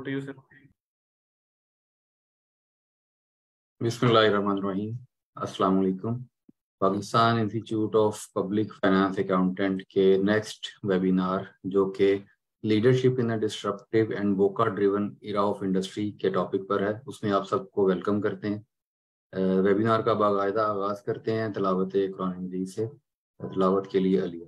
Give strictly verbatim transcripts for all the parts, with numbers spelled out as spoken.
to you, sir. बिस्मिल्लाहिर्रहमानिर्रहीम। अस्सलाम वालेकुम। Pakistan institute of public finance accountant के नेक्स्ट वेबिनार जो कि leadership in a disruptive and VUCA driven era of industry के टॉपिक पर है, उसमें आप सबको वेलकम करते हैं। वेबिनार का बाकायदा आगाज़ करते हैं तिलावत कुरान मजीद से। तिलावत के लिए अलिया।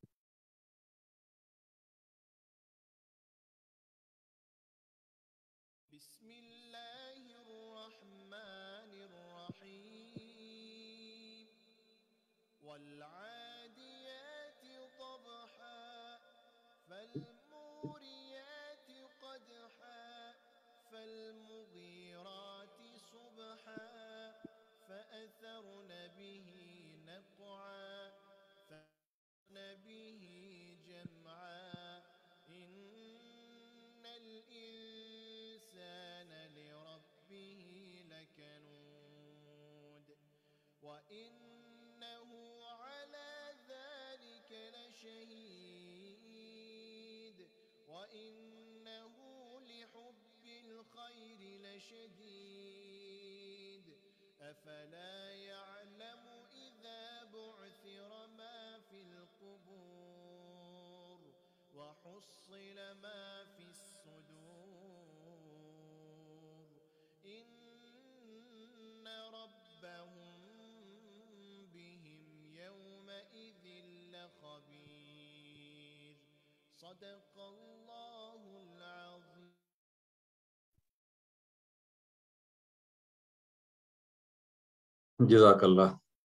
जज़ाकल्लाह।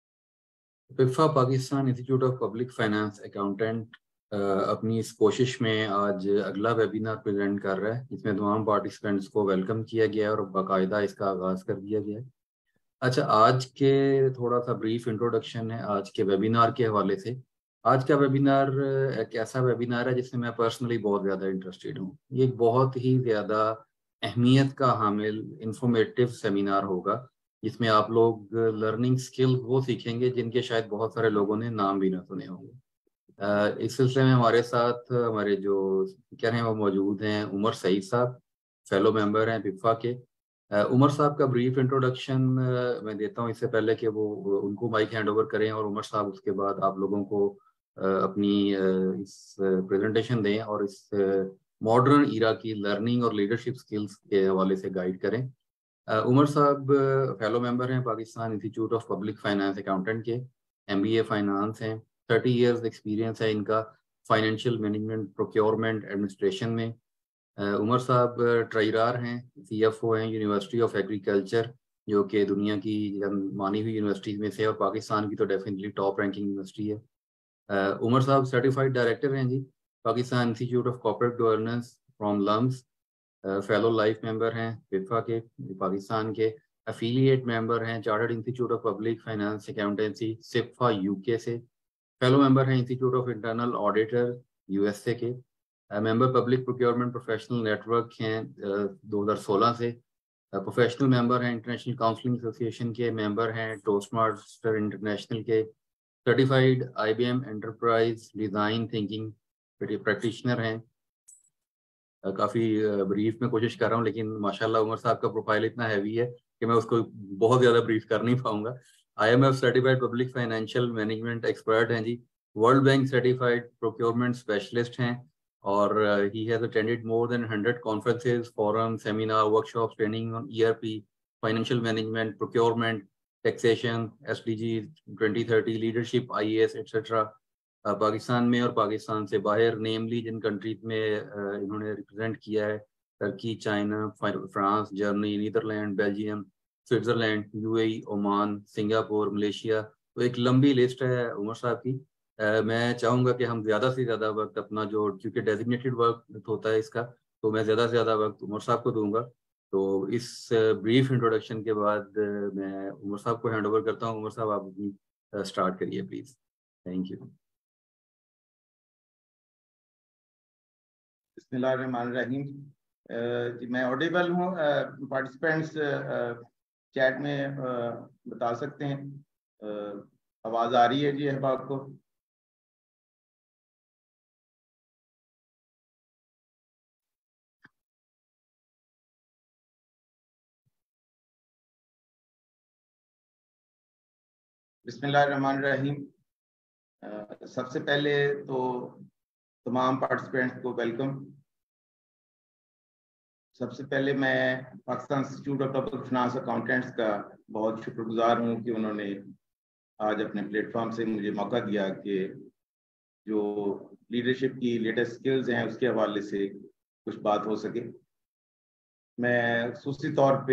PIFA Pakistan institute of public finance accountant अपनी इस कोशिश में आज अगला वेबिनार प्रेजेंट कर रहा है, जिसमें तमाम पार्टिसिपेंट्स को वेलकम किया गया है और बाकायदा इसका आगाज़ कर दिया गया है। अच्छा, आज के थोड़ा सा ब्रीफ इंट्रोडक्शन है आज के वेबिनार के हवाले से। आज का वेबिनार एक ऐसा वेबिनार है जिसमें मैं पर्सनली बहुत ज़्यादा इंटरेस्टेड हूँ। ये एक बहुत ही ज़्यादा अहमियत का हामिल इंफॉर्मेटिव सेमिनार होगा, जिसमें आप लोग लर्निंग स्किल वो सीखेंगे जिनके शायद बहुत सारे लोगों ने नाम भी ना सुने होंगे। इस सिलसिले में हमारे साथ हमारे जो स्पीकर हैं वो मौजूद हैं। उमर सईद साहब फेलो मेंबर हैं पिफा के। उमर साहब का ब्रीफ इंट्रोडक्शन मैं देता हूँ, इससे पहले कि वो उनको माइक हैंड ओवर करें और उमर साहब उसके बाद आप लोगों को अपनी इस प्रेजेंटेशन दें और इस मॉडर्न ईरा की लर्निंग और लीडरशिप स्किल्स के हवाले से गाइड करें। उमर साहब फेलो मेंबर हैं Pakistan institute of public finance accountant के। एमबीए फाइनेंस हैं। थर्टी इयर्स एक्सपीरियंस है इनका फाइनेंशियल मैनेजमेंट, प्रोक्योरमेंट, एडमिनिस्ट्रेशन में। उमर साहब ट्राइरार हैं, सीएफओ हैं यूनिवर्सिटी ऑफ एग्रीकल्चर, जो कि दुनिया की मानी हुई यूनिवर्सिटीज़ में से और पाकिस्तान की तो डेफिनेटली टॉप रैंकिंग यूनिवर्सिटी है। उमर साहब सर्टिफाइड डायरेक्टर हैं जी Pakistan institute of corporate governance from LUMS. Fellow life member हैं पिफा के पाकिस्तान के। एफिलिएट मेंबर हैं chartered institute of public finance accountancy CIPFA UK से। फेलो मेंबर हैं institute of internal auditor USA के। Member public procurement professional network हैं दो हज़ार सोलह से। प्रोफेशनल मेंबर हैं इंटरनेशनल काउंसलिंग एसोसिएशन के। मेंबर हैं टोस्टमास्टर इंटरनेशनल के। Certified IBM enterprise design thinking practitioner हैं। काफ़ी ब्रीफ में कोशिश कर रहा हूँ, लेकिन माशाल्लाह उमर साहब का प्रोफाइल इतना हैवी है कि मैं उसको बहुत ज़्यादा ब्रीफ कर नहीं पाऊंगा। IMF certified public financial management expert हैं जी। World bank certified procurement specialist हैं और he has attended more than hundred conferences, forum, seminar, workshop, training on ERP, financial management, procurement, taxation, SDG twenty thirty, leadership, IAS etcetera. Pakistan में और पाकिस्तान से बाहर नेमली जिन countries में इन्होंने रिप्रेजेंट किया है, Turkey, China, France, Germany, Netherland, Belgium, Switzerland, UAE, Oman, Singapore, Malaysia. तो एक लंबी लिस्ट है उमर साहब की। uh, मैं चाहूँगा कि हम ज़्यादा से ज़्यादा वक्त अपना जो, क्योंकि डेजिग्नेटेड वर्क होता है इसका, तो मैं ज़्यादा से ज़्यादा वक्त उमर साहब को दूंगा। तो इस ब्रीफ इंट्रोडक्शन के बाद मैं उमर साहब को हैंड ओवर करता हूँ। उमर साहब आप अपनी स्टार्ट करिए प्लीज़। Thank you. बिस्मिल्लाहिर्रहमानिर्रहीम। जी मैं ऑडिबल हूँ? पार्टिसिपेंट्स चैट में आ, बता सकते हैं। आवाज़ आ रही है जी अहबाब को? बिस्मिल्लाहिर्रहमानिर्रहीम। सबसे पहले तो तमाम पार्टिसिपेंट्स को वेलकम। सबसे पहले मैं Pakistan institute of public finance accountants का बहुत शुक्रगुजार हूँ कि उन्होंने आज अपने प्लेटफॉर्म से मुझे मौका दिया कि जो लीडरशिप की लेटेस्ट स्किल्स हैं उसके हवाले से कुछ बात हो सके। मैं खुसूसी तौर पे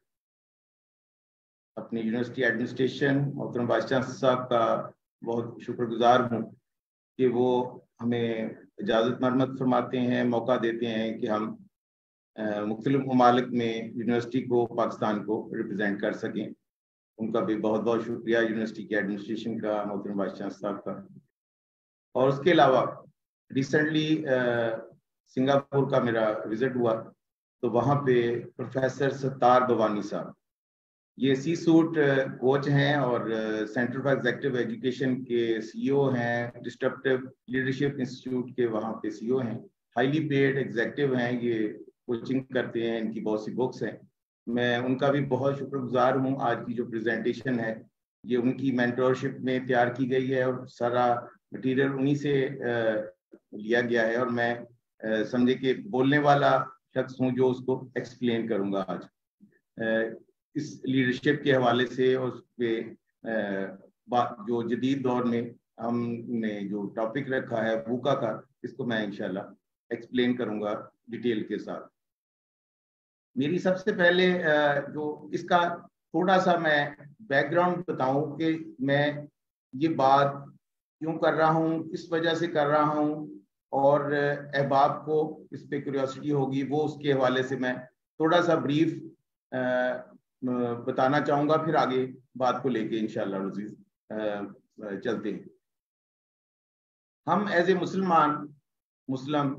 अपनी यूनिवर्सिटी एडमिनिस्ट्रेशन मोहतरम वाइस चांसलर साहब का बहुत शुक्रगुजार हूँ कि वो हमें इजाज़त मरमत फरमाते हैं, मौका देते हैं कि हम मुख्तलिफ ममालिक में यूनिवर्सिटी को, पाकिस्तान को रिप्रेजेंट कर सकें। उनका भी बहुत बहुत शुक्रिया यूनिवर्सिटी के एडमिनिस्ट्रेशन का, मोहतरम वाइस चांसलर साहब का। और उसके अलावा रिसेंटली सिंगापुर का मेरा विजिट हुआ तो वहाँ पे प्रोफेसर सत्तार बवानी साहब, ये सी सूट कोच हैं और सेंटर फॉर एग्जीक्यूटिव एजुकेशन के सीईओ हैं, डिस्ट्रप्टिव लीडरशिप इंस्टीट्यूट के वहाँ पे सीईओ हैं, हाईली पेड एग्जीक्यूटिव हैं, ये कोचिंग करते हैं, इनकी बहुत सी बुक्स हैं। मैं उनका भी बहुत शुक्रगुजार हूँ। आज की जो प्रेजेंटेशन है ये उनकी मेंटरशिप में तैयार की गई है और सारा मटेरियल उन्हीं से लिया गया है और मैं समझे कि बोलने वाला शख्स हूँ जो उसको एक्सप्लेन करूँगा आज इस लीडरशिप के हवाले से। और उस पे बात जो जदीद दौर में हमने जो टॉपिक रखा है वूका का, इसको मैं इंशाल्लाह एक्सप्लेन करूँगा डिटेल के साथ। मेरी सबसे पहले जो इसका थोड़ा सा मैं बैकग्राउंड बताऊं कि मैं ये बात क्यों कर रहा हूँ, किस वजह से कर रहा हूँ और अहबाब को इस पे क्यूरियोसिटी होगी, वो उसके हवाले से मैं थोड़ा सा ब्रीफ बताना चाहूँगा, फिर आगे बात को लेके इंशाअल्लाह अज़ीज़ चलते हैं। हम एज ए मुसलमान मुस्लिम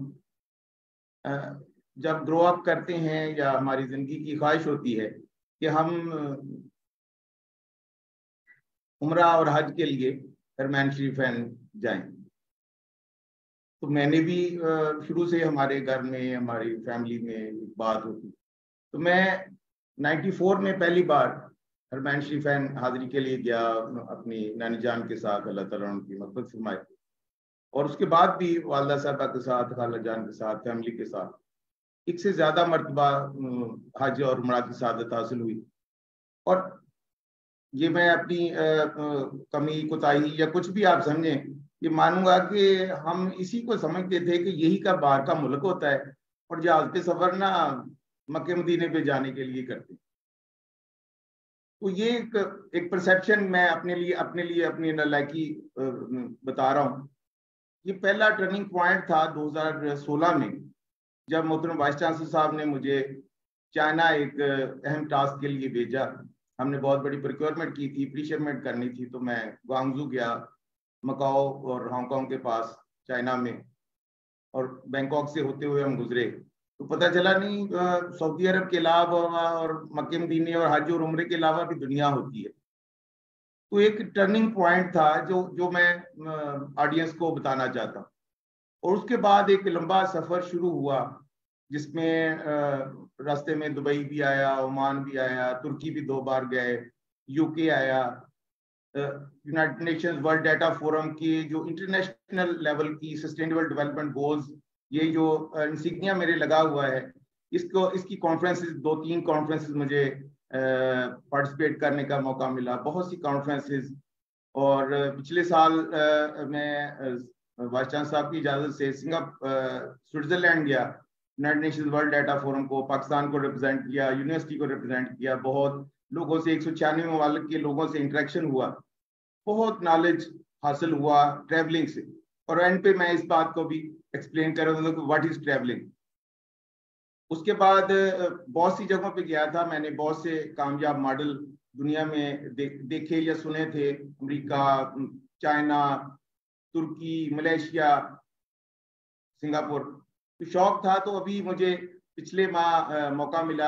जब ग्रो अप करते हैं या हमारी ज़िंदगी की ख्वाहिश होती है कि हम उम्रा और हज के लिए हरमैन शरीफैन जाएं, तो मैंने भी शुरू से हमारे घर में, हमारी फैमिली में बात होती, तो मैं चौरानवे में पहली बार हरमैन शरीफैन हाज़िरी के लिए गया अपनी नानी जान के साथ, अल्लाह ताला उनकी मग़फ़िरत फरमाए। और उसके बाद भी वालदा साहबा के साथ, खाला जान के साथ, फैमिली के साथ एक से ज़्यादा मरतबा हज और उम्रा की सादत हासिल हुई। और ये मैं अपनी आ, आ, कमी, कोताही या कुछ भी आप समझें, ये मानूंगा कि हम इसी को समझते थे कि यही का बाहर का मुल्क होता है और जहाज पे सफर ना मक्के मदीने पे जाने के लिए करते। तो ये एक, एक परसेप्शन मैं अपने लिए अपने लिए अपनी नालायकी बता रहा हूँ। ये पहला टर्निंग पॉइंट था दो हज़ार सोलह में, जब मोहतरम वाइस चांसलर साहब ने मुझे चाइना एक अहम टास्क के लिए भेजा। हमने बहुत बड़ी प्रिक्योरमेंट की थी, प्री शिपमेंट करनी थी, तो मैं ग्वांगजू गया, मकाओ और हांगकांग के पास चाइना में, और बैंकॉक से होते हुए हम गुजरे। तो पता चला नहीं सऊदी अरब के अलावा और मक्के मदीने और हज और उम्रे के अलावा भी दुनिया होती है। तो एक टर्निंग पॉइंट था जो जो मैं ऑडियंस को बताना चाहता हूँ। और उसके बाद एक लंबा सफ़र शुरू हुआ जिसमें रास्ते में दुबई भी आया, ओमान भी आया, तुर्की भी दो बार गए, यूके आया, United Nations world data forum की जो इंटरनेशनल लेवल की सस्टेनेबल डेवलपमेंट गोल्स, ये जो इंसिग्निया मेरे लगा हुआ है, इसको इसकी कॉन्फ्रेंसेस, दो तीन कॉन्फ्रेंसेस मुझे पार्टिसिपेट करने का मौका मिला, बहुत सी कॉन्फ्रेंसेस। और पिछले साल आ, मैं वाइस चांसलर साहब की इजाज़त से सिंगापुर स्विट्जरलैंड गया, United Nations world data forum को, पाकिस्तान को रिप्रेजेंट किया, यूनिवर्सिटी को रिप्रेजेंट किया, बहुत लोगों से, एक सौ छियानवे ममालिक के लोगों से इंटरेक्शन हुआ, बहुत नॉलेज हासिल हुआ ट्रैवलिंग से। और एंड पे मैं इस बात को भी एक्सप्लेन कर रहा था कि व्हाट इज ट्रैवलिंग। उसके बाद बहुत सी जगहों पे गया था, मैंने बहुत से कामयाब मॉडल दुनिया में दे, देखे या सुने थे, America, China, Turkey, Malaysia, Singapore. तो शौक था, तो अभी मुझे पिछले माह मौका मिला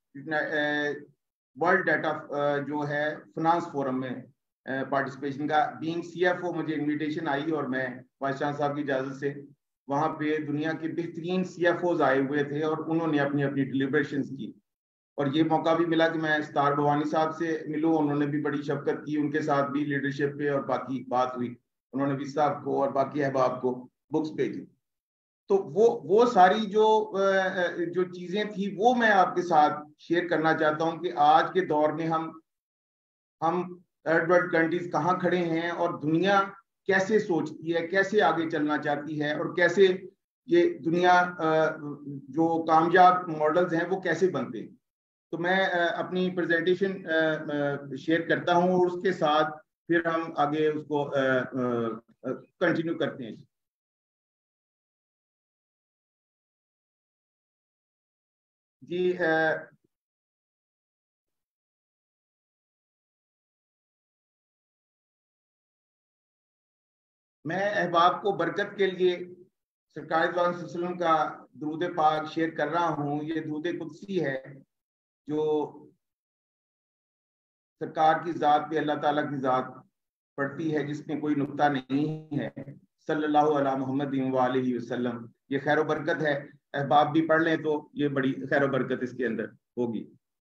वर्ल्ड डाटा जो है फाइनेंस फोरम में पार्टिसिपेशन का। बीइंग सीएफओ मुझे इनविटेशन आई और मैं वाइस चांसलर साहब की इजाज़त से वहाँ पे दुनिया के बेहतरीन सीएफओज आए हुए थे और उन्होंने अपनी अपनी डिलिब्रेशंस की। और ये मौका भी मिला कि मैं सितार भवानी साहब से मिलूं, उन्होंने भी बड़ी शफकत की, उनके साथ भी लीडरशिप पे और बाकी बात हुई, उन्होंने भी साहब को और बाकी अहबाब को बुक्स भेजी। तो वो वो सारी जो जो चीजें थी वो मैं आपके साथ शेयर करना चाहता हूं कि आज के दौर में हम हम थर्ड वर्ल्ड कंट्रीज कहाँ खड़े हैं और दुनिया कैसे सोचती है, कैसे आगे चलना चाहती है, और कैसे ये दुनिया जो कामयाब मॉडल्स हैं वो कैसे बनते हैं। तो मैं अपनी प्रेजेंटेशन शेयर करता हूं और उसके साथ फिर हम आगे उसको कंटिन्यू करते हैं। जी आ, मैं अहबाब को बरकत के लिए सरकार वसल्लम का दुरूद पाक शेयर कर रहा हूँ। ये दुरूद कुदसी है जो सरकार की ज़ात पे अल्लाह ताला की ज़ात पढ़ती है, जिसमें कोई नुक्ता नहीं है, सल्लल्लाहु अला मुहम्मद व आलिहि वसल्लम। ये खैर बरकत है, अहबाब भी पढ़ लें तो ये बड़ी खैर बरकत इसके अंदर होगी।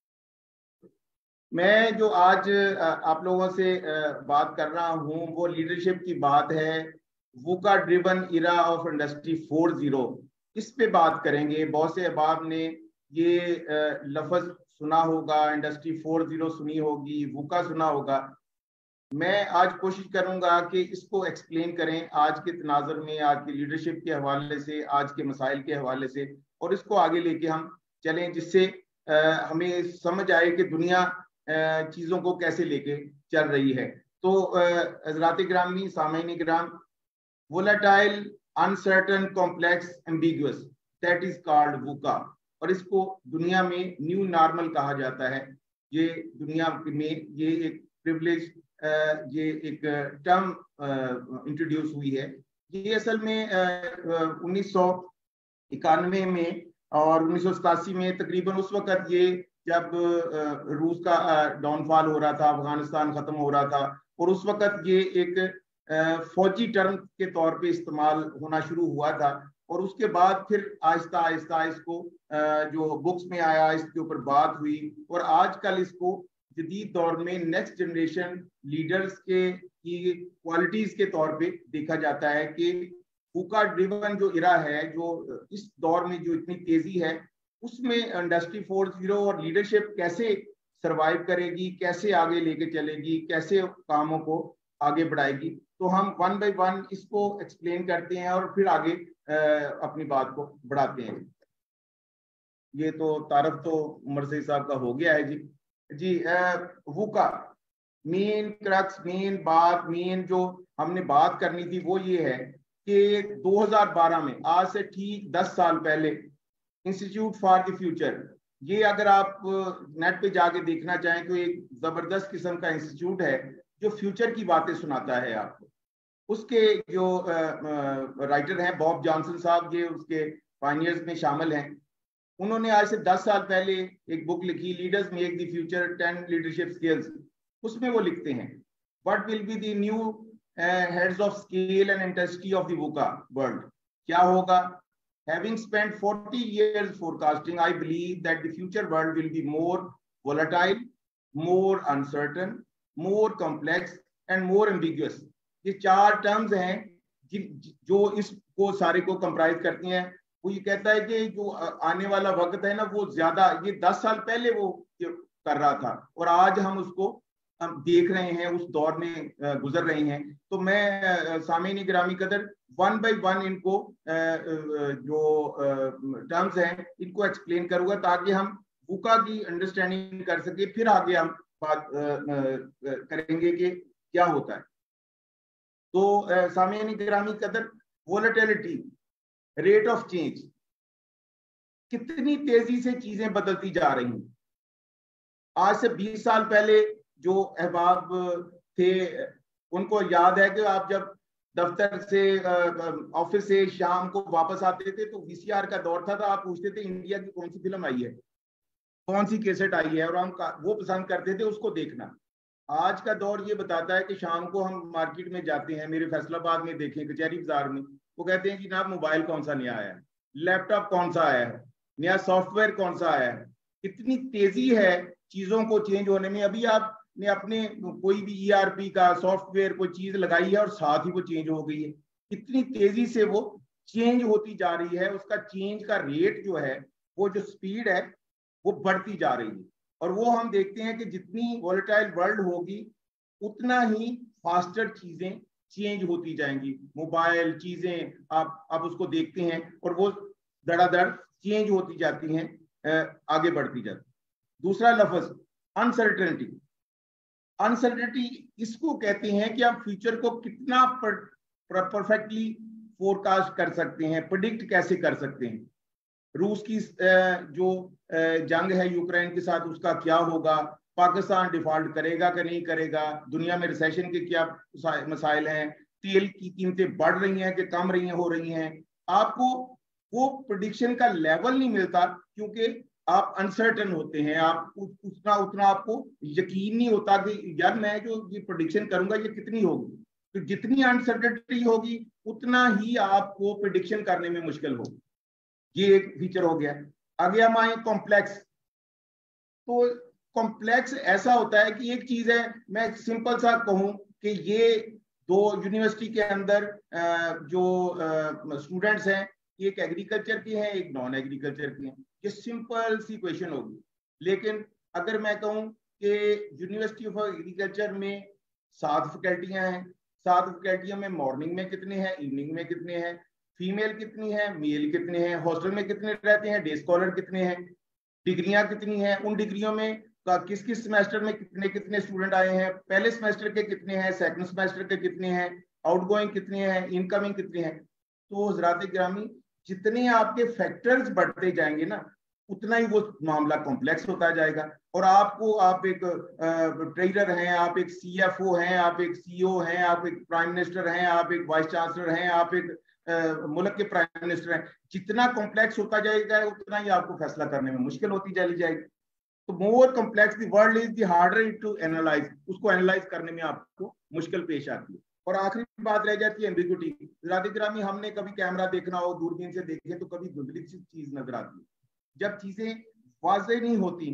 मैं जो आज आप लोगों से बात कर रहा हूँ वो लीडरशिप की बात है, VUCA driven era of industry four zero. इस पे बात करेंगे। बहुत से अहबाब ने ये लफ्ज सुना होगा, इंडस्ट्री फोर जीरो सुनी होगी, वुका सुना होगा। मैं आज कोशिश करूंगा कि इसको एक्सप्लेन करें आज के तनाज़ुर में, आज की लीडरशिप के हवाले से, आज के मसाइल के हवाले से, और इसको आगे लेके हम चलें, जिससे हमें समझ आए कि दुनिया चीज़ों को कैसे लेके चल रही है। तो हज़रात गिरामी, सामईन गिराम, volatile, uncertain, complex, ambiguous, that is called VUCA, और इसको दुनिया में न्यू नॉर्मल कहा जाता है। ये दुनिया में ये एक प्रिविलेज, ये एक टर्म इंट्रोड्यूस हुई है। ये असल में उन्नीस सौ इक्यानवे में और उन्नीस सौ सतासी में तकरीबन उस वक्त, ये जब रूस का डाउनफॉल हो रहा था, अफगानिस्तान खत्म हो रहा था, और उस वक्त ये एक फौजी टर्म के तौर पे इस्तेमाल होना शुरू हुआ था। और उसके बाद फिर आहिस्ता आहिस्ता इसको जो बुक्स में आया, इसके ऊपर बात हुई, और आजकल इसको जदीद दौर में नेक्स्ट जनरेशन लीडर्स के की क्वालिटीज के तौर पे देखा जाता है कि वुका ड्रिवन जो इरा है, जो इस दौर में जो इतनी तेजी है, उसमें इंडस्ट्री फोर जीरो और लीडरशिप कैसे सरवाइव करेगी, कैसे आगे लेके चलेगी, कैसे कामों को आगे बढ़ाएगी। तो हम वन बाय वन इसको एक्सप्लेन करते हैं और फिर आगे आ, अपनी बात को बढ़ाते हैं। ये तो तारफ तो उमर सईद साहब का हो गया है जी। जी वुका मेन क्रक्स, मेन बात, मेन जो हमने बात करनी थी वो ये है कि दो हज़ार बारह में, आज से ठीक दस साल पहले, इंस्टीट्यूट फॉर द फ्यूचर, ये अगर आप नेट पे जाके देखना चाहें तो एक जबरदस्त किस्म का इंस्टीट्यूट है जो फ्यूचर की बातें सुनाता है आपको। उसके जो राइटर हैं बॉब जॉनसन साहब, ये उसके पायनियर्स में शामिल हैं। उन्होंने आज से दस साल पहले एक बुक लिखी, leaders make the future, ten leadership skills. उसमें वो लिखते हैं, what will be the new heads of scale and intensity of the VUCA world. क्या होगा? Having spent forty years forecasting, I believe that the future world will be more volatile, more uncertain, more complex and more ambiguous. ये चार terms हैं जो इसको सारे को comprise करती हैं। वो ये कहता है कि जो आने वाला वक्त है ना, वो ज्यादा, ये दस साल पहले वो कर रहा था और आज हम उसको हम देख रहे हैं, उस दौर में गुजर रहे हैं। तो मैं सामीन गिरामी कदर वन बाय वन इनको जो टर्म्स हैं इनको एक्सप्लेन करूंगा ताकि हम वुका की अंडरस्टैंडिंग कर सके, फिर आगे हम बात करेंगे कि क्या होता है। तो सामीन गिरामी कदर, वोलेटिलिटी, रेट ऑफ चेंज, कितनी तेजी से चीजें बदलती जा रही हैं। आज से बीस साल पहले जो अहबाब थे उनको याद है कि आप जब दफ्तर से, ऑफिस से शाम को वापस आते थे तो वीसीआर का दौर था, तो आप पूछते थे इंडिया की कौन सी फिल्म आई है, कौन सी कैसेट आई है, और हम वो पसंद करते थे उसको देखना। आज का दौर ये बताता है कि शाम को हम मार्केट में जाते हैं, मेरे फैसलाबाद में देखें, कचहरी बाजार में, वो कहते हैं कि जनाब मोबाइल कौन सा नया आया है, लैपटॉप कौन सा आया है, नया सॉफ्टवेयर कौन सा आया है, कितनी तेजी है चीजों को चेंज होने में। अभी आपने अपने कोई भी ईआरपी का सॉफ्टवेयर कोई चीज लगाई है और साथ ही वो चेंज हो गई है, कितनी तेजी से वो चेंज होती जा रही है, उसका चेंज का रेट जो है, वो जो स्पीड है वो बढ़ती जा रही है। और वो हम देखते हैं कि जितनी वॉलेटाइल वर्ल्ड होगी उतना ही फास्टर चीजें चेंज होती जाएंगी। मोबाइल चीजें आप आप उसको देखते हैं और वो धड़ाधड़ चेंज होती जाती हैं, आगे बढ़ती जाती। दूसरा लफ्ज अनसर्टेनिटी। अनसर्टेनिटी इसको कहते हैं कि आप फ्यूचर को कितना परफेक्टली फोरकास्ट कर सकते हैं, प्रिडिक्ट कैसे कर सकते हैं। रूस की जो जंग है यूक्रेन के साथ, उसका क्या होगा, पाकिस्तान डिफॉल्ट करेगा कि नहीं करेगा, दुनिया में रिसेशन के क्या मसाइल हैं, तेल की कीमतें बढ़ रही हैं कि कम रही हैं हो रही हैं। आपको वो प्रेडिक्शन का लेवल नहीं मिलता क्योंकि आप अनसर्टन होते हैं, आप उतना उतना आपको यकीन नहीं होता कि यार मैं जो ये प्रेडिक्शन करूंगा ये कितनी होगी। तो जितनी अनसर्टेनिटी होगी उतना ही आपको प्रेडिक्शन करने में मुश्किल होगी। ये एक फीचर हो गया। आगे हम आए कॉम्प्लेक्स। तो कॉम्प्लेक्स ऐसा होता है कि एक चीज है, मैं सिंपल सा कहूं कि ये दो यूनिवर्सिटी के अंदर जो स्टूडेंट्स हैं, एक एग्रीकल्चर के हैं एक नॉन एग्रीकल्चर के हैं, ये सिंपल सी क्वेश्चन होगी। लेकिन अगर मैं कहूं कि यूनिवर्सिटी ऑफ एग्रीकल्चर में सात फैकल्टियां हैं, सात फैकल्टियों में मॉर्निंग में कितने हैं, इवनिंग में कितने हैं, फीमेल कितनी है, मेल कितने हैं, हॉस्टल में कितने रहते हैं, डे स्कॉलर कितने हैं, डिग्रियां कितनी हैं, उन डिग्रियों में का किस किस सेमेस्टर में कितने कितने स्टूडेंट आए हैं, पहले सेमेस्टर के कितने हैं, सेकंड सेमेस्टर के कितने हैं, आउटगोइंग कितने हैं, इनकमिंग कितने हैं। तो हज़रात गिरामी, जितने आपके फैक्टर्स बढ़ते जाएंगे ना उतना ही वो मामला कॉम्प्लेक्स होता जाएगा। और आपको, आप एक ट्रेजरर हैं, आप एक सीएफओ हैं, आप एक सीईओ हैं, आप एक प्राइम मिनिस्टर हैं, आप एक वाइस चांसलर हैं, आप एक Uh, मुल्क के प्राइम मिनिस्टर हैं, जितना कॉम्प्लेक्स होता जाएगा उतना ही आपको फैसला करने में मुश्किल होती चली जाएगी। तो more complex the world is the harder to analyse, उसको एनालाइज करने में आपको मुश्किल पेश आती है। और आखिरी बात रह जाती है एम्बिग्युइटी। ज़रात गिरामी, हमने कभी कैमरा देखना हो, दूरबीन से देखें तो कभी धुंधली सी चीज नजर आती है। जब चीजें वाज़ेह नहीं होती,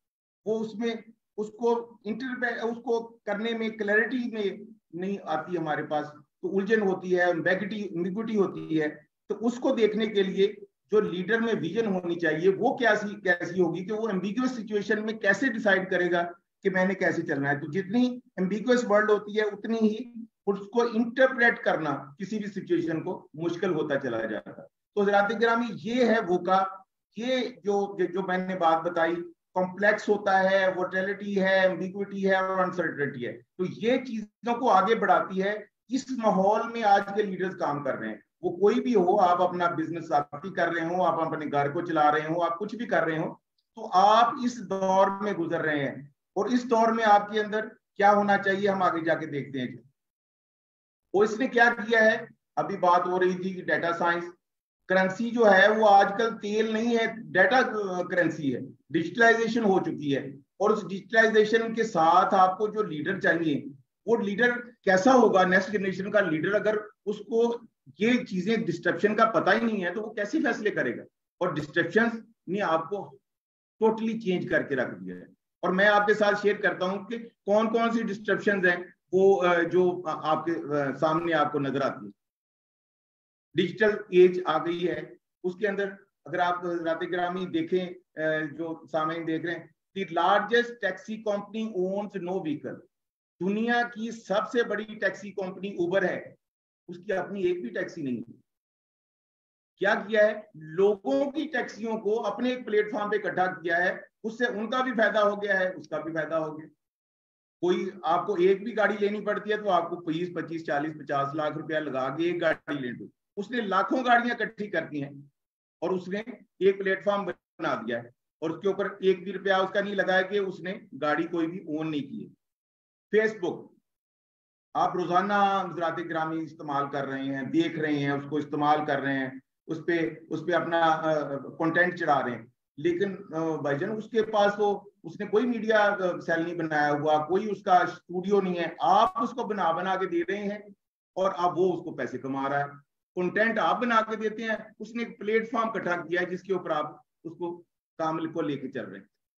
वो उसमें उसको इंटर उसको करने में क्लैरिटी में नहीं आती हमारे पास, तो उलझन होती है, एम्बिग्युइटी होती है। तो उसको देखने के लिए जो लीडर में विजन होनी चाहिए वो कैसी कैसी होगी कि वो एम्बिग्युअस सिचुएशन में कैसे डिसाइड करेगा कि मैंने कैसे चलना है। तो जितनी एम्बिग्युअस वर्ल्ड होती है उतनी ही उसको इंटरप्रेट करना किसी भी सिचुएशन को मुश्किल होता चला जाता है। तो हज़रात गिरामी, ये है वोका, ये जो जो मैंने बात बताई, कॉम्प्लेक्स होता है, वोलेटिलिटी है, एम्बिग्युइटी है और अनसर्टेनिटी है। तो ये चीजों को आगे बढ़ाती है। इस माहौल में आज के लीडर्स काम कर रहे हैं, वो कोई भी हो, आप अपना बिजनेस आप ही कर रहे हो, आप अपने घर को चला रहे हो, आप कुछ भी कर रहे हो, तो आप इस दौर में गुजर रहे हैं। और इस दौर में आपके अंदर क्या होना चाहिए, हम आगे जाके देखते हैं। वो इसने क्या किया है, अभी बात हो रही थी कि डाटा साइंस करेंसी जो है वो आजकल तेल नहीं है, डाटा करेंसी है, डिजिटलाइजेशन हो चुकी है। और उस डिजिटलाइजेशन के साथ आपको जो लीडर चाहिए, वो लीडर कैसा होगा, नेक्स्ट जनरेशन का लीडर, अगर उसको ये चीजें डिस्ट्रप्शन का पता ही नहीं है तो वो कैसे फैसले करेगा। और डिस्ट्रप्शन ने आपको टोटली चेंज करके रख दिया है। और मैं आपके साथ शेयर करता हूं कि कौन कौन सी डिस्ट्रप्शन हैं वो जो आपके सामने आपको नजर आती है। डिजिटल एज आ गई है, उसके अंदर अगर आप हज़रात गिरामी देखें, जो सामने देख रहे हैं, the largest taxi company owns no vehicle. दुनिया की सबसे बड़ी टैक्सी कंपनी उबर है, उसकी अपनी एक भी टैक्सी नहीं है। क्या किया है, लोगों की टैक्सियों को अपने एक प्लेटफॉर्म पे इकट्ठा किया है, उससे उनका भी फायदा हो गया है, उसका भी फायदा हो गया। कोई आपको एक भी गाड़ी लेनी पड़ती है तो आपको बीस पच्चीस चालीस पचास लाख रुपया लगा के एक गाड़ी लेनी पड़ती, उसने लाखों गाड़ियां इकट्ठी करती हैं और उसने एक प्लेटफॉर्म बना दिया है और उसके ऊपर एक भी रुपया उसका नहीं लगाया कि उसने गाड़ी कोई भी ओन नहीं की है। फेसबुक आप रोजाना हज़रात गिरामी इस्तेमाल कर रहे हैं, देख रहे हैं, उसको इस्तेमाल कर रहे हैं, उस पे उस पे अपना कंटेंट चढ़ा रहे हैं। लेकिन भाईजान उसके पास तो उसने कोई मीडिया सेल नहीं बनाया हुआ, कोई उसका स्टूडियो नहीं है, आप उसको बना बना के दे रहे हैं और अब वो उसको पैसे कमा रहा है। कंटेंट आप बना के देते हैं, उसने एक प्लेटफॉर्म इकट्ठा किया है जिसके ऊपर आप उसको काम को लेके चल रहे हैं।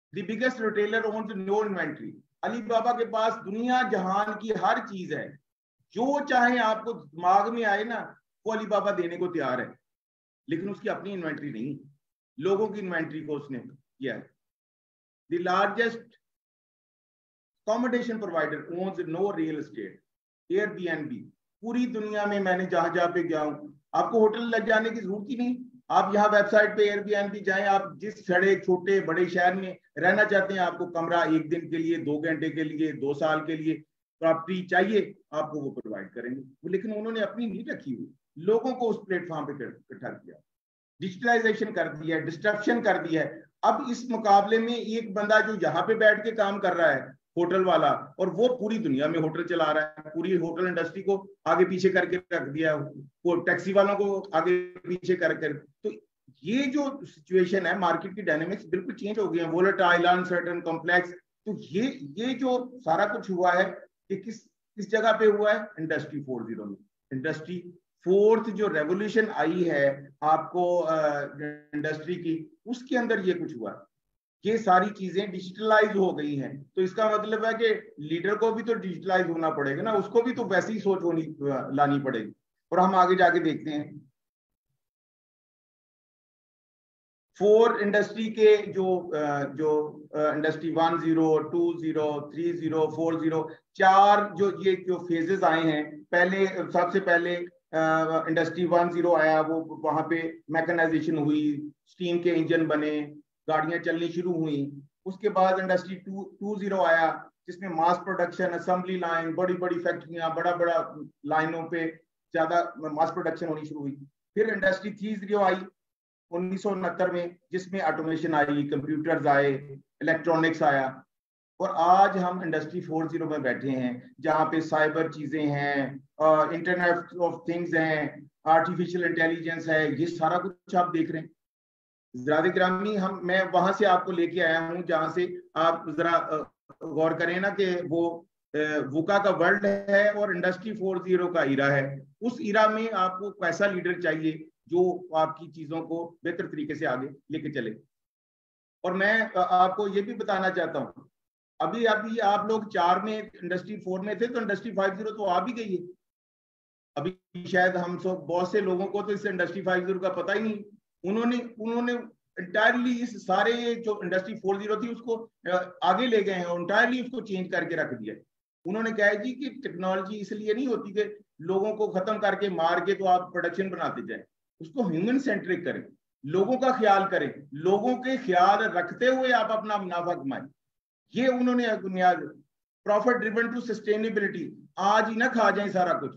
The biggest retailer owns no inventory. Alibaba के पास दुनिया जहान की हर चीज है, जो चाहे आपको दिमाग में आए ना वो अलीबाबा देने को तैयार है, लेकिन उसकी अपनी इन्वेंट्री नहीं, लोगों की इन्वेंट्री को उसने किया है। The largest accommodation provider owns no real estate, Airbnb. पूरी दुनिया में मैंने जहां जहां पे गया हूं, आपको होटल लग जाने की जरूरत ही नहीं। आप यहाँ वेबसाइट पे एयरबीएनबी जाएं, आप जिस बड़े छोटे बड़े शहर में रहना चाहते हैं, आपको कमरा एक दिन के लिए, दो घंटे के लिए, दो साल के लिए प्रॉपर्टी चाहिए, आपको वो प्रोवाइड करेंगे। लेकिन उन्होंने अपनी नहीं रखी हुई, लोगों को उस प्लेटफॉर्म पे इकट्ठा किया, डिजिटलाइजेशन कर दिया है, डिस्ट्रप्शन कर दिया है। अब इस मुकाबले में एक बंदा जो यहाँ पे बैठ के काम कर रहा है, होटल वाला, और वो पूरी दुनिया में होटल चला रहा है, पूरी होटल इंडस्ट्री को आगे पीछे करके रख दिया, वो टैक्सी वालों को आगे पीछे करके। तो ये जो सिचुएशन है, मार्केट की डायनेमिक्स बिल्कुल चेंज हो गई है, वोलेटाइल, अनसर्टेन, कॉम्प्लेक्स। तो ये ये जो सारा कुछ हुआ है, कि किस किस जगह पे हुआ है, इंडस्ट्री फोर जीरो में। इंडस्ट्री फोर्थ जो रेवोल्यूशन आई है आपको इंडस्ट्री की, उसके अंदर ये कुछ हुआ, ये सारी चीजें डिजिटलाइज हो गई हैं। तो इसका मतलब है कि लीडर को भी तो डिजिटलाइज होना पड़ेगा ना, उसको भी तो वैसी ही सोच होनी लानी पड़ेगी। और हम आगे जाके देखते हैं फोर इंडस्ट्री के जो जो industry one zero, two zero, three zero, four zero, चार जो ये जो फेजेस आए हैं। पहले सबसे पहले इंडस्ट्री वन जीरो आया, वो वहां पे मैकेनाइजेशन हुई, स्टीम के इंजन बने, गाड़ियां चलनी शुरू हुई। उसके बाद इंडस्ट्री टू टू जीरो आया, जिसमें मास प्रोडक्शन, असेंबली लाइन, बड़ी बड़ी फैक्ट्रियां, बड़ा बड़ा लाइनों पे ज्यादा मास प्रोडक्शन होनी शुरू हुई। फिर इंडस्ट्री थ्री जीरो आई उन्नीस सौ उनहत्तर में, जिसमें ऑटोमेशन आई, कंप्यूटर्स आए, इलेक्ट्रॉनिक्स आया। और आज हम इंडस्ट्री फोर जीरो में बैठे हैं, जहाँ पे साइबर चीजें हैं, इंटरनेट ऑफ थिंग्स हैं, आर्टिफिशियल इंटेलिजेंस है, ये सारा कुछ आप देख रहे हैं। ज़रात ग्रामी, हम मैं वहां से आपको लेके आया हूँ जहां से आप जरा गौर करें ना कि वो वुका का वर्ल्ड है और इंडस्ट्री फोर जीरो का ईरा है। उस ईरा में आपको कैसा लीडर चाहिए जो आपकी चीजों को बेहतर तरीके से आगे लेके चले। और मैं आपको ये भी बताना चाहता हूँ, अभी अभी आप लोग चार में इंडस्ट्री फोर में थे, तो इंडस्ट्री फाइव जीरो तो आ भी गई है। अभी शायद हम सब बहुत से लोगों को तो इस इंडस्ट्री फाइव जीरो का पता ही नहीं। उन्होंने उन्होंने इंटायरली इस सारे जो इंडस्ट्री फोर जीरो थी उसको आगे ले गए हैं, इंटायरली उसको चेंज करके रख दिया। उन्होंने कहा जी कि टेक्नोलॉजी इसलिए नहीं होती कि लोगों को खत्म करके मार के तो आप प्रोडक्शन बनाते जाए, उसको ह्यूमन सेंट्रिक करें, लोगों का ख्याल करें, लोगों के ख्याल रखते हुए आप अपना मुनाफा कमाएं। ये उन्होंने बुनियाद, प्रॉफिट ड्रिवन टू सस्टेनेबिलिटी। आज ही ना खा जाए सारा कुछ।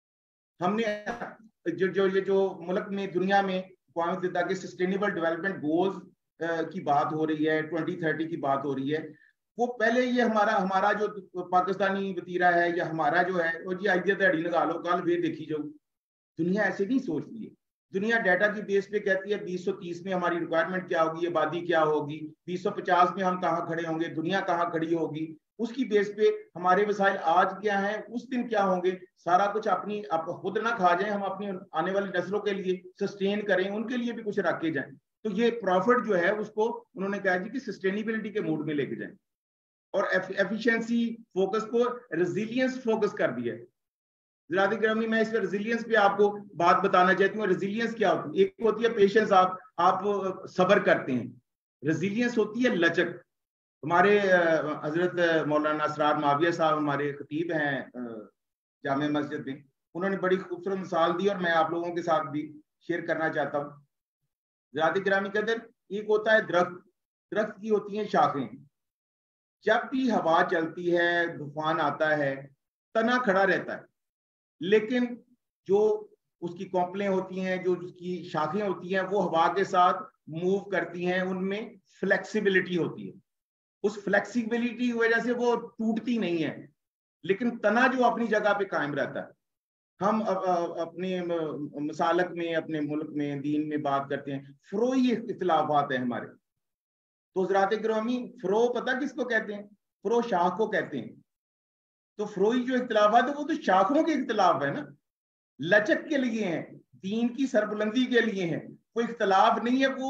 हमने जो जो ये जो मुल्क में दुनिया में कि सस्टेनेबल डेवलपमेंट गोल्स की बात हो रही है, ट्वेंटी थर्टी की बात हो रही है, वो पहले ये हमारा हमारा जो पाकिस्तानी वतीरा है या हमारा जो है वो जी आइए दिहाड़ी लगा लो, कल वे देखी जाओ। दुनिया ऐसे नहीं सोचती है। दुनिया डाटा की बेस पे कहती है बीस सौ तीस में हमारी रिक्वायरमेंट क्या होगी, आबादी क्या होगी, बीस सौ पचास में हम कहाँ खड़े होंगे, दुनिया कहाँ खड़ी होगी, उसकी बेस पे हमारे वसाइल आज क्या है, उस दिन क्या होंगे, सारा कुछ अपनी आप खुद ना खा जाएं, हम अपनी आने वाली नस्लों के लिए सस्टेन करें, उनके लिए भी कुछ रख के जाएं। तो ये प्रॉफिट जो है उसको उन्होंने कहा जी कि सस्टेनेबिलिटी के मूड में लेके जाएं और एफिशिएंसी फोकस को रेजिलियंस फोकस कर दिया है। ज़रात ग्रामी, मैं इस पर रेजिलियंस पे आपको बात बताना चाहती हूँ। रेजिलियंस क्या होती है? एक होती है पेशेंस, आप आप सब्र करते हैं। रेजिलियंस होती है लचक। हमारे हजरत मौलाना असरार माविया साहब हमारे खतीब हैं जामे मस्जिद में, उन्होंने बड़ी खूबसूरत मिसाल दी और मैं आप लोगों के साथ भी शेयर करना चाहता हूँ। ज़रात ग्रामी के अंदर एक होता है दरख्त, दरख्त की होती हैं शाखें। जब भी हवा चलती है, तूफान आता है, तना खड़ा रहता है, लेकिन जो उसकी कॉम्पलें होती हैं, जो उसकी शाखें होती हैं, वो हवा के साथ मूव करती हैं, उनमें फ्लेक्सिबिलिटी होती है। उस फ्लेक्सिबिलिटी की वजह से वो टूटती नहीं है, लेकिन तना जो अपनी जगह पे कायम रहता है। हम अपने मसालक में, अपने मुल्क में, दीन में बात करते हैं, फ्रोई इख्तिलाफात है हमारे। तो ज़रात ग्रामी, फ्रो पता किसको कहते हैं? फ्रो शाख को कहते हैं। तो फ्रोई जो इख्तिलाफात है वो तो शाखों के इख्तिलाफ है ना, लचक के लिए हैं, दीन की सरबुलंदी के लिए हैं। कोई इख्तिलाफ नहीं है, वो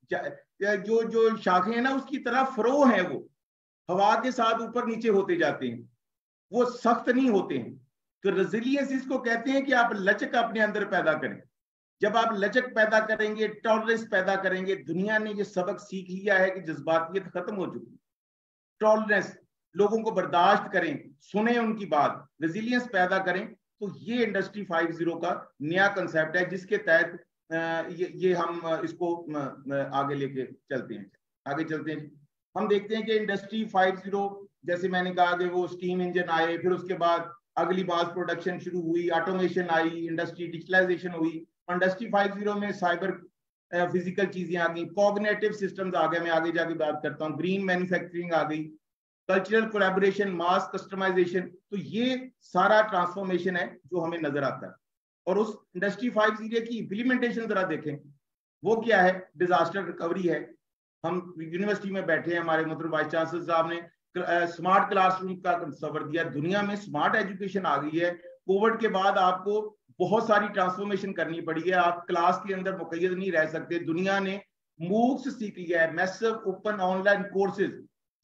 जो जो शाखें हैं ना उसकी तरह फ्रो है, वो हवा के साथ ऊपर नीचे होते जाते हैं, वो सख्त नहीं होते हैं। तो रेजिलियंस इसको कहते हैं कि आप लचक अपने अंदर पैदा करें। जब आप लचक पैदा करेंगे, टॉलरेंस पैदा करेंगे, दुनिया ने ये सबक सीख लिया है कि जज्बातियत खत्म हो चुकी है। टॉलरेंस, लोगों को बर्दाश्त करें, सुने उनकी बात, रेजिलियंस पैदा करें। तो ये इंडस्ट्री फाइव जीरो का नया कंसेप्ट है जिसके तहत ये ये हम इसको आगे लेके चलते हैं। आगे चलते हैं, हम देखते हैं कि इंडस्ट्री फाइव जीरो, जैसे मैंने कहा कि वो स्टीम इंजन आए, फिर उसके बाद अगली मास प्रोडक्शन शुरू हुई, ऑटोमेशन आई, इंडस्ट्री डिजिटलाइजेशन हुई। इंडस्ट्री फाइव जीरो में साइबर फिजिकल चीजें आ गई, कॉग्निटिव सिस्टम्स आ गए, मैं आगे जाके बात करता हूँ, ग्रीन मैन्युफैक्चरिंग आ गई, कल्चरल कोलैबोरेशन, मास कस्टमाइजेशन। तो ये सारा ट्रांसफॉर्मेशन है जो हमें नजर आता है। और उस इंडस्ट्री फाइव जीरो की इम्प्लीमेंटेशन जरा देखें, वो क्या है? डिजास्टर रिकवरी है। हम यूनिवर्सिटी में बैठे हैं, हमारे मतलब वाइस चांसलर साहब ने स्मार्ट क्लासरूम का सबर दिया। दुनिया में स्मार्ट एजुकेशन आ गई है। कोविड के बाद आपको बहुत सारी ट्रांसफॉर्मेशन करनी पड़ी है, आप क्लास के अंदर मुकैयद नहीं रह सकते। दुनिया ने मूक्स सीख लिया है, massive open online courses,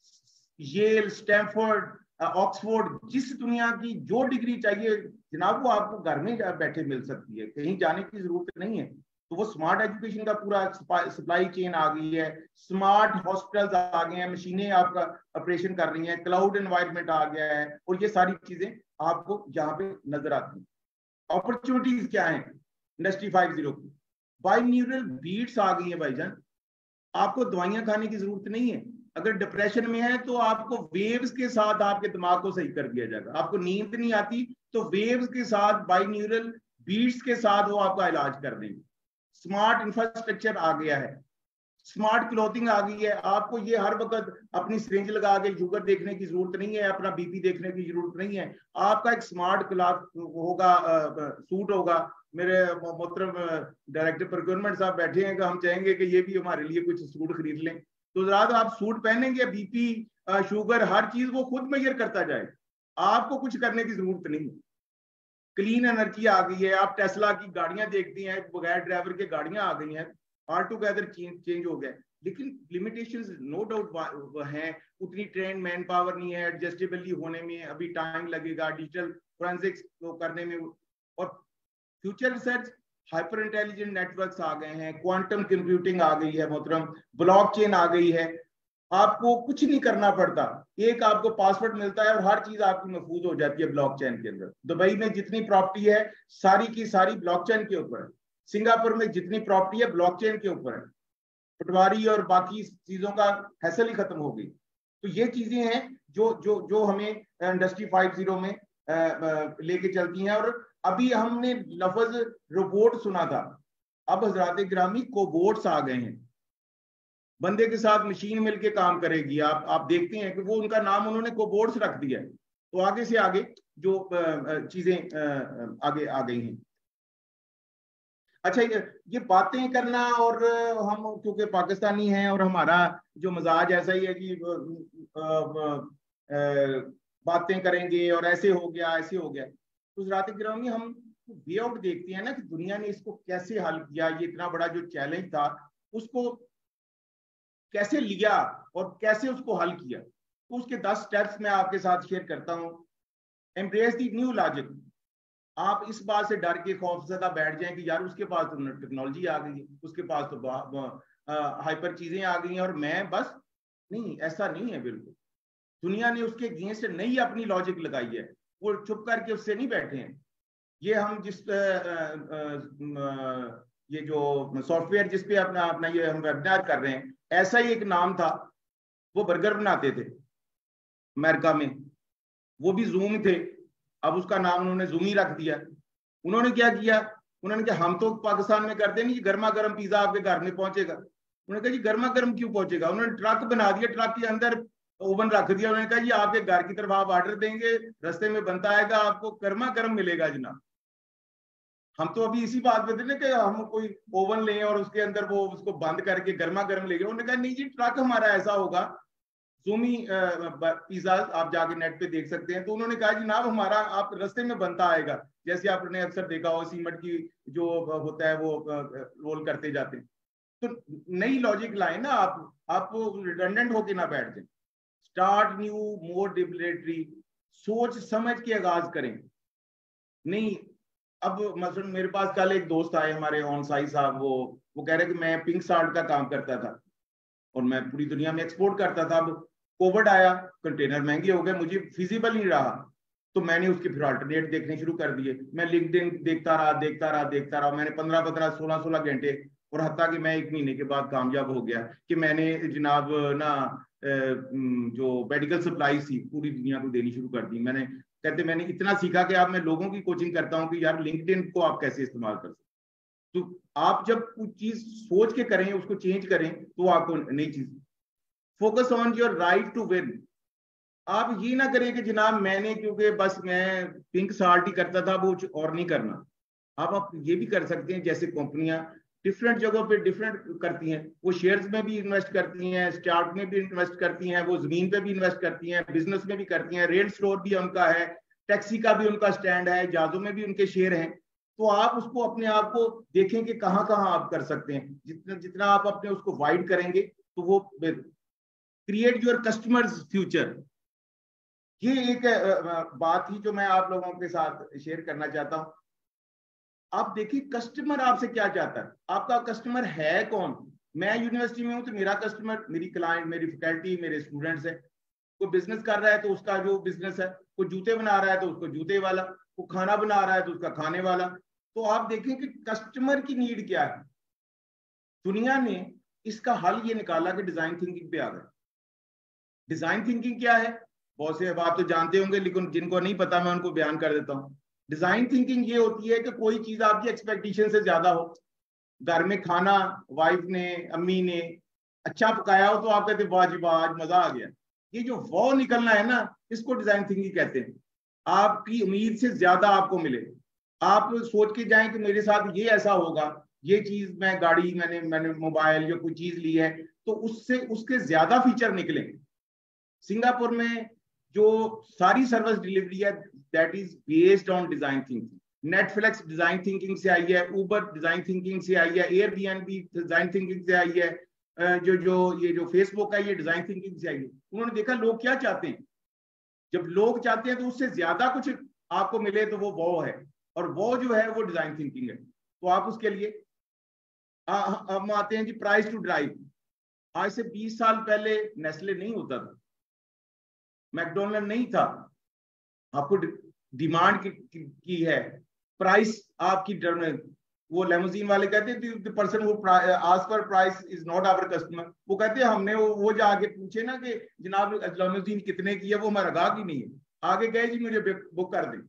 Yale, Stanford, Oxford, जिस दुनिया की जो डिग्री चाहिए जनाब वो आपको घर में बैठे मिल सकती है, कहीं जाने की जरूरत नहीं है। तो वो स्मार्ट एजुकेशन का पूरा सप्लाई चेन आ गई है, स्मार्ट हॉस्पिटल्स आ गए हैं, मशीनें आपका ऑपरेशन कर रही हैं, क्लाउड एनवायरनमेंट आ गया है, और ये सारी चीजें आपको यहाँ पे नजर आती हैं। अपॉर्चुनिटीज क्या है इंडस्ट्री फाइव जीरो की? बाइन्यूरल बीट्स आ गई है भाईजान, आपको दवाइयां खाने की जरूरत नहीं है। अगर डिप्रेशन में है तो आपको वेव्स के साथ आपके दिमाग को सही कर दिया जाएगा। आपको नींद नहीं आती तो वेव्स के साथ, बाइन्यूरल बीट्स के साथ वो आपका इलाज कर देंगे। स्मार्ट इंफ्रास्ट्रक्चर आ गया है, स्मार्ट क्लोथिंग आ गई है। आपको ये हर वक्त अपनी सिरिंज लगा के शुगर देखने की जरूरत नहीं है, अपना बीपी देखने की जरूरत नहीं है। आपका एक स्मार्ट क्लॉथ होगा, सूट होगा। मेरे मोहतरम डायरेक्टर प्रोक्योरमेंट साहब बैठे हैं कि हम चाहेंगे कि ये भी हमारे लिए कुछ सूट खरीद लें। तो जरा तो आप सूट पहनेंगे, बीपी, शुगर, हर चीज वो खुद मेजर करता जाए, आपको कुछ करने की जरूरत नहीं है। क्लीन एनर्जी आ गई है, आप टेस्ला की गाड़ियां देखती हैं, बगैर ड्राइवर के गाड़ियां आ गई हैं, ऑल टुगेदर चेंज हो गया। लेकिन लिमिटेशंस नो डाउट हैं, उतनी ट्रेन मैन पावर नहीं है, एडजस्टेबली होने में अभी टाइम लगेगा, डिजिटल फोरेंसिक्स करने में। और future research, hyper intelligent networks आ गए हैं, क्वांटम कंप्यूटिंग आ गई है मोहतरम, ब्लॉकचेन आ गई है। आपको कुछ नहीं करना पड़ता, एक आपको पासवर्ड मिलता है और हर चीज आपकी महफूज हो जाती है ब्लॉकचेन के अंदर। दुबई में जितनी प्रॉपर्टी है सारी की सारी ब्लॉकचेन के ऊपर है, सिंगापुर में जितनी प्रॉपर्टी है ब्लॉकचेन के ऊपर है, पटवारी और बाकी चीजों का हैसल ही खत्म हो गई। तो ये चीजें हैं जो जो जो हमें इंडस्ट्री फाइव जीरो में लेके चलती हैं। और अभी हमने लफ्ज रोबोट सुना था, अब हजरात गिरामी कोबोट्स आ गए हैं, बंदे के साथ मशीन मिलके काम करेगी। आप आप देखते हैं कि वो उनका नाम उन्होंने कोबोट्स रख दिया है। तो आगे से आगे जो चीजें आगे आ गई हैं। अच्छा, ये ये बातें करना, और हम क्योंकि पाकिस्तानी हैं और हमारा जो मजाज ऐसा ही है कि बातें करेंगे और ऐसे हो गया ऐसे हो गया। तो हज़रात गिरामी, हम वे आउट देखते हैं ना कि दुनिया ने इसको कैसे हल किया, ये इतना बड़ा जो चैलेंज था उसको कैसे लिया और कैसे उसको हल किया। तो उसके दस स्टेप्स मैं आपके साथ शेयर करता हूँ। Embrace the new logic. आप इस बात से डर के खौफजदा बैठ जाएं कि यार उसके पास तो टेक्नोलॉजी आ गई है, उसके पास तो हाइपर चीजें आ गई हैं और मैं बस नहीं, ऐसा नहीं है बिल्कुल। दुनिया ने उसके अगेंस्ट नई अपनी लॉजिक लगाई है, वो चुप करके उससे नहीं बैठे हैं। ये हम जिस आ, आ, आ, ये जो सॉफ्टवेयर जिस पे अपना अपना ये हम वेबिनार कर रहे हैं, ऐसा ही एक नाम था, वो बर्गर बनाते थे अमेरिका में, वो भी जूम थे, अब उसका नाम उन्होंने जूमी रख दिया। उन्होंने क्या किया, उन्होंने कहा हम तो पाकिस्तान में करते नहीं, गर्मा गर्म पिज्जा आपके घर में पहुंचेगा। उन्होंने कहा जी गर्मा गर्म क्यों पहुंचेगा? उन्होंने ट्रक बना दिया, ट्रक के अंदर ओवन रख दिया। उन्होंने कहा जी आपके घर की तरफ आप ऑर्डर देंगे, रास्ते में बनता आएगा, आपको गर्मा गर्म मिलेगा जनाब। हम तो अभी इसी बात पे थे ना कि हम कोई ओवन लें और उसके अंदर वो उसको बंद करके गर्मा गर्म ले गए। उन्होंने कहा नहीं जी, ट्रक हमारा ऐसा होगा, जूमी पिज्जा आप जाके नेट पे देख सकते हैं। तो उन्होंने कहा जनाब हमारा आप रास्ते में बनता आएगा, जैसे आपने अक्सर देखा हो सीमेंट की जो होता है वो रोल करते जाते हैं। तो नई लॉजिक लाए ना आप, आप रिडंडेंट होके ना बैठ जाए। स्टार्ट न्यू मोर डिबलेटरी, सोच समझ के आगाज करें। नहीं अब मसलन मेरे पास कल एक दोस्त आए हमारे ऑन साई साहब, वो वो कह रहे कि मैं पिंक साल्ट का काम करता था और मैं पूरी दुनिया में एक्सपोर्ट करता था। अब कोविड आया, कंटेनर महंगे हो गए, मुझे फिजिबल नहीं रहा, तो मैंने उसके फिर अल्टरनेट देखने शुरू कर दिए। मैं लिंक्डइन देखता रहा देखता रहा देखता रहा, मैंने पंद्रह पंद्रह सोलह सोलह घंटे, और हत्ता कि मैं एक महीने के बाद कामयाब हो गया कि मैंने जनाब ना जो मेडिकल सप्लाई थी पूरी दुनिया को देनी शुरू कर दी। मैंने कहते मैंने इतना सीखा कि आप मैं लोगों की कोचिंग करता हूं कि यार लिंक्डइन को आप कैसे इस्तेमाल कर सकते। तो आप जब कुछ चीज सोच के करें, उसको चेंज करें, तो आपको नई चीज। Focus on your right to win. आप ये ना करें कि जनाब मैंने क्योंकि बस मैं पिंक साल्ट ही करता था, वो कुछ और नहीं करना। आप आप ये भी कर सकते हैं, जैसे कंपनियां डिफरेंट जगहों पे डिफरेंट करती हैं, वो शेयर्स में भी इन्वेस्ट करती हैं, स्टार्ट में भी इन्वेस्ट करती हैं, वो जमीन पे भी इन्वेस्ट करती हैं, बिजनेस में भी करती हैं, रेल स्टोर भी उनका है, टैक्सी का भी उनका स्टैंड है, जहाजों में भी उनके शेयर हैं। तो आप उसको अपने आप को देखें कि कहाँ कहाँ आप कर सकते हैं। जितना जितना आप अपने उसको वाइड करेंगे तो वो क्रिएट योर कस्टमर्स फ्यूचर। ये एक बात ही जो मैं आप लोगों के साथ शेयर करना चाहता हूं। आप देखिए कस्टमर आपसे क्या चाहता है, आपका कस्टमर है कौन। मैं यूनिवर्सिटी में हूं तो मेरा कस्टमर मेरी क्लाइंट, मेरी फैकल्टी, मेरे स्टूडेंट्स है। कोई बिजनेस कर रहा है तो उसका जो बिजनेस है, कोई जूते बना रहा है तो उसको जूते वाला, कोई खाना बना रहा है तो उसका खाने वाला। तो आप देखें कि कस्टमर की नीड क्या है। दुनिया ने इसका हल ये निकाला कि डिजाइन थिंकिंग पे आ गए। डिजाइन थिंकिंग क्या है, बहुत से आप तो जानते होंगे, लेकिन जिनको नहीं पता मैं उनको बयान कर देता हूँ। डिजाइन थिंकिंग ये होती है कि कोई चीज आपकी एक्सपेक्टेशन से ज्यादा हो। घर में खाना वाइफ ने, अम्मी ने अच्छा पकाया हो तो आप कहते वाह जी वाह, आज मजा आ गया। ये जो वो निकलना है ना, इसको डिजाइन थिंकिंग कहते हैं। आपकी उम्मीद से ज्यादा आपको मिले। आप सोच के जाएं कि मेरे साथ ये ऐसा होगा, ये चीज मैं गाड़ी मैंने मैंने मोबाइल या कोई चीज ली है तो उससे उसके ज्यादा फीचर निकले। सिंगापुर में जो सारी सर्विस डिलीवरी है that is based on design thinking. Netflix design thinking से आई है, उबर डिजाइन थिंकिंग से आई है, एयरबीएनबी डिजाइन थिंकिंग से आई है, जो जो ये जो फेसबुक है ये डिजाइन थिंकिंग से आई है। उन्होंने देखा लोग क्या चाहते हैं, जब लोग चाहते हैं तो उससे ज्यादा कुछ आपको मिले तो वो वो है, और वो जो है वो डिजाइन थिंकिंग है। तो आप उसके लिए हम आते हैं जी प्राइस टू ड्राइव। आज से बीस साल पहले नेस्ले नहीं होता था, मैकडोनल्ड नहीं था। आपको डिमांड की, की, की है, प्राइस आपकी, वो लेमोजीन वाले कहते हैं the person who ask for price is not our customer. वो कहते हैं हमने वो, वो जाके पूछे ना कि जनाब लेमोजीन कितने की है, वो हमारा गाहक ही नहीं है, आगे गए जी मुझे बुक कर दें।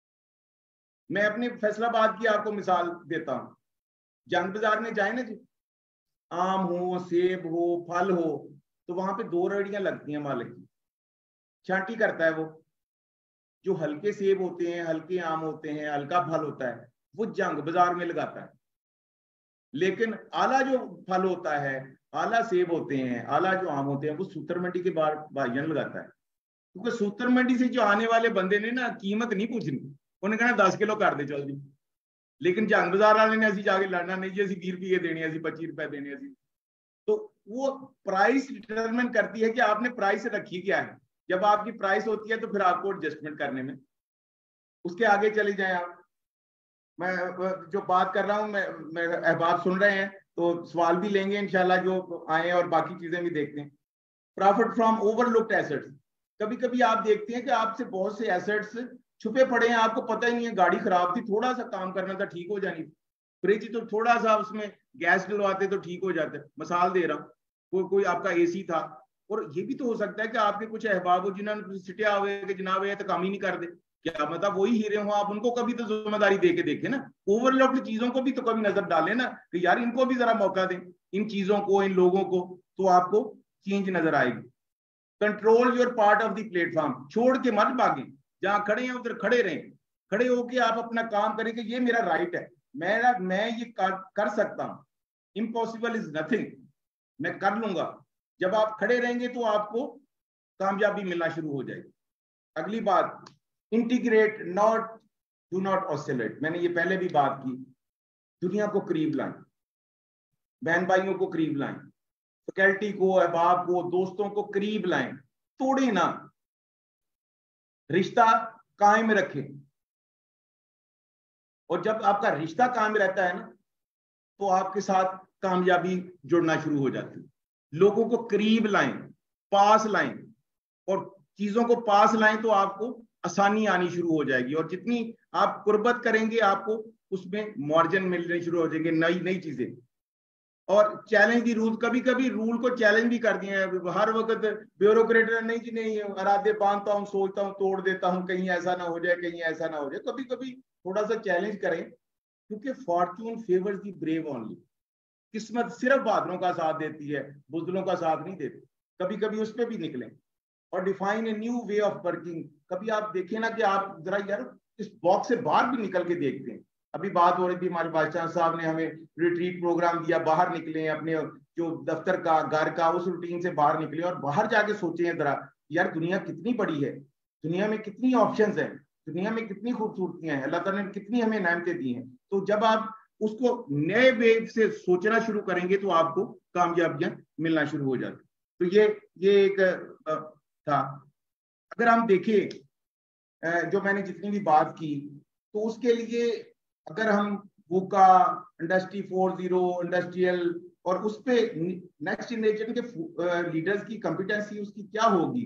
मैं अपने फैसलाबाद की आपको मिसाल देता हूँ। जंग बाजार में जाए ना जी, आम हो, सेब हो, फल हो, तो वहां पे दो रेहड़ियां लगती हैं मालिक की, छांटी करता है वो। जो हल्के सेब होते हैं, हल्के आम होते हैं, हल्का फल होता है, वो जंग बाजार में लगाता है। लेकिन आला जो फल होता है, आला सेब होते हैं, आला जो आम होते हैं, वो सूतर मंडी के बाहर भाईजान लगाता है। क्योंकि सूतर मंडी से जो आने वाले बंदे ने ना कीमत नहीं पूछनी, उन्हें कहना दस किलो कर दे चल जी। लेकिन जंग बाजार वाले ने असी जाके लड़ना नहीं जी, असी बीस रुपये देने, असी पच्चीस रुपए देने असी। तो वो प्राइस डिटरमिन करती है कि आपने प्राइस रखी क्या है। जब आपकी प्राइस होती है तो फिर आपको एडजस्टमेंट करने में, उसके आगे चले जाएं आप। मैं जो बात कर रहा हूं, मैं, मैं अहबाब सुन रहे हैं तो सवाल भी लेंगे इंशाल्लाह जो आए, और बाकी चीजें भी देखते हैं। Profit from overlooked assets. कभी कभी आप देखते हैं कि आपसे बहुत से एसेट्स छुपे पड़े हैं, आपको पता ही नहीं है। गाड़ी खराब थी, थोड़ा सा काम करना था, ठीक हो जानी थी। फ्रिज तो थोड़ा सा उसमें गैस डलवाते तो ठीक हो जाते। मिसाल दे रहा हूँ, कोई कोई आपका एसी था, और ये भी तो हो सकता है कि आपके कुछ अहबाब हो जिन्होंने सिटिया हुए कि जनाब ये तो काम ही नहीं कर दे, क्या मतलब वही हीरे हो, आप उनको कभी तो जिम्मेदारी दे के देखे ना। ओवरलुक्ड चीजों को भी तो कभी नजर डाले ना कि यार इनको भी जरा मौका दें, इन चीजों को, इन लोगों को, तो आपको चेंज नजर आएगी। Control your part of the platform. छोड़ के मत भागे, जहां खड़े हैं उधर खड़े रहें। खड़े होके आप अपना काम करें कि ये मेरा राइट है, मेरा मैं ये कर, कर सकता हूं। इम्पॉसिबल इज नथिंग, मैं कर लूंगा। जब आप खड़े रहेंगे तो आपको कामयाबी मिलना शुरू हो जाएगी। अगली बात, integrate not do not oscillate. मैंने ये पहले भी बात की, दुनिया को करीब लाएं। बहन भाइयों को करीब लाएं, फैकल्टी को, अहबाब को, दोस्तों को करीब लाएं, तोड़े ना, रिश्ता कायम रखें। और जब आपका रिश्ता कायम रहता है ना, तो आपके साथ कामयाबी जुड़ना शुरू हो जाती है। लोगों को करीब लाएं, पास लाएं, और चीजों को पास लाएं तो आपको आसानी आनी शुरू हो जाएगी। और जितनी आप कुर्बत करेंगे, आपको उसमें मार्जिन मिलने शुरू हो जाएंगे, नई नई चीजें। और चैलेंज दी रूल, कभी कभी रूल को चैलेंज भी कर दिए हैं। हर वक्त ब्यूरोक्रेट नहीं जी नहीं, इरादे बांधता हूँ, सोचता हूँ, तोड़ देता हूँ, कहीं ऐसा ना हो जाए, कहीं ऐसा ना हो जाए। कभी कभी थोड़ा सा चैलेंज करें, क्योंकि fortune favours the brave only. किस्मत सिर्फ बहादुरों का साथ देती है, बुज़दिलों का साथ नहीं देती। कभी कभी उस पर भी निकलें और define a new way of working. कभी आप देखें ना कि आप जरा यार इस बॉक्स से बाहर भी निकल के देखते हैं। अभी बात हो रही थी, हमारे बादशाह साहब ने हमें रिट्रीट प्रोग्राम दिया, बाहर निकले, अपने जो दफ्तर का, घर का, उस रूटीन से बाहर निकले और बाहर जाके सोचे जरा यार दुनिया कितनी बड़ी है, दुनिया में कितनी ऑप्शंस हैं, दुनिया में कितनी खूबसूरतियां हैं, अल्लाह ताला ने कितनी हमें नेमतें दी हैं। तो जब आप उसको नए वे से सोचना शुरू करेंगे तो आपको कामयाबियां मिलना शुरू हो जाती। तो ये ये एक था। अगर हम देखें जो मैंने जितनी भी बात की, तो उसके लिए अगर हम VUCA, industry four zero, industrial, और उस पे नेक्स्ट जनरेशन के लीडर्स की कॉम्पिटेंसी उसकी क्या होगी,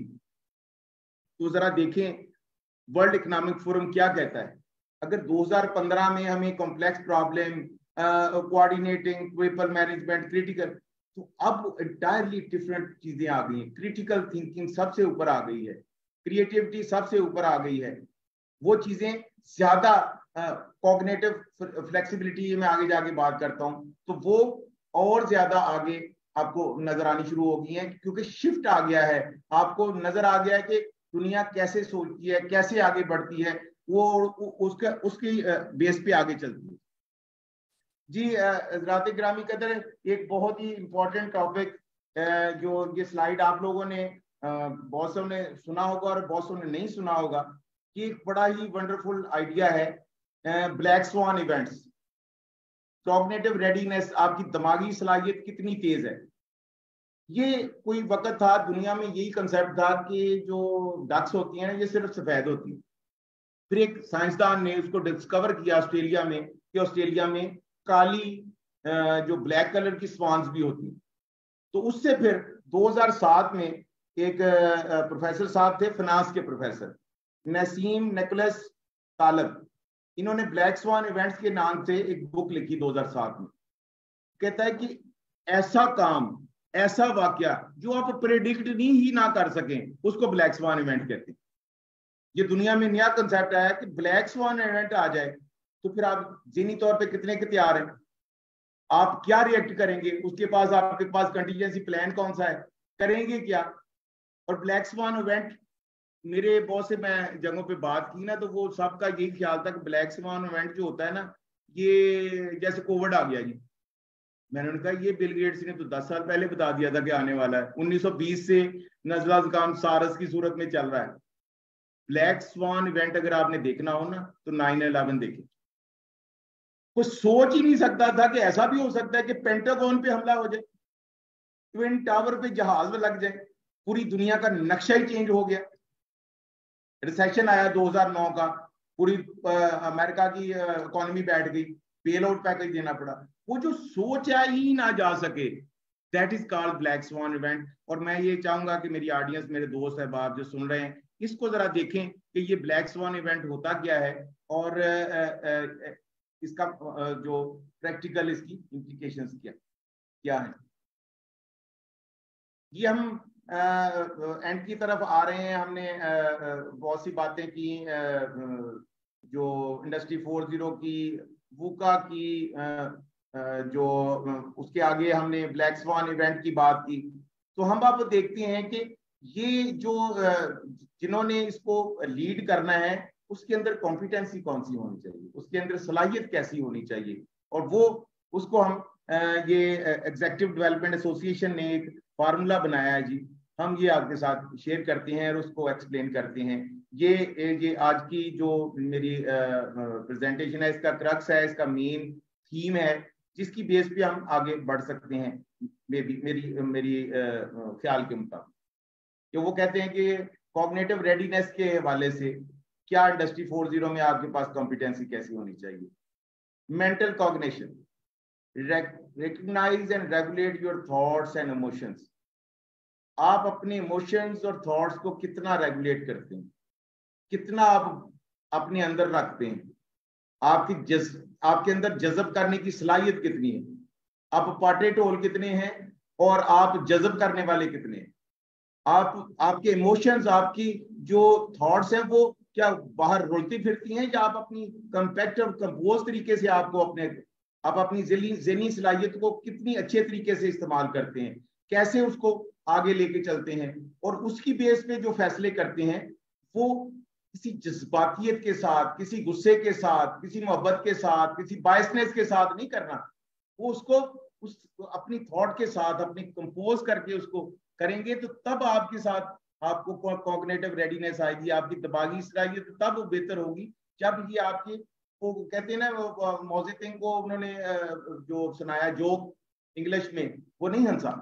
तो जरा देखें वर्ल्ड इकोनॉमिक फोरम क्या कहता है। अगर दो हज़ार पंद्रह में हमें complex problem, coordinating, people management, critical, तो अब एंटायरली डिफरेंट चीजें आ गई हैं। क्रिटिकल थिंकिंग सबसे ऊपर आ गई है, क्रिएटिविटी सबसे ऊपर आ गई है, वो चीजें ज्यादा, कॉग्निटिव फ्लेक्सिबिलिटी में आगे जाके बात करता हूं, तो वो और ज्यादा आगे आपको नजर आनी शुरू हो गई है, क्योंकि शिफ्ट आ गया है। आपको नजर आ गया है कि दुनिया कैसे सोचती है, कैसे आगे बढ़ती है, वो उसके उसकी बेस पे आगे चलती है। जी हज़रात ग्रामी कदर, एक बहुत ही इंपॉर्टेंट टॉपिक, जो ये स्लाइड आप लोगों ने बहुत सौ ने सुना होगा और बहुत सौ ने नहीं सुना होगा, कि एक बड़ा ही वंडरफुल आइडिया है black swan events. Cognitive readiness, आपकी दिमागी सलाहियत कितनी तेज है। ये कोई वक्त था दुनिया में यही कंसेप्ट था कि जो डक्स होती हैं ये सिर्फ सफेद होती हैं। फिर एक साइंसदान ने उसको डिस्कवर किया ऑस्ट्रेलिया में, कि ऑस्ट्रेलिया में काली जो ब्लैक कलर की स्वान्स भी होती हैं। तो उससे फिर दो हज़ार सात में एक प्रोफेसर साहब थे, फिनांस के प्रोफेसर नसीम निकोलस तालब, इन्होंने ब्लैक स्वान इवेंट्स के नाम से एक बुक लिखी दो हज़ार सात में। कहता है कि ऐसा काम, ऐसा वाकया जो आप प्रेडिक्ट नहीं ही ना कर सकें, उसको ब्लैक स्वान इवेंट कहते हैं। ये दुनिया में नया कंसेप्ट आया कि ब्लैक स्वान इवेंट आ जाए तो फिर आप ज़हनी तौर पे कितने के तैयार हैं, आप क्या रिएक्ट करेंगे, उसके पास आपके पास कंटीजेंसी प्लान कौन सा है, करेंगे क्या। और ब्लैक स्वान इवेंट, मेरे बहुत से मैं जगहों पे बात की ना, तो वो सबका यही ख्याल था कि ब्लैक स्वान इवेंट जो होता है ना, ये जैसे कोविड आ गया जी, मैंने उनका ये बिल गेट्स ने तो दस साल पहले बता दिया था कि आने वाला है। उन्नीस सौ बीस से नज़ला जुकाम सारस की सूरत में चल रहा है। ब्लैक स्वान इवेंट अगर आपने देखना हो ना, तो नाइन इलेवन देखें। कोई सोच ही नहीं सकता था कि ऐसा भी हो सकता है कि पेंटागन पे हमला हो जाए, ट्विन टावर पे जहाज लग जाए, पूरी दुनिया का नक्शा ही चेंज हो गया। रिसेशन आया दो हज़ार नौ का, पूरी अमेरिका की इकोनॉमी बैठ गई, बेल आउट पैकेज देना पड़ा। वो जो सोचा ही ना जा सके, that is called black swan event. और मैं ये चाहूंगा कि मेरी ऑडियंस, मेरे दोस्त अहबाब जो सुन रहे हैं, इसको जरा देखें कि ये ब्लैक स्वान इवेंट होता क्या है और इसका जो प्रैक्टिकल इसकी इम्प्लीकेशंस क्या क्या है। ये हम एंड की तरफ आ रहे हैं। हमने बहुत सी बातें की, जो इंडस्ट्री फोर जीरो की, वूका की, जो उसके आगे हमने ब्लैक स्वान इवेंट की बात की। तो हम आप देखते हैं कि ये जो जिन्होंने इसको लीड करना है, उसके अंदर कॉम्पिटेंसी कौन सी होनी चाहिए, उसके अंदर सलाहियत कैसी होनी चाहिए, और वो उसको हम ये एग्जीक्यूटिव डेवलपमेंट एसोसिएशन ने एक फार्मूला बनाया है जी, हम ये आपके साथ शेयर करते हैं और उसको एक्सप्लेन करते हैं। ये ये आज की जो मेरी प्रेजेंटेशन है, इसका क्रक्स है, इसका मेन थीम है जिसकी बेस पे हम आगे बढ़ सकते हैं। मेरी मेरी मेरी ख्याल के मुताबिक कि वो कहते हैं कि कॉग्निटिव रेडीनेस के हवाले से क्या इंडस्ट्री फोर जीरो में आपके पास कॉम्पिटेंसी कैसी होनी चाहिए। Mental cognition, recognize and regulate your thoughts and emotions। आप अपने इमोशंस और थॉट्स को कितना रेगुलेट करते हैं, कितना आप अपने अंदर रखते हैं, आपकी जज आपके अंदर जज्ब करने की सलाहियत कितनी है, आप पाटे टोल कितने हैं और आप जज्ब करने वाले कितने हैं। आप आपके इमोशंस, आपकी जो थॉट्स हैं वो क्या बाहर रुलती फिरती हैं, या आप अपनी कंपैक्ट और कंपोज तरीके से आपको अपने आप अपनी ज़हनी सलाहियत को कितनी अच्छे तरीके से इस्तेमाल करते हैं, कैसे उसको आगे लेके चलते हैं, और उसकी बेस पे जो फैसले करते हैं वो किसी जज्बातियत के साथ, किसी गुस्से के साथ, किसी मोहब्बत के साथ, किसी बायसनेस के साथ नहीं करना। वो उसको उस अपनी थॉट के साथ अपनी कंपोज करके उसको करेंगे, तो तब आपके साथ आपको कॉग्निटिव रेडीनेस आएगी, आपकी दिमागी सलाहियत तब बेहतर होगी जब ये आपके, वो कहते हैं ना, मौजितिंग को उन्होंने जो सुनाया जोक इंग्लिश में, वो नहीं हंसा,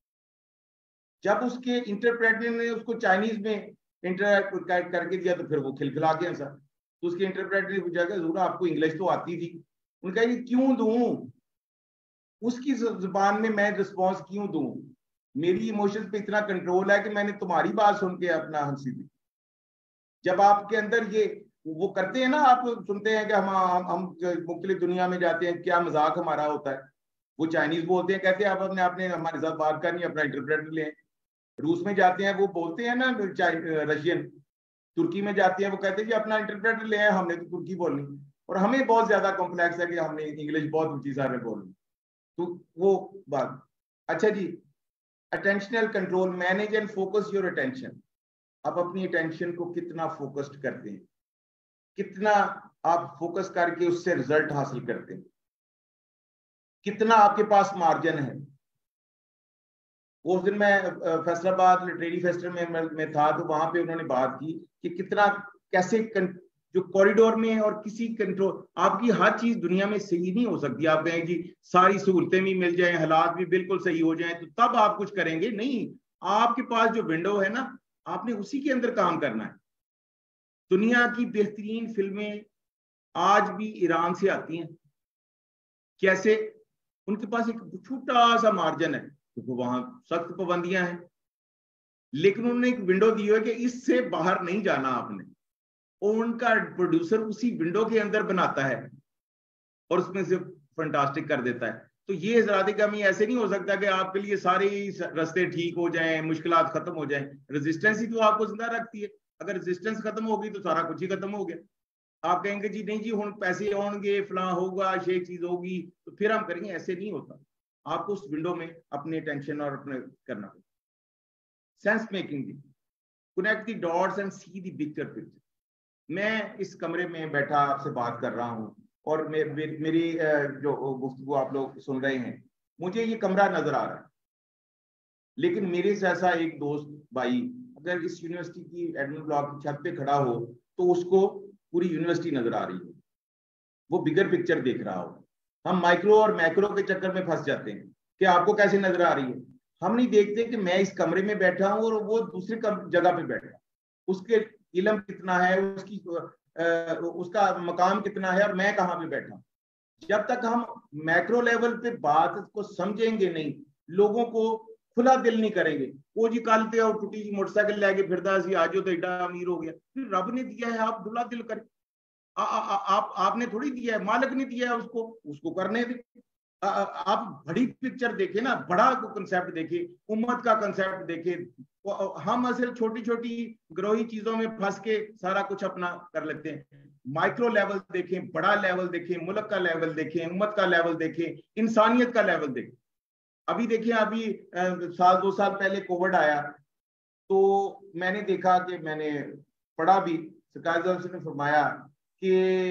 जब उसके इंटरप्रेटर ने उसको चाइनीज में इंटरप्रेट करके दिया तो फिर वो खिलखिला के हंसा। तो उसके इंटरप्रेटर ने पूछा कि जरूर आपको इंग्लिश तो आती थी, उनका ये क्यों दूं, उसकी जुबान में मैं रिस्पॉन्स क्यों दूं, मेरी इमोशंस पे इतना कंट्रोल है कि मैंने तुम्हारी बात सुन के अपना हंसी दी। जब आपके अंदर ये वो करते हैं ना, आप सुनते हैं कि हम हम, हम मुख्तलिफ दुनिया में जाते हैं, क्या मजाक हमारा होता है, वो चाइनीज बोलते हैं, कहते हैं आप अपने आपने हमारे साथ बात करनी, अपना इंटरप्रेटर लें। रूस में जाते हैं वो बोलते हैं ना रशियन, तुर्की में जाते हैं वो कहते हैं कि अपना इंटरप्रेटर ले आए, हमने तो तुर्की बोलनी, और हमें बहुत ज्यादा कॉम्प्लेक्स है कि हमने इंग्लिश बहुत ऊंची सारे बोलनी। तो वो बात। अच्छा जी, attentional control, manage and focus your attention. आप अपनी अटेंशन को कितना फोकस्ड करते हैं, कितना आप फोकस करके उससे रिजल्ट हासिल करते हैं, कितना आपके पास मार्जिन है। उस दिन मैं फैसलाबाद लिटरेरी फेस्टिवल में, में था, तो वहां पे उन्होंने बात की कि कितना कैसे जो कॉरिडोर में और किसी कंट्रोल, आपकी हर चीज दुनिया में सही नहीं हो सकती। आप कहें जी सारी सहूलतें भी मिल जाएं, हालात भी बिल्कुल सही हो जाएं तो तब आप कुछ करेंगे, नहीं। आपके पास जो विंडो है ना, आपने उसी के अंदर काम करना है। दुनिया की बेहतरीन फिल्में आज भी ईरान से आती हैं। कैसे? उनके पास एक छोटा सा मार्जिन है, तो वहां सख्त पाबंदियां हैं, लेकिन उन्होंने एक विंडो दी है कि इससे बाहर नहीं जाना आपने, और उनका प्रोड्यूसर उसी विंडो के अंदर बनाता है और उसमें से फंटास्टिक कर देता है। तो ये हजरात कमी ऐसे नहीं हो सकता कि आपके लिए सारे रास्ते ठीक हो जाएं, मुश्किलात खत्म हो जाएं। रेजिस्टेंस ही तो आपको जिंदा रखती है। अगर रेजिस्टेंस खत्म होगी तो सारा कुछ ही खत्म हो गया। आप कहेंगे जी नहीं जी हुण पैसे आउणगे, फलां होगा, ये चीज होगी तो फिर हम करेंगे, ऐसे नहीं होता। आपको उस विंडो में अपनी अटेंशन और अपने करना पड़ेगा। Sense making, connect the dots and see the bigger picture. मैं इस कमरे में बैठा आपसे बात कर रहा हूं और मे, मे, मेरी जो गुफ्तगू आप लोग सुन रहे हैं, मुझे ये कमरा नजर आ रहा है, लेकिन मेरे जैसा एक दोस्त भाई अगर इस यूनिवर्सिटी की एडमिन ब्लॉक की छत पे खड़ा हो तो उसको पूरी यूनिवर्सिटी नजर आ रही हो, वो बिगर पिक्चर देख रहा हो। हम माइक्रो और मैक्रो के चक्कर में फंस जाते हैं कि आपको कैसे नजर आ रही है। हम नहीं देखते कि मैं इस कमरे में बैठा हूं और वो दूसरी जगह पे बैठा, उसके इल्म कितना है, उसकी आ, उसका मकाम कितना है और मैं कहाँ पे बैठा। जब तक हम मैक्रो लेवल पे बात को समझेंगे नहीं, लोगों को खुला दिल नहीं करेंगे, वो जी कल पे और टूटी जी मोटरसाइकिल लेके फिरदा सी, आज तो एडा अमीर हो गया। फिर रब ने दिया है, आप खुला दिल करें। आ, आ, आ, आप आपने थोड़ी दिया है, मालिक ने दिया है, उसको उसको करने दे। आ, आ, आप बड़ी पिक्चर देखे ना, बड़ा कंसेप्ट देखे, उम्मत का कंसेप्ट देखे। हम असल छोटी छोटी ग्रोही चीजों में फंस के सारा कुछ अपना कर लेते हैं। माइक्रो लेवल देखें, बड़ा लेवल देखें, मुल्क का लेवल देखें, उम्मत का लेवल देखें, इंसानियत का लेवल देखें। अभी देखिए, अभी साल दो साल पहले कोविड आया तो मैंने देखा कि मैंने पढ़ा भी, सरकार ने फरमाया कि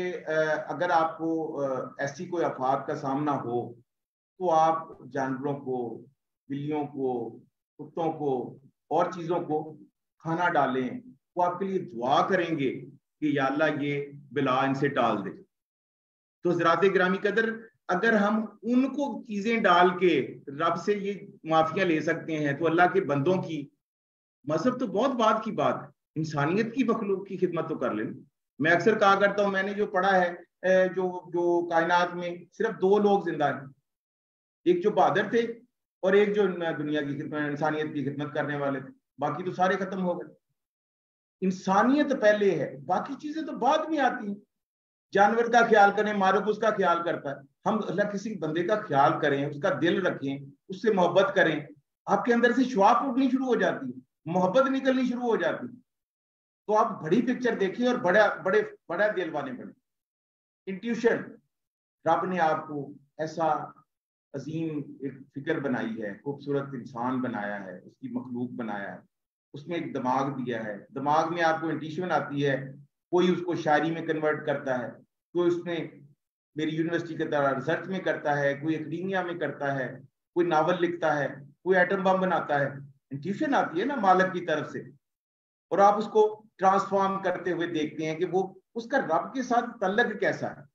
अगर आपको ऐसी कोई आफत का सामना हो तो आप जानवरों को, बिल्लियों को, कुत्तों को और चीजों को खाना डालें, वो आपके लिए दुआ करेंगे कि या अल्लाह ये बिला इनसे टाल दे। तो ज़रात ग्रामी कदर, अगर हम उनको चीजें डाल के रब से ये माफिया ले सकते हैं, तो अल्लाह के बंदों की, मजहब तो बहुत बात की बात है, इंसानियत की मखलूक की खिदमत तो कर लेना। मैं अक्सर कहा करता हूं, मैंने जो पढ़ा है, जो जो कायनात में सिर्फ दो लोग जिंदा हैं, एक जो बहादुर थे और एक जो दुनिया की खिदमत, इंसानियत की खिदमत करने वाले थे, बाकी तो सारे खत्म हो गए। इंसानियत पहले है, बाकी चीजें तो बाद में आती हैं। जानवर का ख्याल करें, मालिक उसका ख्याल करता है। हम अल्लाह किसी बंदे का ख्याल करें, उसका दिल रखें, उससे मोहब्बत करें, आपके अंदर से श्वास उठनी शुरू हो जाती है, मोहब्बत निकलनी शुरू हो जाती है। तो आप बड़ी पिक्चर देखिए और बड़ा बड़े बड़ा दिल वाले बने। इंट्यूशन, रब ने आपको ऐसा अजीम एक फिक्र बनाई है, खूबसूरत इंसान बनाया है, उसकी मखलूक बनाया है, उसमें एक दिमाग दिया है, दिमाग में आपको इंट्यूशन आती है। कोई उसको शायरी में कन्वर्ट करता है, कोई उसमें मेरी यूनिवर्सिटी की तरह रिसर्च में करता है, कोई एकेडमिया में करता है, कोई नावल लिखता है, कोई एटम बम बनाता है। इंट्यूशन आती है ना मालिक की तरफ से, और आप उसको ट्रांसफॉर्म करते हुए देखते हैं कि वो उसका रब के साथ तल्लक कैसा है।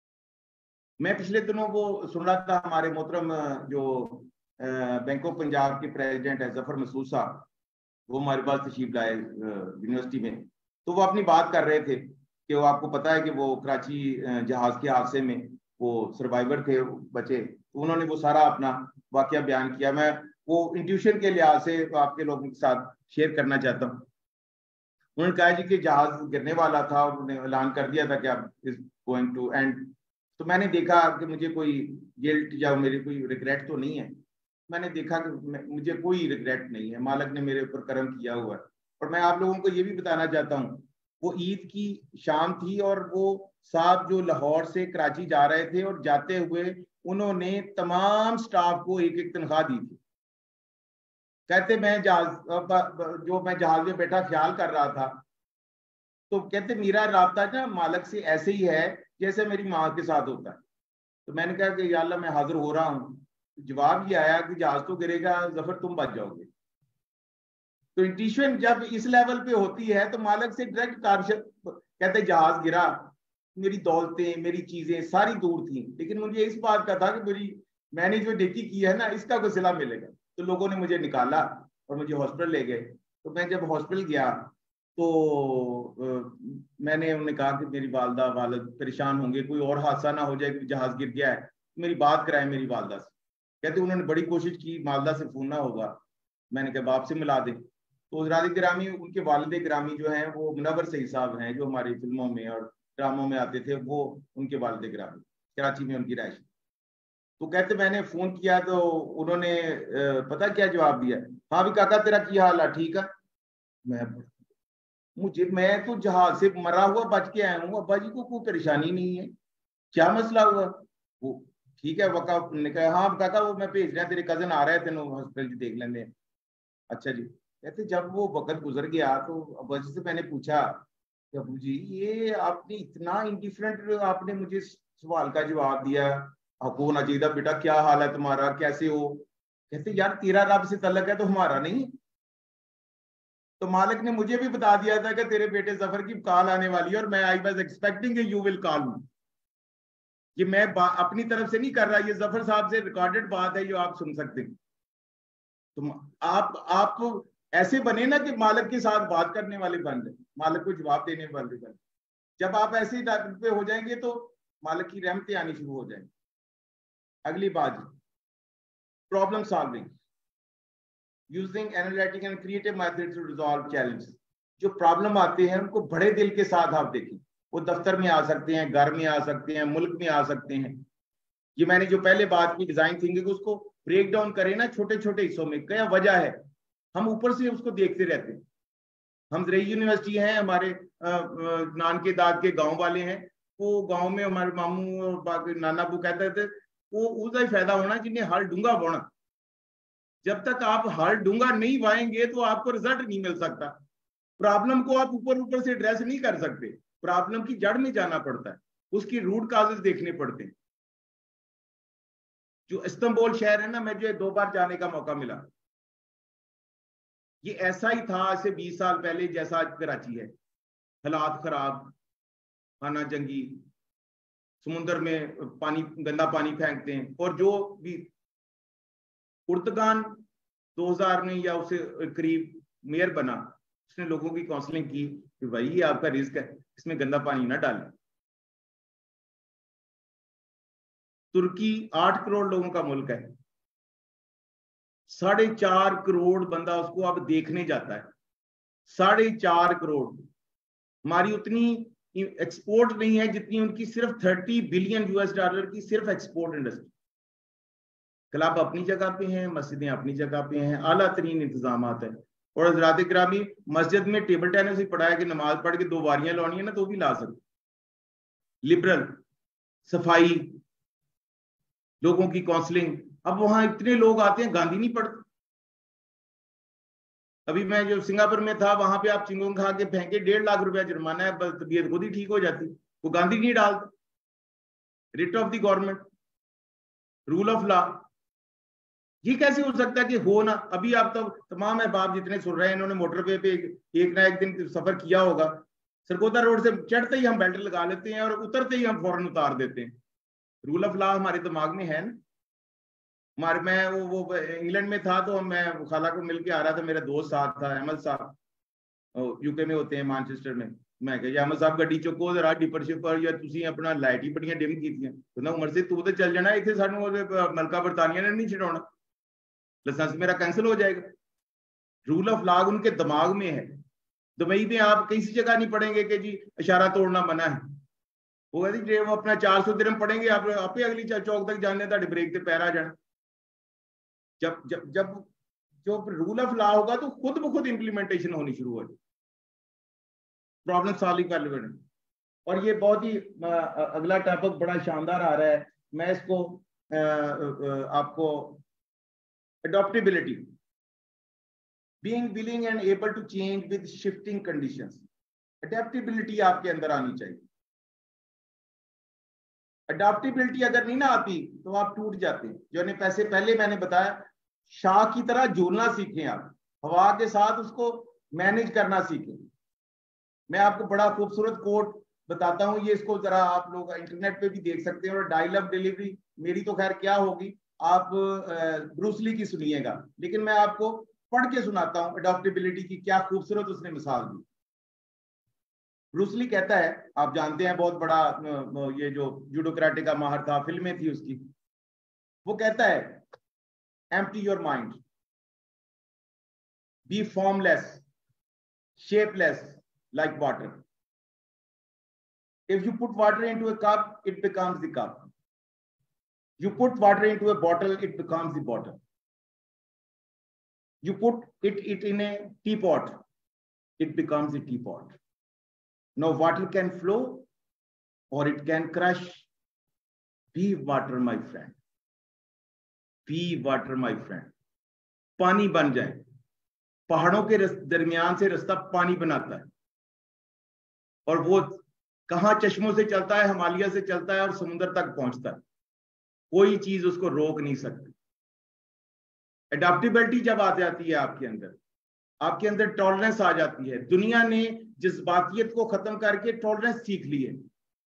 मैं पिछले दिनों वो सुन रहा था, हमारे मोहतरम जो बैंक ऑफ पंजाब के प्रेसिडेंट है जफर मसूद साहब, वो हमारे पास तशरीफ लाए यूनिवर्सिटी में। तो वो अपनी बात कर रहे थे कि वो, आपको पता है कि वो कराची जहाज के हादसे में वो सर्वाइवर थे बचे, तो उन्होंने वो सारा अपना वाकया बयान किया। मैं वो इंट्यूशन के लिहाज से आपके लोगों के साथ शेयर करना चाहता हूँ। उन्होंने कहा जी कि जहाज गिरने वाला था, उन्होंने ऐलान कर दिया था कि अब इज गोइंग टू एंड। तो मैंने देखा कि मुझे कोई गिल्ट या मेरे कोई रिग्रेट तो नहीं है। मैंने देखा कि मुझे कोई रिग्रेट नहीं है, मालिक ने मेरे ऊपर करम किया हुआ है। और मैं आप लोगों को ये भी बताना चाहता हूँ, वो ईद की शाम थी और वो साहब जो लाहौर से कराची जा रहे थे, और जाते हुए उन्होंने तमाम स्टाफ को एक एक तनख्वाह दी थी। कहते मैं जहाज जो मैं जहाज में बैठा ख्याल कर रहा था, तो कहते मेरा राब्ता ना मालिक से ऐसे ही है जैसे मेरी माँ के साथ होता है। तो मैंने कहा कि या अल्लाह मैं हाजिर हो रहा हूँ। जवाब ये आया कि जहाज तो गिरेगा, जफर तुम बच जाओगे। तो इंट्यूशन जब इस लेवल पे होती है तो मालिक से डायरेक्ट कारशत, कहते जहाज गिरा, मेरी दौलतें मेरी चीजें सारी दूर थी, लेकिन मुझे इस बात का था कि मेरी मैंने जो नेकी की है ना, इसका कोई सिला मिलेगा। तो लोगों ने मुझे निकाला और मुझे हॉस्पिटल ले गए। तो मैं जब हॉस्पिटल गया तो आ, मैंने उन्हें कहा कि मेरी वालदा वालिद परेशान होंगे, कोई और हादसा ना हो जाए कि जहाज गिर गया है, मेरी बात कराए मेरी वालदा से। कहते उन्होंने बड़ी कोशिश की, वालदा से फोन ना होगा। मैंने कहा बाप से मिला दे। तो हजरात गिरामी, उनके वालिद गिरामी जो हैं वो मुनव्वर सईद साहब हैं, जो हमारी फिल्मों में और ड्रामों में आते थे, वो उनके वालिद गिरामी, कराची में उनकी रहायश। तो कहते मैंने फोन किया तो उन्होंने पता क्या जवाब दिया, हाँ भी काका तेरा की हाल है, ठीक है। मैं मुझे मैं तो जहाज से मरा हुआ बच के आया हूँ, अब्बा जी को कोई परेशानी नहीं है, क्या मसला हुआ। वो ठीक है वका ने कहा, हाँ काका वो मैं भेज रहा, तेरे कजन आ रहे थे हॉस्पिटल देख लेंगे। अच्छा जी। कहते जब वो वक्त गुजर गया तो अब्बा जी से मैंने पूछा कि अबू जी ये आपने इतना इंडिफरेंट आपने मुझे सवाल का जवाब दिया, आपको होना चाहिए बेटा क्या हाल है तुम्हारा, कैसे हो। कहते यार तेरा रब से तल्लक है तो हमारा नहीं। तो मालिक ने मुझे भी बता दिया था कि तेरे बेटे जफर की कॉल आने वाली है, और मैं I was expecting you will call me. ये मैं अपनी तरफ से नहीं कर रहा, ये जफर साहब से रिकॉर्डेड बात है जो आप सुन सकते हैं। तो आप आप ऐसे बने ना कि मालिक के साथ बात करने वाले बन जाए, मालिक को जवाब देने वाले बन। जब आप ऐसे ही पे हो जाएंगे तो मालिक की रहमतें आनी शुरू हो जाएंगी। अगली बात, problem solving using analytic and creative methods to resolve challenges. जो प्रॉब्लम आते हैं उनको बड़े दिल के साथ आप देखें। वो दफ्तर में आ सकते हैं, घर में आ सकते हैं, मुल्क में आ सकते हैं। ये मैंने जो पहले बात की डिजाइन थिंकिंग, उसको ब्रेक डाउन करें ना छोटे छोटे हिस्सों में। क्या वजह है, हम ऊपर से उसको देखते रहते हैं। हम जरई यूनिवर्सिटी हैं, हमारे नान के दाद के गांव वाले हैं, वो गांव में हमारे मामू और बाकी नाना बू कहते थे वो उसका ही फायदा होना जिन्हें हल डूंगा बोना। जब तक आप हल डूंगा नहीं वाएंगे तो आपको रिजल्ट नहीं मिल सकता। प्रॉब्लम को आप ऊपर ऊपर से एड्रेस नहीं कर सकते, प्रॉब्लम की जड़ में जाना पड़ता है, उसकी रूट काजेस देखने पड़ते हैं। जो इस्तांबुल शहर है ना, मुझे दो बार जाने का मौका मिला, ये ऐसा ही था आज से बीस साल पहले जैसा आज कराची है। हालात खराब, खाना जंगी, समुद्र में पानी, गंदा पानी फेंकते हैं। और जो भी पुर्तगाल दो हज़ार में या उससे करीब मेयर बना, उसने लोगों की काउंसलिंग की कि भाई ये आपका रिस्क है, इसमें गंदा पानी ना डालें। तुर्की आठ करोड़ लोगों का मुल्क है, साढ़े चार करोड़ बंदा उसको अब देखने जाता है, साढ़े चार करोड़। हमारी उतनी एक्सपोर्ट नहीं है जितनी उनकी, सिर्फ थर्टी बिलियन यूएस डॉलर की सिर्फ एक्सपोर्ट इंडस्ट्री। क्लब अपनी जगह पे हैं, मस्जिदें अपनी जगह पे हैं, आला तरीन इंतजाम है। और हज़रात इकरामी, मस्जिद में टेबल टेनिस ही पढ़ाया कि नमाज पढ़ के दो वारियां लानी है ना तो भी ला सकते। लिबरल, सफाई, लोगों की काउंसलिंग। अब वहां इतने लोग आते हैं, गांधी नहीं पढ़ते। अभी मैं जो सिंगापुर में था, वहां पे आप चिंगम खा के फेंके, डेढ़ लाख रुपया जुर्माना है, बस तबीयत खुद ही ठीक हो जाती। वो गांधी नहीं डालता। Writ of the government, rule of law, ये कैसे हो सकता है कि हो ना? अभी आप तो तमाम अहबाब जितने सुन रहे हैं, इन्होंने मोटरवे पे एक ना एक दिन सफर किया होगा। सरगोदा रोड से चढ़ते ही हम बेल्ट लगा लेते हैं और उतरते ही हम फौरन उतार देते हैं। रूल ऑफ लॉ हमारे दिमाग में है ना। हमारे मैं वो वो इंग्लैंड में था तो मैं खाला को मिल के आ रहा था, मेरा दोस्त साथ था, अहमद साहब, यूके में होते हैं, मैनचेस्टर में। मैं कहा अहमद साहब गड्डी चुको जरा डिपर शिपर, या तुसी अपना लाइट ही बड़ियां डिम कीतियां। कहना उमर से तू तो चल जाना, इतने सानू मलका बरतानिया ने नहीं छड़ाना, लाइसेंस मेरा कैंसिल हो जाएगा। रूल ऑफ लॉ उनके दिमाग में है। दुबई में आप किसी जगह नहीं पढ़ेंगे कि जी इशारा तोड़ना मना है। वो कहती वो अपना चार सौ दिरहम पढ़ेंगे, आप आपे अगली चौक तक जाने ताड़े ब्रेक ते पैर आ जाना। जब जब जब जो रूल ऑफ लॉ होगा तो खुद ब खुद इंप्लीमेंटेशन होनी शुरू हो जाए, प्रॉब्लम सॉल्विंग कर लेने। और ये बहुत ही अगला टॉपिक बड़ा शानदार आ रहा है, मैं इसको आ, आ, आपको adaptability, being willing and able to change with shifting conditions, adaptability आपके अंदर आनी चाहिए। adaptability अगर नहीं ना आती तो आप टूट जाते हैं। जो ने पैसे पहले मैंने बताया, शाह की तरह झूलना सीखें, आप हवा के साथ उसको मैनेज करना सीखें। मैं आपको बड़ा खूबसूरत कोट बताता हूं, ये इसको जरा आप लोग इंटरनेट पे भी देख सकते हैं। और डायल अप डिलीवरी मेरी तो खैर क्या होगी, आप ब्रूस ली की सुनिएगा, लेकिन मैं आपको पढ़ के सुनाता हूं अडॉप्टेबिलिटी की क्या खूबसूरत उसने मिसाल दी। ब्रूस ली कहता है, आप जानते हैं बहुत बड़ा ये जो जूडो कराटे का माहिर था, फिल्में थी उसकी। वो कहता है empty your mind, be formless, shapeless like water. If you put water into a cup, it becomes the cup. You put water into a bottle, it becomes the bottle. You put it, it in a teapot, it becomes a teapot. Now water can flow or it can crush. Be water, my friend. Be water, my friend. पानी बन जाए। पहाड़ों के दरमियान से रास्ता पानी बनाता है, और वो कहां चश्मों से चलता है, हिमालय से चलता है और समुद्र तक पहुंचता है। कोई चीज उसको रोक नहीं सकती। एडेप्टेबिलिटी जब आ जाती है आपके अंदर, आपके अंदर टॉलरेंस आ जाती है। दुनिया ने जज्बातियत को खत्म करके टॉलरेंस सीख ली है।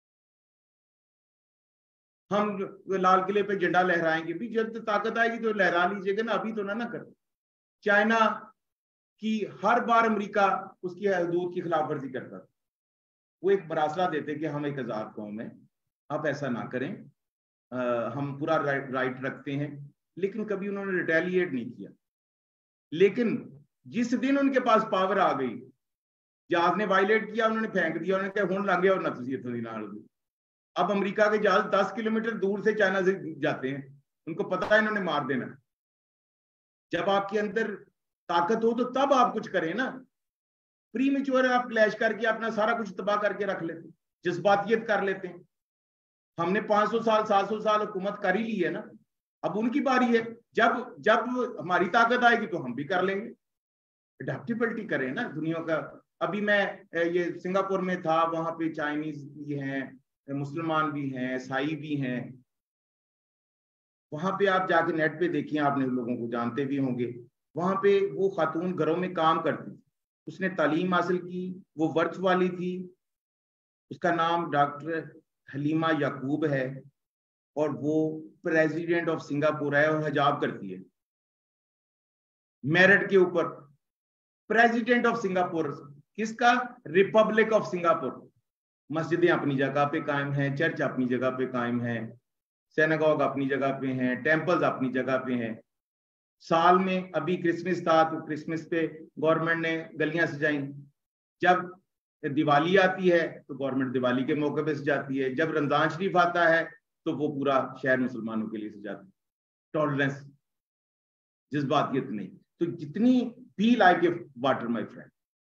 हम लाल किले पे झंडा लहराएंगे भी, जब ताकत आएगी तो लहरा लीजिएगा ना, अभी तो ना ना कर। चाइना की हर बार अमेरिका उसकी हदूद की खिलाफ वर्जी करता था। वो एक मरासला देते कि हम एक आजाद कौम है, आप ऐसा ना करें, आ, हम पूरा राइट, राइट रखते हैं, लेकिन कभी उन्होंने रिटेलिएट नहीं किया। लेकिन जिस दिन उनके पास पावर आ गई, जहाज ने वायलेट किया, उन्होंने फेंक दिया, उन्होंने कहा हुण लंघ गया और ना तुसीं इत्थों दी नाल। अब अमेरिका के जहाज दस किलोमीटर दूर से चाइना से जाते हैं, उनको पता है इन्होंने मार देना। जब आपके अंदर ताकत हो तो तब आप कुछ करें ना। प्री मेच्योर आप क्लैश करके अपना सारा कुछ तबाह करके रख लेते हैं, जज्बातियत कर लेते हैं। हमने पांच सौ साल सात सौ साल हुकूमत कर ही ली है ना, अब उनकी बारी है। जब जब हमारी ताकत आएगी तो हम भी कर लेंगे। एडेप्टेबिलिटी करें ना दुनिया का। अभी मैं ये सिंगापुर में था, वहां पे चाइनीज भी हैं, मुसलमान भी हैं, ईसाई भी हैं। वहां पे आप जाके नेट पे देखिए, आपने लोगों को जानते भी होंगे। वहां पे वो खातून घरों में काम करती, उसने तालीम हासिल की, वो वर्थ वाली थी। उसका नाम डॉक्टर हलीमा याकूब है और वो प्रेसिडेंट ऑफ सिंगापुर है और हिजाब करती है मेरिट के ऊपर। प्रेसिडेंट ऑफ सिंगापुर किसका? Republic of Singapore. मस्जिदें अपनी जगह पे कायम हैं, चर्च अपनी जगह पे कायम है, सिनेगॉग अपनी जगह पे हैं, टेम्पल्स अपनी जगह पे हैं। साल में अभी क्रिसमस था तो क्रिसमस पे गवर्नमेंट ने गलियां सजाई। जब दिवाली आती है तो गवर्नमेंट दिवाली के मौके पे सजाती है। जब रमजान शरीफ आता है तो वो पूरा शहर मुसलमानों के लिए सजाती है। टॉलरेंस, जज्बातियत नहीं। तो जितनी be like a water my friend.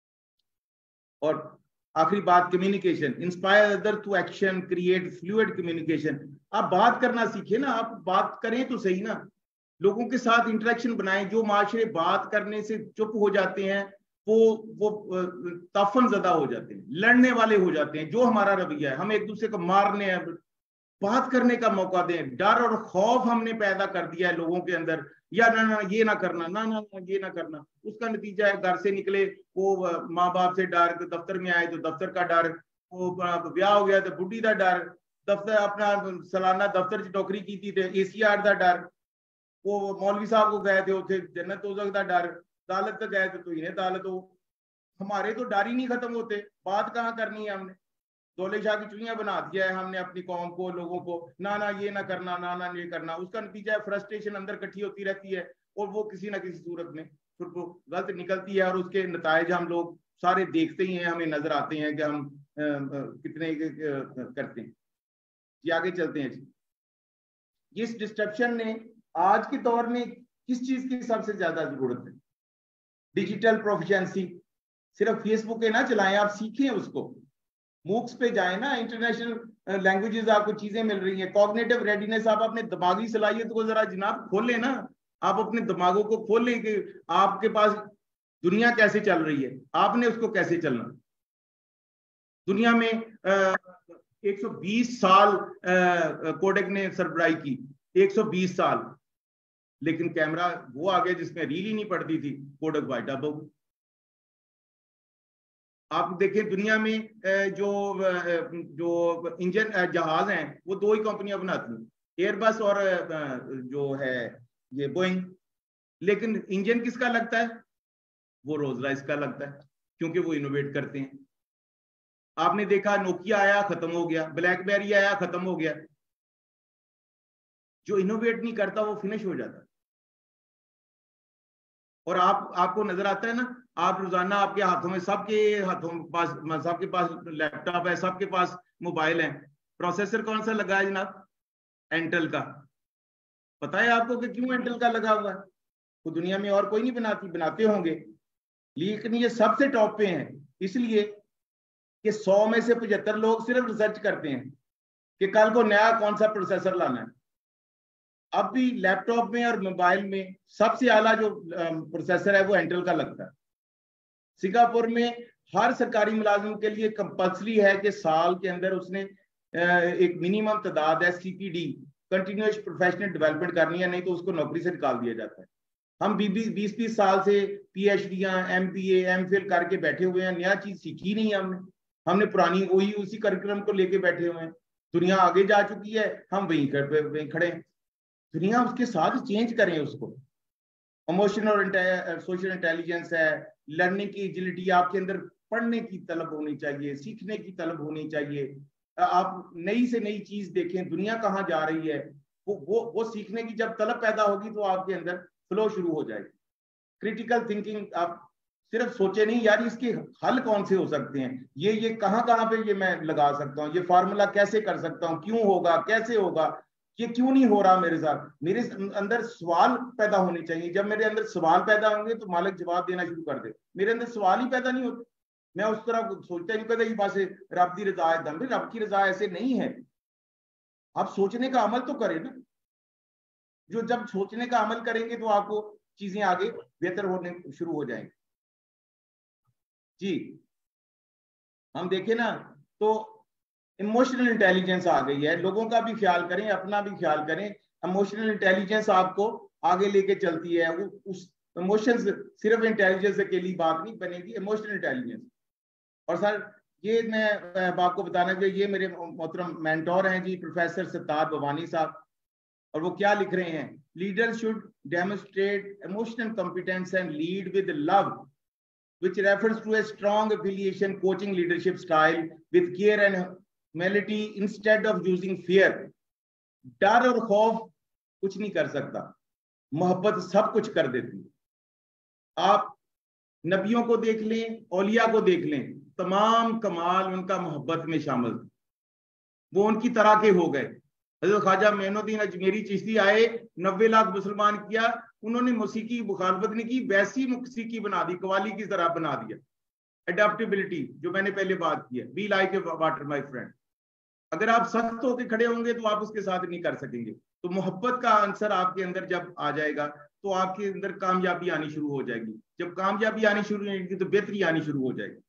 और आखिरी बात, communication, inspire other to action, create fluid communication. आप बात करना सीखे ना, आप बात करें तो सही ना, लोगों के साथ इंटरेक्शन बनाएं। जो माशरे बात करने से चुप हो जाते हैं वो वो तफन ज़दा हो जाते हैं, लड़ने वाले हो जाते हैं। जो हमारा रवैया है, हम एक दूसरे को मारने हैं, बात करने का मौका दें। डर और खौफ हमने पैदा कर दिया है लोगों के अंदर, या ना ना ये ना करना, ना ना ना ये ना करना। उसका नतीजा है घर से निकले वो माँ बाप से डर, दफ्तर में आए तो दफ्तर का डर, वो ब्याह हो गया तो बुढ़ी का डर, दफ्तर अपना सालाना दफ्तर च नौकरी की थी तो ए सी आर का डर, वो मौलवी साहब को गए थे उसे जन्नत दोज़ख का डर, अदालत तक गए थे तो इन्हें अदालत हो। हमारे तो डर ही नहीं खत्म होते। बात कहाँ करनी है हमने? दौले शाह की चुनिया बना दिया है हमने अपनी कौम को, लोगों को, ना ना ये ना करना, ना ना ये करना। उसका नतीजा है फ्रस्ट्रेशन अंदर इकट्ठी होती रहती है और वो किसी ना किसी सूरत में फिर वो गलत निकलती है और उसके नतायज हम लोग सारे देखते ही हैं, हमें नजर आते हैं कि हम आ, आ, कितने करते हैं। जी आगे चलते हैं। जी, इस डिस्ट्रप्शन ने आज के दौर में किस चीज की सबसे ज्यादा जरूरत है? Digital proficiency. सिर्फ फेसबुक पे ना चलाएं, आप सीखें उसको। मूक्स पे जाए ना, इंटरनेशनल लैंग्वेजेस आपको चीजें मिल रही हैं। कॉग्निटिव रेडीनेस, आप अपने दिमागी सलाहियत को जरा जनाब खोलें ना, आप अपने दिमागों को खोलें कि आपके पास दुनिया कैसे चल रही है, आपने उसको कैसे चलना। दुनिया में आ, एक सौ बीस साल कोडेक ने सरबराही की, एक सौ बीस साल, लेकिन कैमरा वो आ गया जिसमें रील ही नहीं पड़ती थी, कोडेक वाइट अब। आप देखें दुनिया में जो जो इंजन जहाज हैं वो दो ही कंपनियां बनाती हैं, एयरबस और जो है ये बोइंग। लेकिन इंजन किसका लगता है? वो रोल्स रॉयस का लगता है, क्योंकि वो इनोवेट करते हैं। आपने देखा नोकिया आया खत्म हो गया, ब्लैकबेरी आया खत्म हो गया। जो इनोवेट नहीं करता वो फिनिश हो जाता है। और आप आपको नजर आता है ना, आप रोजाना आपके हाथों में, सबके हाथों पास सबके पास लैपटॉप है, सबके पास मोबाइल है। प्रोसेसर कौन सा लगा है जनाब? इंटेल का। पता है आपको कि क्यों इंटेल का लगा हुआ है? तो दुनिया में और कोई नहीं बनाती, बनाते होंगे, लेकिन ये सबसे टॉप पे हैं इसलिए कि सौ में से पचहत्तर लोग सिर्फ रिसर्च करते हैं कि कल को नया कौन सा प्रोसेसर लाना है। अब भी लैपटॉप में और मोबाइल में सबसे आला जो प्रोसेसर है वो इंटेल का लगता है। सिंगापुर में हर सरकारी मुलाजिम के लिए कंपल्सरी है कि साल के अंदर उसने एक मिनिमम तादाद है सीपीडी, कंटिन्यूअस प्रोफेशनल डेवलपमेंट करनी है, नहीं तो उसको नौकरी से निकाल दिया जाता है। हम बीस बीस साल से पीएचडियां, एमपीए, एमफिल करके बैठे हुए हैं, नया चीज सीखी नहीं हमने। हमने पुरानी वही उसी करिकुलम को लेके बैठे हुए हैं। दुनिया आगे जा चुकी है, हम वहीं वहीं खड़े हैं। दुनिया उसके साथ चेंज करें उसको। इमोशनल और सोशल इंटेलिजेंस है, लर्निंग की एजिलिटी, आपके अंदर पढ़ने की तलब होनी चाहिए, सीखने की तलब होनी चाहिए। आप नई से नई चीज देखें, दुनिया कहाँ जा रही है, वो वो वो सीखने की जब तलब पैदा होगी तो आपके अंदर फ्लो शुरू हो जाएगी। क्रिटिकल थिंकिंग, आप सिर्फ सोचे नहीं यार इसके हल कौन से हो सकते हैं, ये ये कहाँ कहाँ पे ये मैं लगा सकता हूँ, ये फार्मूला कैसे कर सकता हूँ, क्यों होगा, कैसे होगा, ये क्यों नहीं हो रहा मेरे साथ। मेरे अंदर सवाल पैदा होने चाहिए। जब मेरे अंदर सवाल पैदा होंगे तो मालिक जवाब देना शुरू कर दे। मेरे अंदर सवाल ही पैदा नहीं होते, मैं उस तरह सोचता नहीं, कहता ये पास रब की रजा है, दम रब की रजा ऐसे नहीं है। आप सोचने का अमल तो करें ना। जो जब सोचने का अमल करेंगे तो आपको चीजें आगे बेहतर होने शुरू हो जाएंगी। जी हम देखें ना तो इमोशनल इंटेलिजेंस आ गई है। लोगों का भी ख्याल करें, अपना भी ख्याल करें। इमोशनल इंटेलिजेंस आपको आगे लेके चलती है। वो उस इमोशंस, सिर्फ इंटेलिजेंस अकेली बात नहीं बनेगी, इमोशनल इंटेलिजेंस। और सर ये मैं आपको बताना चाहिए, ये मेरे मोहतरम मेंटोर हैं जी, प्रोफेसर सत्तार भवानी साहब, और वो क्या लिख रहे हैं, leader should demonstrate emotional competence and lead with love which refers to a strong affiliation coaching leadership style with care and humility instead of using fear. डर और खौफ कुछ नहीं कर सकता, मोहब्बत सब कुछ कर देती है। आप नबियों को देख लें, औलिया को देख लें, तमाम कमाल उनका मोहब्बत में शामिल था, वो उनकी तरह के हो गए। हजरत ख्वाजा मोइनुद्दीन अजमेरी चिश्ती आए, नब्बे लाख मुसलमान किया, उन्होंने मौसीकी की मुखालफत नहीं की, वैसी मौसीकी बना दी, कवाली की तरह बना दिया। एडेप्टेबिलिटी जो मैंने पहले बात की है, be like a water my friend. अगर आप सख्त होकर खड़े होंगे तो आप उसके साथ नहीं कर सकेंगे। तो मोहब्बत का आंसर आपके अंदर जब आ जाएगा तो आपके अंदर कामयाबी आनी शुरू हो जाएगी। जब कामयाबी आनी शुरू हो जाएगी तो बेहतरी आनी शुरू हो जाएगी।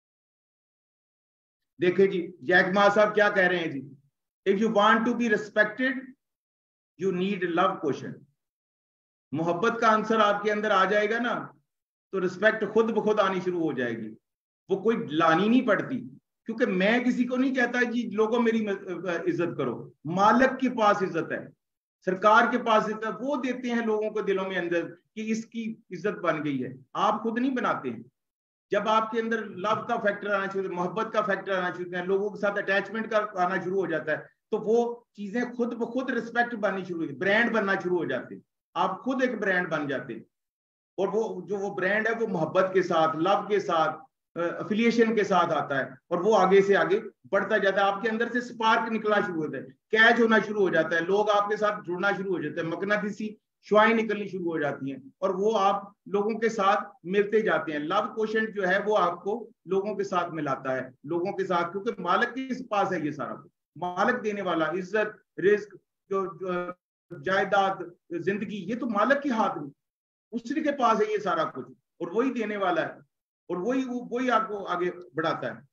देखिए जी, जैक मा साहब क्या कह रहे हैं जी, if you want to be respected you need love question. मोहब्बत का आंसर आपके अंदर आ जाएगा ना तो रिस्पेक्ट खुद ब खुद आनी शुरू हो जाएगी, वो कोई लानी नहीं पड़ती। क्योंकि मैं किसी को नहीं कहता जी लोगों मेरी इज्जत करो, मालिक के पास इज्जत है, सरकार के पास इज्जत है, वो देते हैं लोगों को दिलों में अंदर कि इसकी इज्जत बन गई है, आप खुद नहीं बनाते हैं। जब आपके अंदर लव का फैक्टर आना शुरू, मोहब्बत का फैक्टर आना शुरू है, लोगों के साथ अटैचमेंट का आना शुरू हो जाता है, तो वो चीजें खुद ब खुद रिस्पेक्ट बननी शुरू होती है, ब्रांड बनना शुरू हो जाते हैं, आप खुद एक ब्रांड बन जाते हैं। और वो जो वो ब्रांड है वो मोहब्बत के साथ, लव के साथ, अफिलिएशन के साथ आता है, और वो आगे से आगे बढ़ता जाता है। आपके अंदर से स्पार्क निकलना शुरू होता है, कैच होना शुरू हो जाता है, लोग आपके साथ जुड़ना शुरू हो जाते हैं, मकनातीसी शुआएं निकलनी शुरू हो जाती हैं, और वो आप लोगों के साथ मिलते जाते हैं। लव क्वोशेंट जो है वो आपको लोगों के साथ मिलाता है, लोगों के साथ, क्योंकि मालिक के पास है ये सारा कुछ। मालिक देने वाला, इज्जत, रिस्क, जो, जो जायदाद, जिंदगी, ये तो मालिक के हाथ में, उसी के पास है ये सारा कुछ, और वही देने वाला है, और वही वही आपको आगे बढ़ाता है।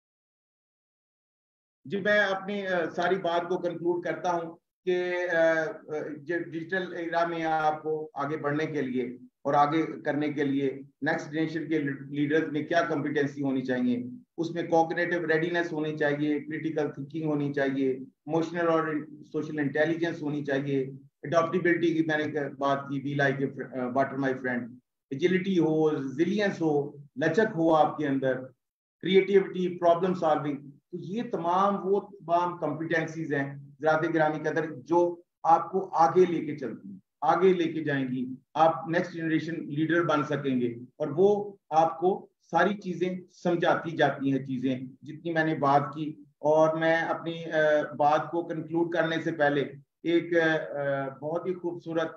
जी मैं अपनी सारी बात को कंक्लूड करता हूं कि डिजिटल एरा में आपको आगे बढ़ने के लिए और आगे करने के लिए नेक्स्ट जनरेशन के लीडर्स में क्या कॉम्पिटेंसी होनी चाहिए, उसमें कॉग्निटिव रेडीनेस होनी चाहिए, क्रिटिकल थिंकिंग होनी चाहिए, इमोशनल और सोशल इंटेलिजेंस होनी चाहिए, एडॉप्टेबिलिटी की मैंने बात की, be like a water my friend, agility हो, रेजिलियंस हो, लचक हो आपके अंदर, क्रिएटिविटी, प्रॉब्लम सॉल्विंग। तो ये तमाम वो तमाम कॉम्पिटेंसीज हैं ज़रात गिरामी के अंदर जो आपको आगे लेके चलती हैं, आगे लेके जाएंगी, आप नेक्स्ट जनरेशन लीडर बन सकेंगे, और वो आपको सारी चीजें समझाती जाती हैं, चीजें जितनी मैंने बात की। और मैं अपनी बात को कंक्लूड करने से पहले एक बहुत ही खूबसूरत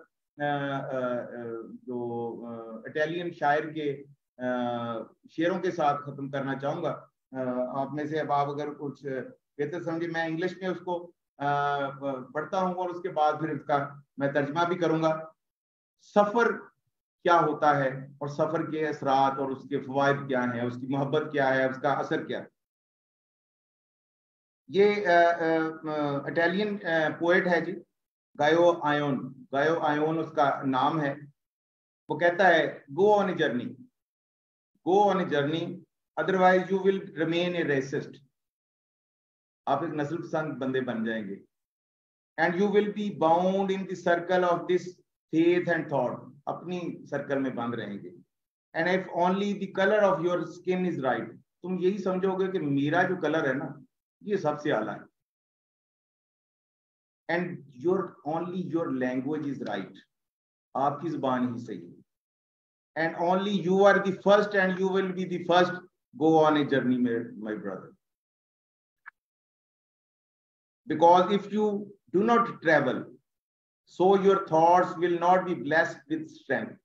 जो इटालियन शायर के शेरों के साथ खत्म करना चाहूंगा। आप में से अब आप अगर कुछ बेहतर समझे, मैं इंग्लिश में उसको पढ़ता हूँ और उसके बाद फिर इसका मैं तर्जमा भी करूंगा। सफर क्या होता है और सफर के असरात और उसके फवायद क्या हैं, उसकी मोहब्बत क्या है, उसका असर क्या है। ये इटालियन पोएट है जी, गायो आयोन, गायो आयोन उसका नाम है। वो कहता है, go on a journey, go on a journey, otherwise you will remain a racist. आप एक नस्ल पसंद बंदे बन जाएंगे। And you will be bound in the circle of this faith and thought, अपनी सर्कल में बंद रहेंगे। And if only the colour of your skin is right, तुम यही समझोगे कि मेरा जो कलर है ना ये सबसे आला है। And your only your language is right, आपकी जुबान ही सही है। And only you are the first and you will be the first, go on a journey my brother. Because if you do not travel, so your thoughts will not be blessed with strength,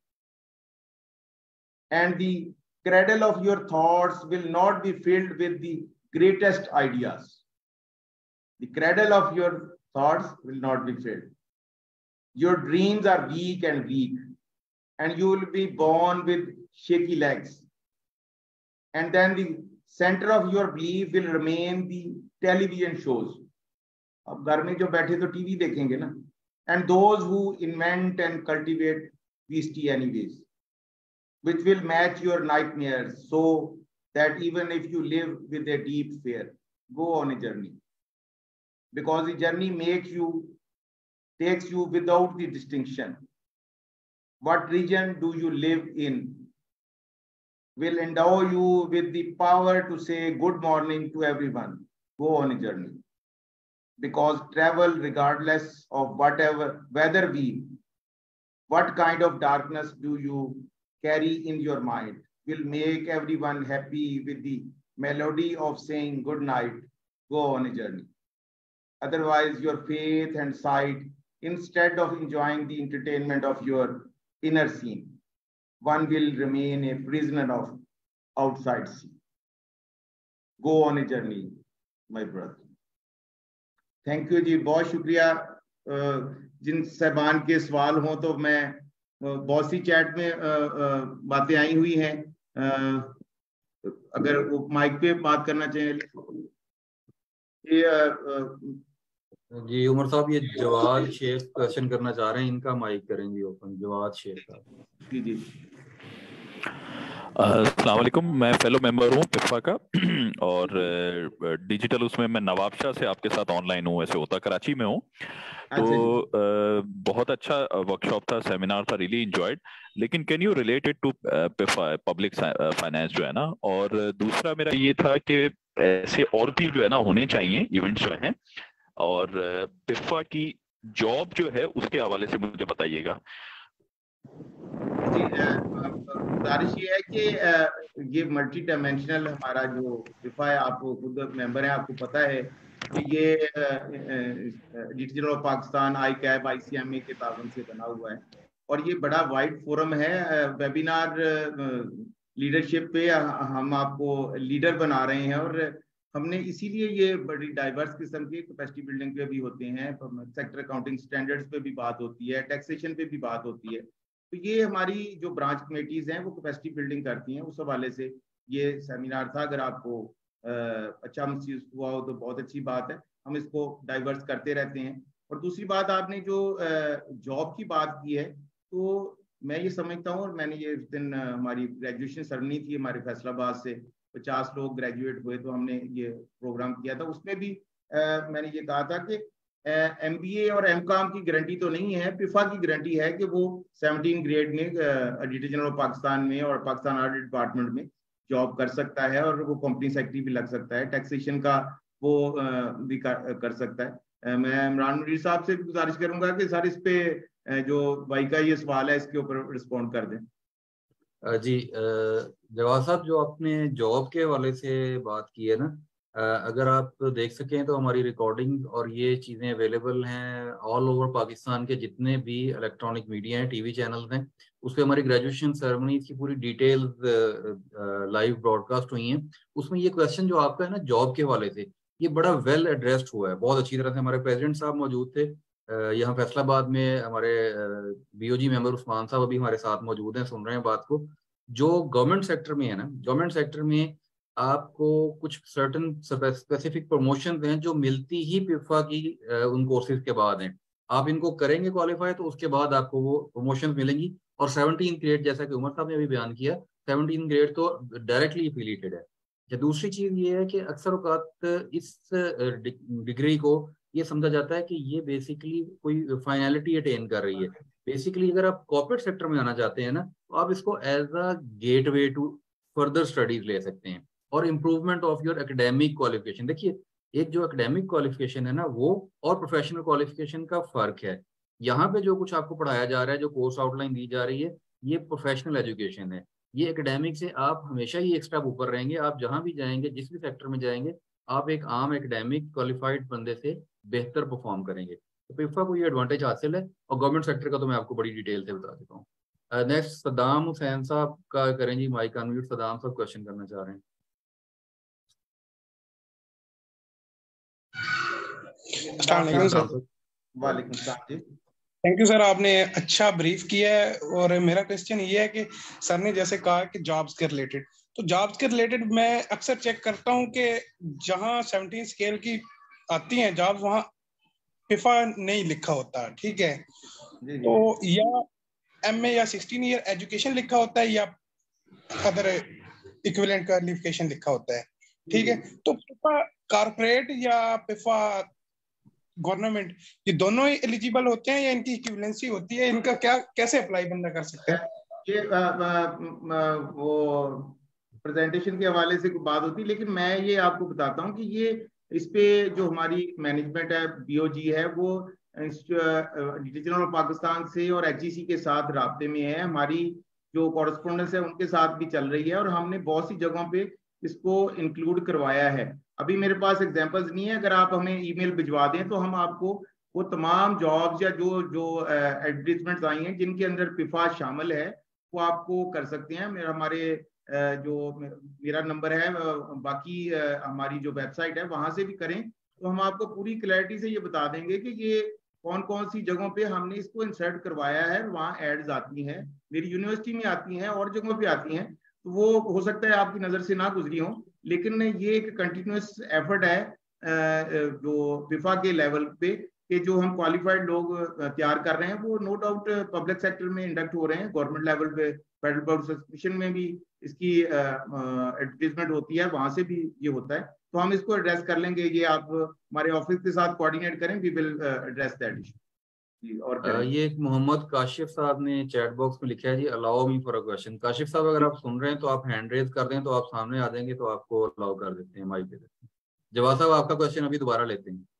and the cradle of your thoughts will not be filled with the greatest ideas. The cradle of your thoughts will not be filled. Your dreams are weak and weak, and you will be born with shaky legs. And then the center of your belief will remain the television shows. अब घर में जो बैठे तो TV देखेंगे ना। And those who invent and cultivate beastly anyways, which will match your nightmares. So that even if you live with a deep fear, go on a journey. Because the journey makes you, takes you without the distinction. What region do you live in will endow you with the power to say good morning to everyone. Go on a journey. Because travel, regardless of whatever weather be, what kind of darkness do you carry in your mind, will make everyone happy with the melody of saying good night. Go on a journey. Otherwise, your faith and sight, instead of enjoying the entertainment of your inner scene, one will remain a prisoner of outside scene. Go on a journey, my brother. Thank you जी, बहुत शुक्रिया। जिन साहबान के सवाल हों तो मैं बहुत सी chat में बातें आई हुई हैं, अगर वो माइक पे बात करना चाहें। ये जी उमर साहब, ये जवाद शेख क्वेश्चन करना चाह रहे हैं, इनका माइक करेंगे ओपन। जवाद शेख साहब। जी जी अस्सलाम वालेकुम, मैं फेलो मेंबर हूँ पिफा का और डिजिटल उसमें मैं नवाब शाह से आपके साथ ऑनलाइन हूँ, ऐसे होता कराची में हूँ। तो बहुत अच्छा वर्कशॉप था, सेमिनार था, रियली एंजॉयड। लेकिन can you relate it to public finance जो है ना, और दूसरा मेरा ये था कि ऐसे और भी जो है ना होने चाहिए इवेंट्स जो हैं, और पिफा की जॉब जो है उसके हवाले से मुझे बताइएगा। जी, गुजारिश ये है कि ये मल्टी डायमेंशनल हमारा जो पिफा है, आप खुद मेंबर हैं, आपको पता है कि ये digital of Pakistan, I CAB, I C M A के तावन से बना हुआ है और ये बड़ा वाइड फोरम है। वेबिनार लीडरशिप पे हम आपको लीडर बना रहे हैं और हमने इसीलिए ये बड़ी डाइवर्स किस्म की कैपेसिटी बिल्डिंग पे भी होते हैं, सेक्टर अकाउंटिंग स्टैंडर्ड्स पे भी बात होती है, टैक्सेशन पे भी बात होती है। तो ये हमारी जो ब्रांच कमेटीज हैं वो कैपेसिटी बिल्डिंग करती हैं। उस हवाले से ये सेमिनार था, अगर आपको आ, अच्छा महसूस हुआ हो तो बहुत अच्छी बात है। हम इसको डाइवर्स करते रहते हैं। और दूसरी बात, आपने जो जॉब की बात की है, तो मैं ये समझता हूँ, और मैंने ये उस दिन हमारी ग्रेजुएशन सेरेमनी थी हमारे फैसलाबाद से, पचास लोग ग्रेजुएट हुए तो हमने ये प्रोग्राम किया था। उसमें भी आ, मैंने ये कहा था कि एम बी ए और एम कॉम की गारंटी तो नहीं है, पिफा की गारंटी है कि वो सेवनटीन ग्रेड में ऑडिटर जनरल ऑफ पाकिस्तान में और पाकिस्तान ऑडिट डिपार्टमेंट में जॉब कर सकता है और वो कंपनी सेक्रेटरी भी लग सकता है, टैक्सेशन का वो भी कर, कर सकता है। मैं इमरान मुनीर साहब से गुजारिश करूंगा कि सर इस पे जो भाई का ये सवाल है इसके ऊपर रिस्पॉन्ड कर दें। जी जवाद साहब, जो आपने जॉब के हवाले से बात की है ना, अगर आप देख सकें तो हमारी रिकॉर्डिंग और ये चीज़ें अवेलेबल हैं ऑल ओवर पाकिस्तान के जितने भी इलेक्ट्रॉनिक मीडिया हैं, टीवी चैनल्स हैं, उस पर हमारी ग्रेजुएशन सेरेमनी की पूरी डिटेल्स लाइव ब्रॉडकास्ट हुई हैं। उसमें ये क्वेश्चन जो आपका है ना जॉब के हवाले से, ये बड़ा वेल एड्रेस्ड हुआ है, बहुत अच्छी तरह से। हमारे प्रेसिडेंट साहब मौजूद थे यहाँ फैसलाबाद में, हमारे बीओजी मेंबर उस्मान साहब अभी हमारे साथ मौजूद हैं, सुन रहे हैं बात को। जो गवर्नमेंट सेक्टर में है ना, गवर्नमेंट सेक्टर में आपको कुछ सर्टन स्पेसिफिक प्रमोशन हैं जो मिलती ही पिफा की उन कोर्सेज के बाद हैं। आप इनको करेंगे क्वालिफाई तो उसके बाद आपको वो प्रमोशन मिलेंगी। और सेवनटीन ग्रेड, जैसा कि उमर साहब ने अभी बयान किया, सेवनटीन ग्रेड तो डायरेक्टली एफिलिएटेड है। दूसरी चीज ये है कि अक्सर औकात इस डिग्री को ये समझा जाता है कि ये बेसिकली कोई फाइनलिटी अटेन कर रही है। बेसिकली अगर आप कॉर्पोरेट सेक्टर में आना चाहते हैं ना, तो आप इसको as a gateway to further studies ले सकते हैं और improvement of your academic qualification. देखिए, एक जो एकेडमिक क्वालिफिकेशन है ना, वो और प्रोफेशनल क्वालिफिकेशन का फर्क है। यहाँ पे जो कुछ आपको पढ़ाया जा रहा है, जो कोर्स आउटलाइन दी जा रही है, ये प्रोफेशनल एजुकेशन है। ये एकेडमिक से आप हमेशा ही एक स्टेप ऊपर रहेंगे। आप जहाँ भी जाएंगे, जिस भी सेक्टर में जाएंगे, आप एक आम एकेडमिक क्वालिफाइड बंदे से बेहतर परफॉर्म करेंगे। तो पिफा को ये एडवांटेज हासिल है। और गवर्नमेंट सेक्टर का तो मैं आपको बड़ी डिटेल से बता देता हूँ। नेक्स्ट सदाम हुसैन साहब का करें जी, माइक अनम्यूट। सदाम साहब क्वेश्चन करना चाह रहे हैं। थैंक यू सर, आपने अच्छा ब्रीफ किया है। और मेरा क्वेश्चन ये है कि सर ने जैसे कहा कि जॉब्स के रिलेटेड, तो जॉब्स के रिलेटेड मैं अक्सर चेक करता हूं कि जहां सेवनटीन स्केल की आती हैं जॉब्स, वहां पिफा नहीं लिखा होता, ठीक है? तो या एमए या सिक्सटीन ईयर एजुकेशन लिखा होता है या अदर इक्विवेलेंट क्वालिफिकेशन लिखा होता है, ठीक है। तो पिफा कारपोरेट या पिफा गवर्नमेंट, ये दोनों ही एलिजिबल होते हैं या इनकी इक्विवेलेंसी होती है? इनका क्या कैसे अप्लाई बंदा कर सकता है? ये आ, आ, आ, वो प्रेजेंटेशन के हवाले से बात होती है, लेकिन मैं ये आपको बताता हूँ कि ये इस पे जो हमारी मैनेजमेंट है, बीओजी है, वो डिजिटल पाकिस्तान से और एचजीसी के साथ राब्ते में है। हमारी जो कॉरेस्पोंडेंस है उनके साथ भी चल रही है और हमने बहुत सी जगहों पे इसको इंक्लूड करवाया है। अभी मेरे पास एग्जांपल्स नहीं है, अगर आप हमें ईमेल भिजवा दें तो हम आपको वो तमाम जॉब्स या जो जो एडवर्टीजमेंट्स आई हैं जिनके अंदर पिफा शामिल है वो आपको कर सकते हैं। मेरा हमारे जो मेरा नंबर है, बाकी हमारी जो वेबसाइट है वहां से भी करें तो हम आपको पूरी क्लैरिटी से ये बता देंगे कि ये कौन कौन सी जगहों पे हमने इसको इंसर्ट करवाया है। वहाँ एड्स आती हैं, मेरी यूनिवर्सिटी में आती हैं और जगहों पे आती हैं, तो वो हो सकता है आपकी नज़र से ना गुजरी हो, लेकिन ये एक कंटिन्यूस एफर्ट है जो पिफा के लेवल पे कि जो हम क्वालिफाइड लोग तैयार कर रहे हैं वो नो डाउट पब्लिक सेक्टर में इंडक्ट हो रहे हैं। गवर्नमेंट लेवल पे फेडरल पब्लिक सर्विस में भी इसकी एडवर्टीजमेंट होती है, वहां से भी ये होता है, तो हम इसको एड्रेस कर लेंगे। ये आप हमारे ऑफिस के साथ कोऑर्डिनेट करें, we will address that issue. और ये एक मोहम्मद काशिफ साहब ने चैट बॉक्स में लिखा है जी, allow me for a question. Kashif साहब अगर आप सुन रहे हैं तो आप हैंड रेज कर दें तो आप सामने आ जाएंगे, तो आपको अलाउ कर देते हैं, माइक दे देते हैं। जवाब साहब आपका क्वेश्चन अभी दोबारा लेते हैं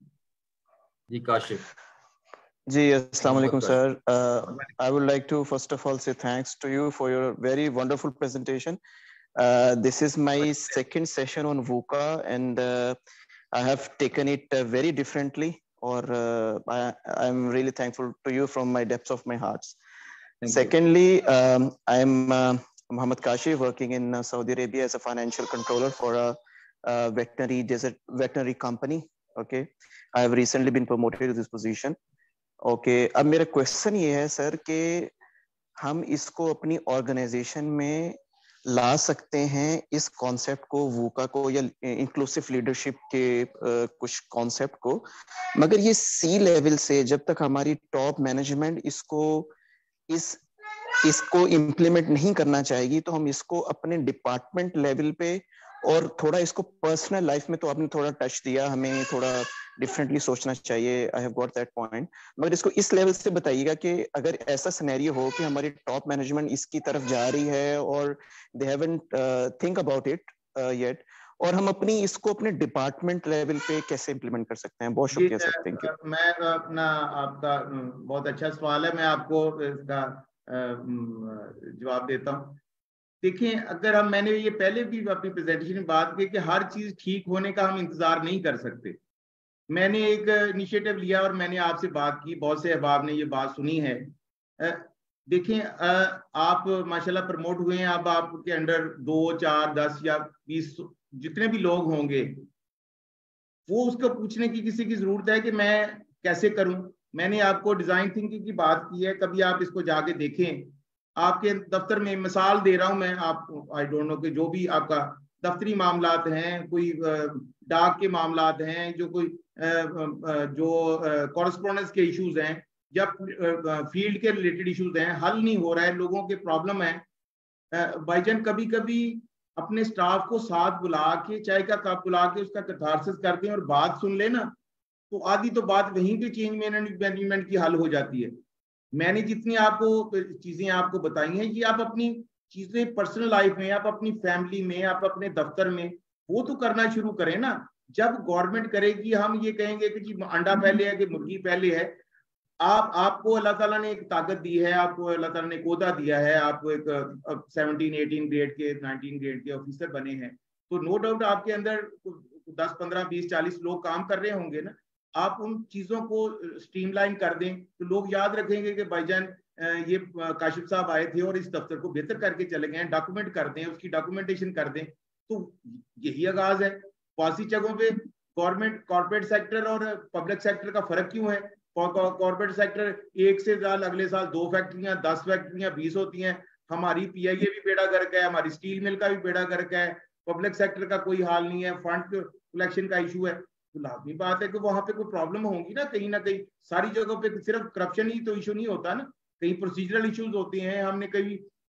जी। काशिफ जी, अस्सलाम वालेकुम sir. I would like to first of all say thanks to you for your very wonderful presentation. Uh, this is my second session on VUCA and uh, I have taken it uh, very differently, or uh, I, I'm really thankful to you from my depths of my hearts. Thank Secondly, um, I'm uh, Mohammed Kashi, working in uh, Saudi Arabia as a financial controller for a, a veterinary desert veterinary company. Okay, I have recently been promoted to this position. Okay okay, अब मेरा question ये है sir कि हम इसको अपनी organisation में ला सकते हैं, इस कॉन्सेप्ट को, वूका को या इंक्लूसिव लीडरशिप के uh, कुछ कॉन्सेप्ट को, मगर ये सी लेवल से जब तक हमारी टॉप मैनेजमेंट इसको इस इसको इम्प्लीमेंट नहीं करना चाहेगी तो हम इसको अपने डिपार्टमेंट लेवल पे और थोड़ा इसको पर्सनल लाइफ में, तो आपने थोड़ा टच दिया, हमें थोड़ा डिफरेंटली सोचना चाहिए, I have got that point, मगर इसको इस लेवल से बताइएगा कि अगर ऐसा सिनेरियो हो कि हमारी टॉप मैनेजमेंट इसकी तरफ जा रही है और they haven't think about it yet, और हम अपनी इसको अपने डिपार्टमेंट लेवल पे कैसे इम्प्लीमेंट कर सकते हैं। बहुत शुक्रिया सर, थैंक यू। मैं अपना आपका बहुत अच्छा सवाल है, मैं आपको इसका जवाब देता हूँ। देखिए, अगर हम, मैंने ये पहले भी अपनी प्रेजेंटेशन में बात की कि हर चीज ठीक होने का हम इंतजार नहीं कर सकते। मैंने एक इनिशिएटिव लिया और मैंने आपसे बात की, बहुत से अहबाब ने ये बात सुनी है। देखें, आप माशाल्लाह प्रमोट हुए हैं, अब आपके अंडर दो चार दस या बीस जितने भी लोग होंगे, वो उसको पूछने की किसी की जरूरत है कि मैं कैसे करूं। मैंने आपको डिजाइन थिंकिंग की बात की है, कभी आप इसको जाके देखें। आपके दफ्तर में, मिसाल दे रहा हूं मैं, आप आई डोंट नो कि जो भी आपका दफ्तरी मामलात हैं, कोई डाक के मामलात हैं, जो कोई जो कॉरेस्पोंडेंस के इश्यूज हैं या फील्ड के रिलेटेड इश्यूज हैं, हल नहीं हो रहा है, लोगों के प्रॉब्लम है, भाईजान कभी कभी अपने स्टाफ को साथ बुला के, चाय का कप बुला के उसका कैथारसिस कर दें और बात सुन ले ना, तो आधी तो बात वहीं पे चेंज मैनेजमेंट की हल हो जाती है। मैंने जितनी आपको चीजें आपको बताई हैं, ये आप अपनी चीजें पर्सनल लाइफ में, आप अपनी फैमिली में, आप अपने दफ्तर में वो तो करना शुरू करें ना। जब गवर्नमेंट करेगी, हम ये कहेंगे कि जी अंडा पहले है कि मुर्गी पहले है। आप आपको अल्लाह ताला ने एक ताकत दी है, आपको अल्लाह ताला ने एक ओहदा दिया है, आपको एक सेवनटीन एटीन ग्रेड के नाइनटीन ग्रेड के ऑफिसर बने हैं, तो नो डाउट आपके अंदर दस पंद्रह बीस चालीस लोग काम कर रहे होंगे ना। आप उन चीजों को स्ट्रीमलाइन कर दें तो लोग याद रखेंगे कि भाईजान ये काशिफ साहब आए थे और इस दफ्तर को बेहतर करके चले गए। डॉक्यूमेंट कर दें, उसकी डॉक्यूमेंटेशन कर दें, तो यही आगाज है। पॉलिसी जगहों पे गवर्नमेंट, कॉर्पोरेट सेक्टर और पब्लिक सेक्टर का फर्क क्यों है? कॉर्पोरेट सेक्टर एक से साल, अगले साल दो फैक्ट्रियां, दस फैक्ट्रियां, बीस होती हैं। हमारी पीआईए भी बेड़ा गर्क है, हमारी स्टील मिल का भी बेड़ा गर्क है, पब्लिक सेक्टर का कोई हाल नहीं है, फंड कलेक्शन का इशू है। तो लाजमी बात है कि वहां पे कोई प्रॉब्लम होगी ना, कहीं ना कहीं। सारी जगहों पे सिर्फ करप्शन ही तो इशू नहीं होता ना, कहीं प्रोसीजरल इश्यूज होते हैं। हमने कभी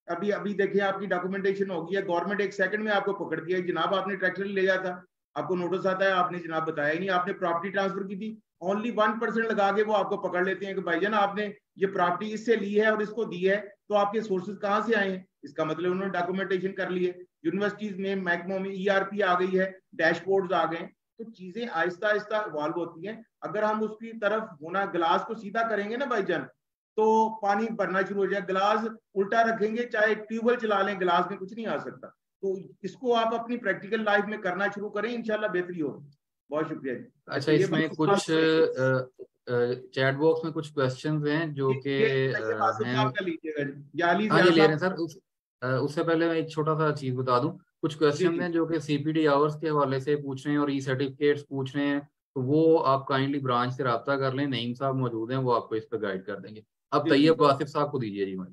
अभी अभी देखिए आपकी डॉक्यूमेंटेशन होगी है, गवर्नमेंट एक सेकंड में आपको पकड़ दिया, जनाब आपने ट्रैक्टर ले जाया था, आपको नोटिस आता है, आपने जनाब बताया ही नहीं, आपने प्रॉपर्टी ट्रांसफर की थी, ओनली वन परसेंट लगा के वो आपको पकड़ लेते हैं कि भाईजान आपने ये प्रॉपर्टी इससे ली है और इसको दी है, तो आपके सोर्सेज कहाँ से आए हैं? इसका मतलब उन्होंने डॉक्यूमेंटेशन कर ली है। यूनिवर्सिटीज में महकमों में ईआरपी आ गई है, डैशबोर्ड्स आ गए, तो चीजें आहिस्ता आहिस्ता इवॉल्व होती हैं। अगर हम उसकी तरफ होना, गिलास को सीधा करेंगे ना भाईजान, तो पानी भरना शुरू हो जाए। गिलास उल्टा रखेंगे, चाहे ट्यूबवेल चला लें, गिलास में कुछ नहीं आ सकता। तो इसको आप अपनी प्रैक्टिकल लाइफ में करना शुरू करें, इंशाल्लाह बेहतरी होगी। बहुत शुक्रिया जी। अच्छा, इसमें कुछ चैट बॉक्स में कुछ क्वेश्चंस हैं जो कि हैं। हाँ जी, ले रहे हैं सर। उस, उससे पहले मैं एक छोटा सा चीज बता दूं, कुछ क्वेश्चन हैं जो कि सीपीडी आवर्स के हवाले से पूछ रहे हैं और ई सर्टिफिकेट्स पूछ रहे हैं, तो वो आप काइंडली ब्रांच से रब्ता कर लें, नईम साहब मौजूद हैं, वो आपको इस पर गाइड कर देंगे। अब तैयब आसिफ साहब को दीजिए जी। मैं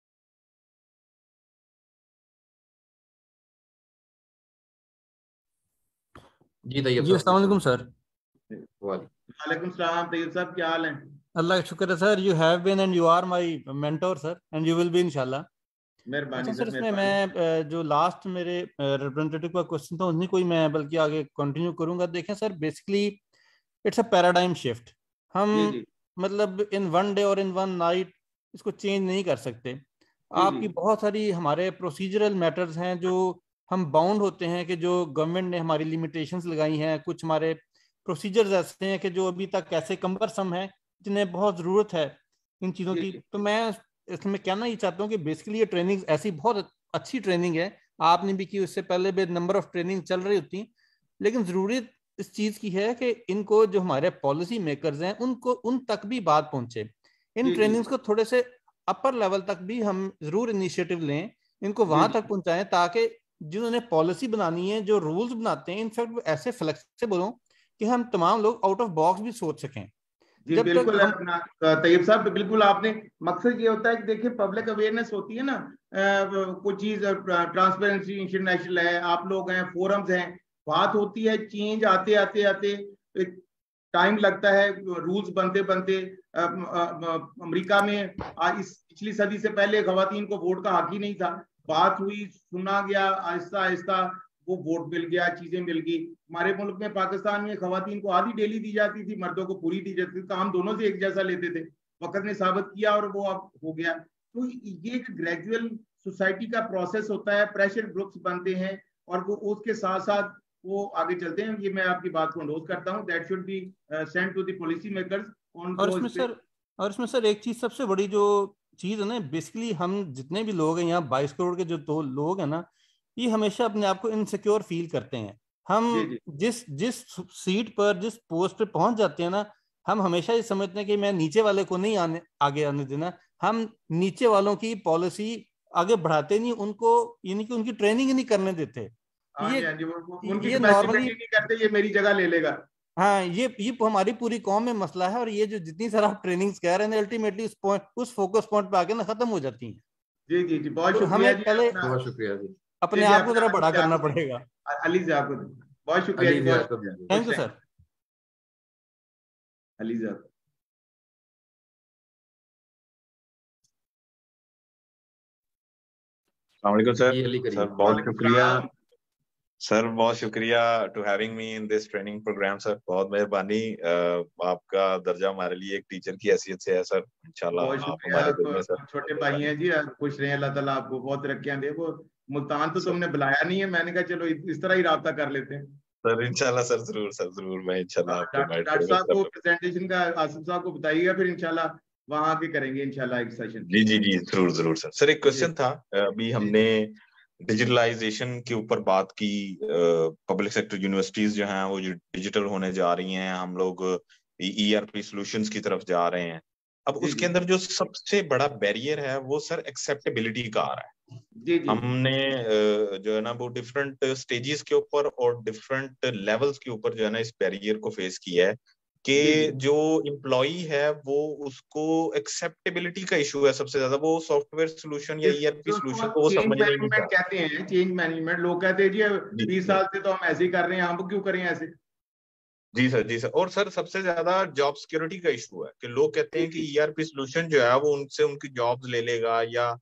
जी तैयब जी, अस्सलाम वालेकुम सर। वालेकुम सलाम तैयब साहब, क्या हाल है? अल्लाह का शुक्र है sir. You have been and you are my mentor sir, and you will be इंशाल्लाह। मेहरबानी सर। इसमें मैं जो लास्ट मेरे रिप्रेजेंटेटिव का क्वेश्चन था उन्हीं को ही मैं बल्कि आगे कंटिन्यू करूंगा। देखें sir, basically it's a paradigm shift. हम जी जी। मतलब इन वन डे और इन वन नाइट इसको चेंज नहीं कर सकते। जी आपकी जी। बहुत सारी हमारे प्रोसीजरल मैटर्स हैं जो हम बाउंड होते हैं, कि जो गवर्नमेंट ने हमारी लिमिटेशंस लगाई हैं, कुछ हमारे प्रोसीजर्स ऐसे हैं कि जो अभी तक ऐसे कम्बरसम हैं जिन्हें बहुत ज़रूरत है इन चीज़ों की। तो मैं इसमें कहना ही चाहता हूँ कि बेसिकली ये ट्रेनिंग ऐसी बहुत अच्छी ट्रेनिंग है, आपने भी की, उससे पहले भी नंबर ऑफ ट्रेनिंग चल रही होती, लेकिन ज़रूरत इस चीज़ की है कि इनको जो हमारे पॉलिसी मेकर्स हैं उनको उन तक भी बात पहुंचे। इन ट्रेनिंग्स को थोड़े से अपर लेवल तक भी हम ज़रूर इनिशिएटिव लें, इनको वहां तक पहुंचाएं, ताकि जिन्होंने पॉलिसी बनानी है, जो रूल्स बनाते हैं, इनफैक्ट वो ऐसे फ्लेक्सिबल हों कि हम तमाम लोग आउट ऑफ बॉक्स भी सोच सकें। जी बिल्कुल अपना तैयब साहब, बिल्कुल आपने, मकसद ये होता है कि देखिए पब्लिक अवेयरनेस होती है ना, कुछ चीज ट्रांसपेरेंसी इंटरनेशनल है, आप लोग हैं, फोरम्स हैं, बात होती है, चेंज आते आते आते टाइम लगता है, रूल्स बनते बनते। अमेरिका में इस पिछली सदी से पहले खवातीन को वोट का हक ही नहीं था, बात हुई, सुना गया, आहिस्ता आहिस्ता वो वोट मिल गया, चीजें मिल गई। हमारे मुल्क में पाकिस्तान में खवातीन को आधी डेली दी जाती थी, मर्दों को पूरी दी जाती थी, काम दोनों से एक जैसा लेते थे। वक्त ने साबित किया और वो अब हो गया। तो ये एक ग्रेजुअल सोसाइटी का प्रोसेस होता है, प्रेशर ग्रुप्स बनते हैं और वो उसके साथ साथ वो आगे चलते हैं। ये मैं आपकी बात को अंडोज करता हूँ, that should be sent to the policy makers. और इसमें सर और इसमें सर एक चीज सबसे बड़ी जो चीज है ना, बेसिकली हम जितने भी लोग हैं यहाँ बाईस करोड़ के जो दो लोग हैं ना, ये हमेशा अपने आप को इनसिक्योर फील करते हैं। हम जी जी। जिस जिस सीट पर, जिस पोस्ट पे पहुंच जाते हैं ना, हम हमेशा ये समझते हैं कि मैं नीचे वाले को नहीं आने आगे आने देना। हम नीचे वालों की पॉलिसी आगे बढ़ाते नहीं, उनको यानी कि उनकी ट्रेनिंग ही नहीं करने देते। ये ये नॉर्मली नहीं करते, ये मेरी जगह ले लेगा। हाँ, ये ये हमारी पूरी कौम में मसला है, और ये जो जितनी सारा आप ट्रेनिंग्स कह रहे हैं अल्टीमेटली उस पॉइंट, उस फोकस पॉइंट पे आके ना खत्म हो जाती हैं। जी जी जी, बहुत तो शुक्रिया हमें पहले बहुत शुक्रिया जी, अपने आप को जरा बड़ा करना पड़ेगा। अली साहब को बहुत शुक्रिया जी, थैंक यू सर। अली साहब अस्सलामुअलैकुम सर। सर बहुत शुक्रिया सर, बहुत शुक्रिया to having me in this training program sir. बहुत मेहरबानी, आपका दर्जा हमारे लिए एक टीचर की हैसियत से है सर। इंशाल्लाह आप हमारे दिल में सर छोटे भाई हैं जी, खुश रहे, अल्लाह ताला आपको बहुत तरक्कियां दे। वो मुल्तान तो तुमने बुलाया नहीं है, मैंने कहा चलो इस तरह ही राब्ता कर लेते हैं सर। इंशाल्लाह सर, जरूर सर, जरूर मैं इंशाल्लाह आपको इनवाइट करूंगा। डॉक्टर साहब को प्रेजेंटेशन का आसिफ साहब को बताइएगा, फिर इंशाल्लाह वहां आके करेंगे इंशाल्लाह एक सेशन। जी जी जी, जरूर जरूर सर। सर एक क्वेश्चन था, अभी हमने डिजिटलाइजेशन के ऊपर बात की, पब्लिक सेक्टर यूनिवर्सिटीज जो हैं वो डिजिटल होने जा रही हैं, हम लोग ईआरपी सॉल्यूशंस की तरफ जा रहे हैं। अब उसके अंदर जो सबसे बड़ा बैरियर है वो सर एक्सेप्टेबिलिटी का आ रहा है। जी जी। हमने जो है ना वो डिफरेंट स्टेजेस के ऊपर और डिफरेंट लेवल्स के ऊपर जो है ना इस बैरियर को फेस किया है कि जो एम्प्लॉई है वो उसको एक्सेप्टेबिलिटी का इशू है सबसे ज्यादा। वो सॉफ्टवेयर सॉल्यूशन या ईआरपी सॉल्यूशन को वो समझ नहीं पाता। कहते हैं चेंज मैनेजमेंट, लोग कहते हैं जी बीस साल से तो हम ऐसे ही कर रहे हैं, हम क्यों करें ऐसे। जी सर, जी सर। और सर सबसे ज्यादा जॉब सिक्योरिटी का इशू है कि लोग कहते हैं कि ईआरपी सॉल्यूशन जो है वो उनसे उनकी जॉब्स ले लेगा या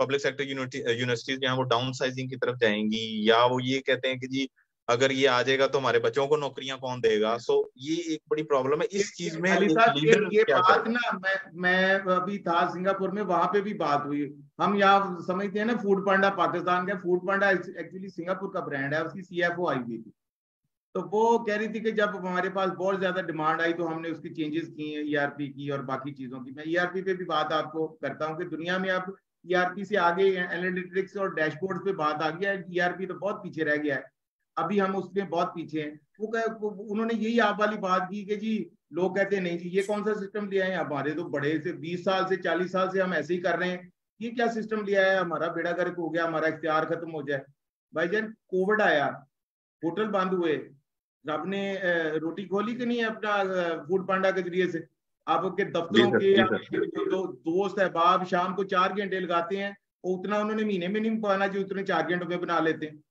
पब्लिक सेक्टर यूनिवर्सिटीज जो हैं वो डाउन साइजिंग की तरफ जाएंगी, या वो ये कहते हैं कि जी अगर ये आ जाएगा तो हमारे बच्चों को नौकरियां कौन देगा? सो ये एक बड़ी प्रॉब्लम है इस चीज में। अली साहब ये, ये बात ना मैं मैं अभी था सिंगापुर में, वहां पे भी बात हुई। हम यहाँ समझते हैं ना फूड पांडा पाकिस्तान का, फूड पांडा एक्चुअली सिंगापुर का ब्रांड है, उसकी सीएफओ आई हुई थी, तो वो कह रही थी कि जब हमारे पास बहुत ज्यादा डिमांड आई तो हमने उसकी चेंजेस की हैं ईआरपी की और बाकी चीजों की। मैं ईआरपी पे भी बात आपको करता हूँ कि दुनिया में अब ईआरपी से आगे एनालिटिक्स और डैशबोर्ड पे बात आ गया है, ईआरपी तो बहुत पीछे रह गया है, अभी हम उसमें बहुत पीछे हैं। वो कह उन्होंने यही आप वाली बात की कि जी लोग कहते हैं नहीं जी ये कौन सा सिस्टम लिया है, हमारे तो बड़े से बीस साल से चालीस साल से हम ऐसे ही कर रहे हैं, ये क्या सिस्टम लिया है, हमारा बेड़ा गर्क हो गया, हमारा इख्तियार खत्म हो जाए। भाईजान कोविड आया, होटल बंद हुए, रब ने रोटी खोली कि नहीं अपना फूड पांडा के जरिए से। आपके दफ्तरों के जो दो, दोस्त अहबाब शाम को चार घंटे लगाते हैं, उतना उन्होंने महीने में नहीं पाना जो उतने चार घंटों में बना लेते हैं।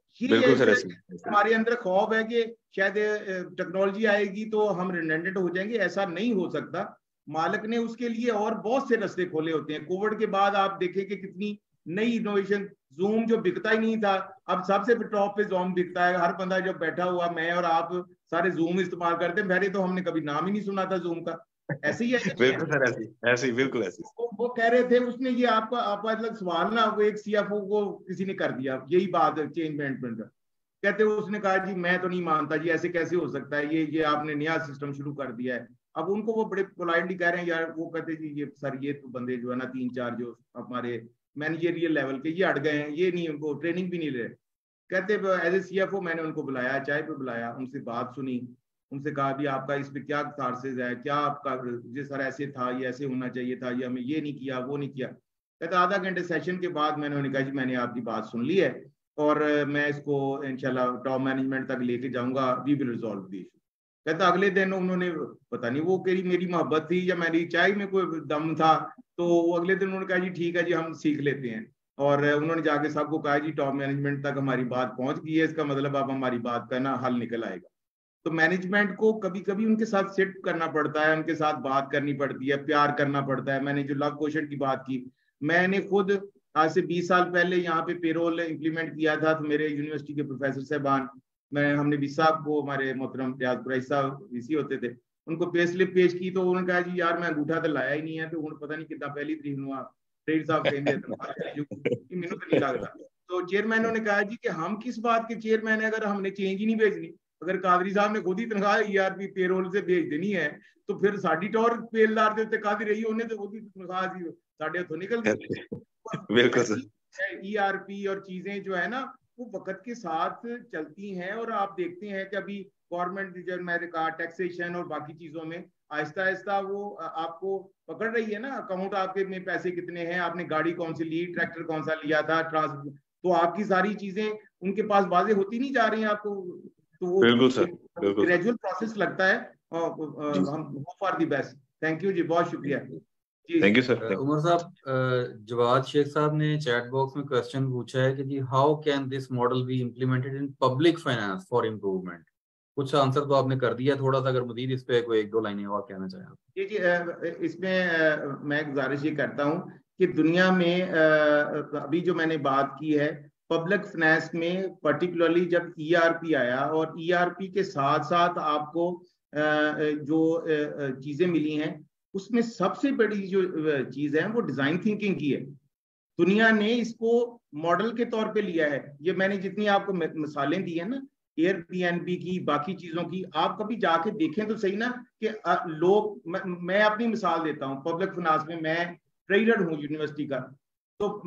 हमारे अंदर खौफ है कि शायद टेक्नोलॉजी आएगी तो हम रिडेंडेंट हो जाएंगे, ऐसा नहीं हो सकता। मालिक ने उसके लिए और बहुत से रास्ते खोले होते हैं। कोविड के बाद आप देखें कि कितनी नई इनोवेशन, जूम जो बिकता ही नहीं था अब सबसे टॉप पे जूम बिकता है। हर बंदा जब बैठा हुआ, मैं और आप सारे जूम इस्तेमाल करते हैं, पहले तो हमने कभी नाम ही नहीं सुना था जूम का। ऐसे ही है बिल्कुल सर, ऐसे ऐसे बिल्कुल ऐसे। वो, वो कह रहे थे उसने ये आपका आपका मतलब सवाल ना वो एक सीएफओ को किसी ने कर दिया, यही बात है चेंज मैनेजमेंट का। कहते उसने कहा जी मैं तो नहीं मानता जी, ऐसे कैसे हो सकता है, ये ये आपने नया सिस्टम शुरू कर दिया है। अब उनको वो बड़े पोलाइटली कह रहे हैं यार, वो कहते जी ये सर ये तो बंदे जो है ना तीन चार जो हमारे मैनेजरियल लेवल के ये अट गए हैं, ये नहीं वो ट्रेनिंग भी नहीं ले रहे। कहते एज ए सीएफओ मैंने उनको बुलाया, चाय पे बुलाया, उनसे बात सुनी, उनसे कहा भी आपका इस पे क्या सार्सेज है, क्या आपका ये सर ऐसे था, ये ऐसे होना चाहिए था, ये हमें ये नहीं किया वो नहीं किया। कहता आधा घंटे सेशन के बाद मैंने उन्हें कहा जी मैंने आपकी बात सुन ली है और मैं इसको इंशाल्लाह टॉप मैनेजमेंट तक लेके जाऊंगा, we will resolve the issue. कहता अगले दिन उन्होंने पता नहीं वो करी मेरी मोहब्बत थी या मेरी चाय में कोई दम था, तो वो अगले दिन उन्होंने कहा जी ठीक है जी हम सीख लेते हैं, और उन्होंने जाके सबको कहा जी टॉप मैनेजमेंट तक हमारी बात पहुंच गई है, इसका मतलब अब हमारी बात का ना हल निकल आएगा। तो मैनेजमेंट को कभी कभी उनके साथ सिट करना पड़ता है, उनके साथ बात करनी पड़ती है, प्यार करना पड़ता है। मैंने जो लव क्वेश्चन की बात की, मैंने खुद आज से बीस साल पहले यहाँ पे पेरोल इंप्लीमेंट किया था, तो मेरे यूनिवर्सिटी के प्रोफेसर साहबान, मैं हमने वी साहब को, हमारे मोहतरम रियाज कुरैशी साहब वीसी होते थे, उनको पे स्लिप पेश की तो उन्होंने कहा जी यार मैं अंगूठा तो लाया ही नहीं है, तो उन्होंने पता नहीं कितना पहली तरीक हुआ ट्रेड साहब कहेंगे मैनू तो नहीं लगता। तो चेयरमैन ने कहा जी कि हम किस बात के चेयरमैन है अगर हमने चेंज ही नहीं भेजनी, अगर कादरी साहब ने खुद ही तनख्वाह ईआरपी पेरोल से भेज देनी है तो फिर साडी टोर पेलदार दे उत्ते कादी रही उन्हें तो खुद ही तनख्वाह सी साडे हथों निकल गई। बिल्कुल ईआरपी और चीजें जो है ना वो वक्त के साथ चलती हैं, और आप देखते हैं कि अभी गवर्नमेंट जो मैंने कहा टैक्सेशन और बाकी चीजों में आहिस्ता आहिस्ता वो आपको पकड़ रही है ना, अकाउंट आपके में पैसे कितने हैं, आपने गाड़ी कौन सी ली, ट्रैक्टर कौन सा लिया था, ट्रांसपोर्ट, तो आपकी सारी चीजें उनके पास वाजे होती नहीं जा रही हैं आपको। तो वो बिल्कुल सर, बिल्कुल ग्रेजुअल प्रोसेस लगता है। हम hope for the best. Thank you जी, बहुत शुक्रिया। Thank you sir. उमर साहब, जवाद शेख साहब ने चैट बॉक्स में क्वेश्चन पूछा है कि जी how can this model be implemented in public finance for improvement. कुछ आंसर तो आपने कर दिया, थोड़ा सा अगर मजीद इस पे कोई एक दो लाइनें और कहना चाहें आप। जी जी, इसमें मैं गुजारिश ये करता हूँ कि दुनिया में अभी जो मैंने बात की है पब्लिक फाइनेंस में, पर्टिकुलरली जब ईआरपी आया और ईआरपी के साथ साथ आपको जो चीजें मिली हैं उसमें सबसे बड़ी जो चीज है वो डिजाइन थिंकिंग की है। दुनिया ने इसको मॉडल के तौर पे लिया है। ये मैंने जितनी आपको मिसालें दी है ना एयरबीएनबी की, बाकी चीजों की, आप कभी जाके देखें तो सही ना कि लोग, मैं, मैं अपनी मिसाल देता हूँ पब्लिक फाइनेंस में, मैं ट्रेडर हूँ यूनिवर्सिटी का, तो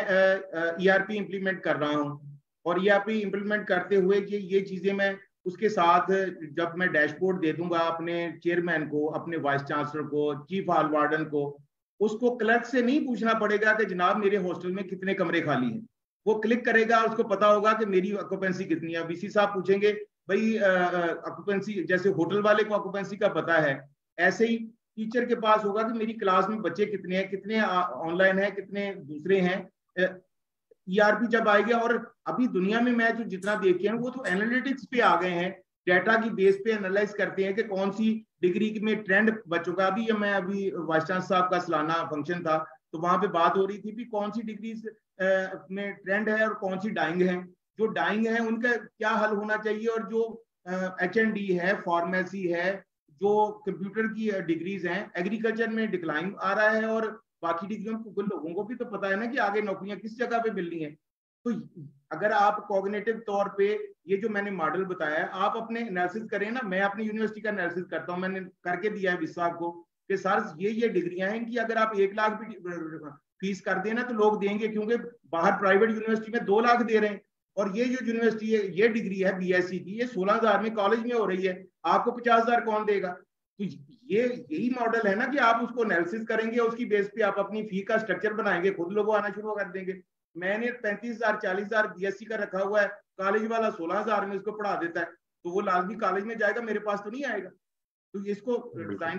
मैं ईआरपी इंप्लीमेंट कर रहा हूँ और ईआरपी इंप्लीमेंट करते हुए कि ये चीजें मैं उसके साथ जब मैं डैशबोर्ड दे दूंगा अपने चेयरमैन को, अपने वाइस चांसलर को, चीफ हॉल वार्डन को, उसको क्लर्क से नहीं पूछना पड़ेगा कि जनाब मेरे हॉस्टल में कितने कमरे खाली हैं। वो क्लिक करेगा, उसको पता होगा कि मेरी ऑक्यूपेंसी कितनी है। वीसी साहब पूछेंगे भाई ऑक्यूपेंसी, जैसे होटल वाले को ऑक्यूपेंसी का पता है, ऐसे ही टीचर के पास होगा कि मेरी क्लास में बच्चे कितने हैं, कितने ऑनलाइन हैं, कितने दूसरे हैं। ईआरपी जब आएगा, और अभी दुनिया में मैं जो जितना देखे हैं वो तो एनालिटिक्स पे आ गए हैं, डाटा की बेस पे एनालाइज करते हैं कि कौन सी डिग्री में ट्रेंड बच्चों का। अभी मैं अभी वाइस चांसलर साहब का सालाना फंक्शन था, तो वहां पे बात हो रही थी कि कौन सी डिग्रीज में ट्रेंड है और कौन सी डाइंग है। जो डाइंग है उनका क्या हल होना चाहिए, और जो एच एन डी है, फार्मेसी है, जो कंप्यूटर की डिग्रीज हैं, एग्रीकल्चर में डिक्लाइन आ रहा है, और बाकी डिग्रियों को लोगों को भी तो पता है ना कि आगे नौकरियां किस जगह पे मिलनी है। तो अगर आप कॉग्निटिव तौर पे ये जो मैंने मॉडल बताया है, आप अपने एनालिसिस करें ना। मैं अपनी यूनिवर्सिटी का एनालिसिस करता हूँ, मैंने करके दिया है विसाख को कि सर ये ये डिग्रियां हैं कि अगर आप एक लाख भी फीस कर देना तो लोग देंगे, क्योंकि बाहर प्राइवेट यूनिवर्सिटी में दो लाख दे रहे हैं, और ये जो यूनिवर्सिटी है, ये डिग्री है बीएससी की, ये सोलह हजार में कॉलेज में हो रही है, आपको पचास हजार कौन देगा? तो ये यही मॉडल है ना कि आप उसको एनालिसिस करेंगे, उसकी बेस पे आप अपनी फी का स्ट्रक्चर बनाएंगे, खुद लोग आना शुरू कर देंगे। मैंने पैंतीस हजार चालीस हजार बीएससी का रखा हुआ है, कॉलेज वाला सोलह हजार में उसको पढ़ा देता है, तो वो लाजमी कॉलेज में जाएगा, मेरे पास तो नहीं आएगा। तो इसको डिजाइन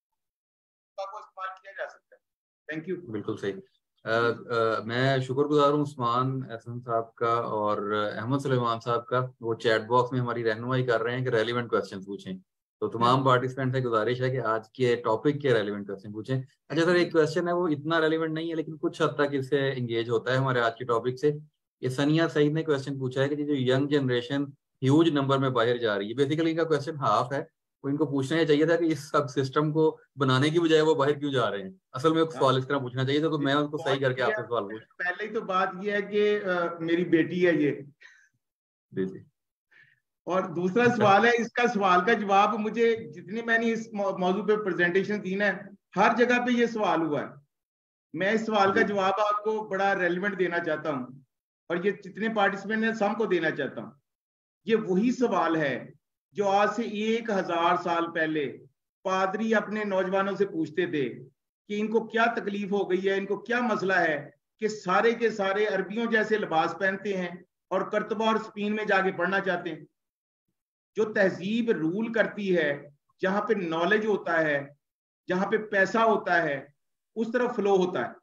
को इस्तेमाल किया जा सकता है। Thank you. बिल्कुल सही। आ, आ, मैं शुक्रगुजार हूँ उस्मान एहसन साहब का और अहमद सुलेमान साहब का, वो चैट बॉक्स में हमारी रहनुमाई कर रहे हैं कि रेलिवेंट क्वेश्चन पूछें। तो तमाम पार्टिसिपेंट से गुजारिश है कि आज के टॉपिक के रेलिवेंट क्वेश्चन पूछें। अच्छा सर, एक क्वेश्चन है वो इतना रेलिवेंट नहीं है लेकिन कुछ हद तक इससे एंगेज होता है हमारे आज के टॉपिक से। ये सनिया सईद ने क्वेश्चन पूछा है कि जो यंग जनरेशन ह्यूज नंबर में बाहर जा रही है, बेसिकली इनका क्वेश्चन हाफ है, वो इनको पूछना ही चाहिए था कि इस सब सिस्टम को बनाने की बजाय वो बाहर क्यों जा रहे हैं। असल में सवाल इस तरह पूछना चाहिए था, तो मैं उनको सही करके आपसे सवाल पूछ। पहले ही तो बात ये है कि मेरी बेटी है ये, जी जी। और दूसरा सवाल है, इसका सवाल का जवाब मुझे जितनी मैंने इस मौजू पे प्रेजेंटेशन दी ना, हर जगह पे ये सवाल हुआ है। मैं इस सवाल का जवाब आपको बड़ा रेलिवेंट देना चाहता हूँ, और ये जितने पार्टिसिपेंट हैं सबको देना चाहता हूँ। ये वही सवाल है जो आज से एक हजार साल पहले पादरी अपने नौजवानों से पूछते थे कि इनको क्या तकलीफ हो गई है, इनको क्या मसला है कि सारे के सारे अरबियों जैसे लिबास पहनते हैं और करतबा और स्पेन में जाके पढ़ना चाहते हैं। जो तहजीब रूल करती है, जहां पे नॉलेज होता है, जहां पे पैसा होता है, उस तरफ फ्लो होता है।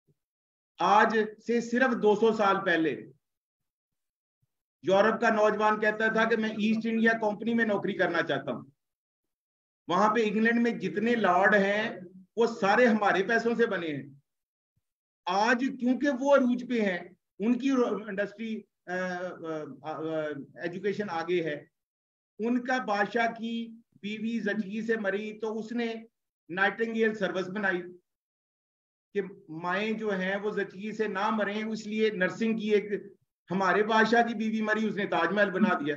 आज से सिर्फ दो सौ साल पहले यूरोप का नौजवान कहता था कि मैं ईस्ट इंडिया कंपनी में नौकरी करना चाहता हूं। वहां पे इंग्लैंड में जितने लॉर्ड हैं वो सारे हमारे पैसों से बने हैं। आज क्योंकि वो अरूज पे हैं, उनकी इंडस्ट्री एजुकेशन आगे है, उनका बादशाह की बीवी जचगी से मरी तो उसने नाइटिंगेल सर्विस बनाई कि माएँ जो हैं वो जचगी से ना मरें, इसलिए नर्सिंग की एक, हमारे बादशाह की बीवी मरी, उसने ताजमहल बना दिया।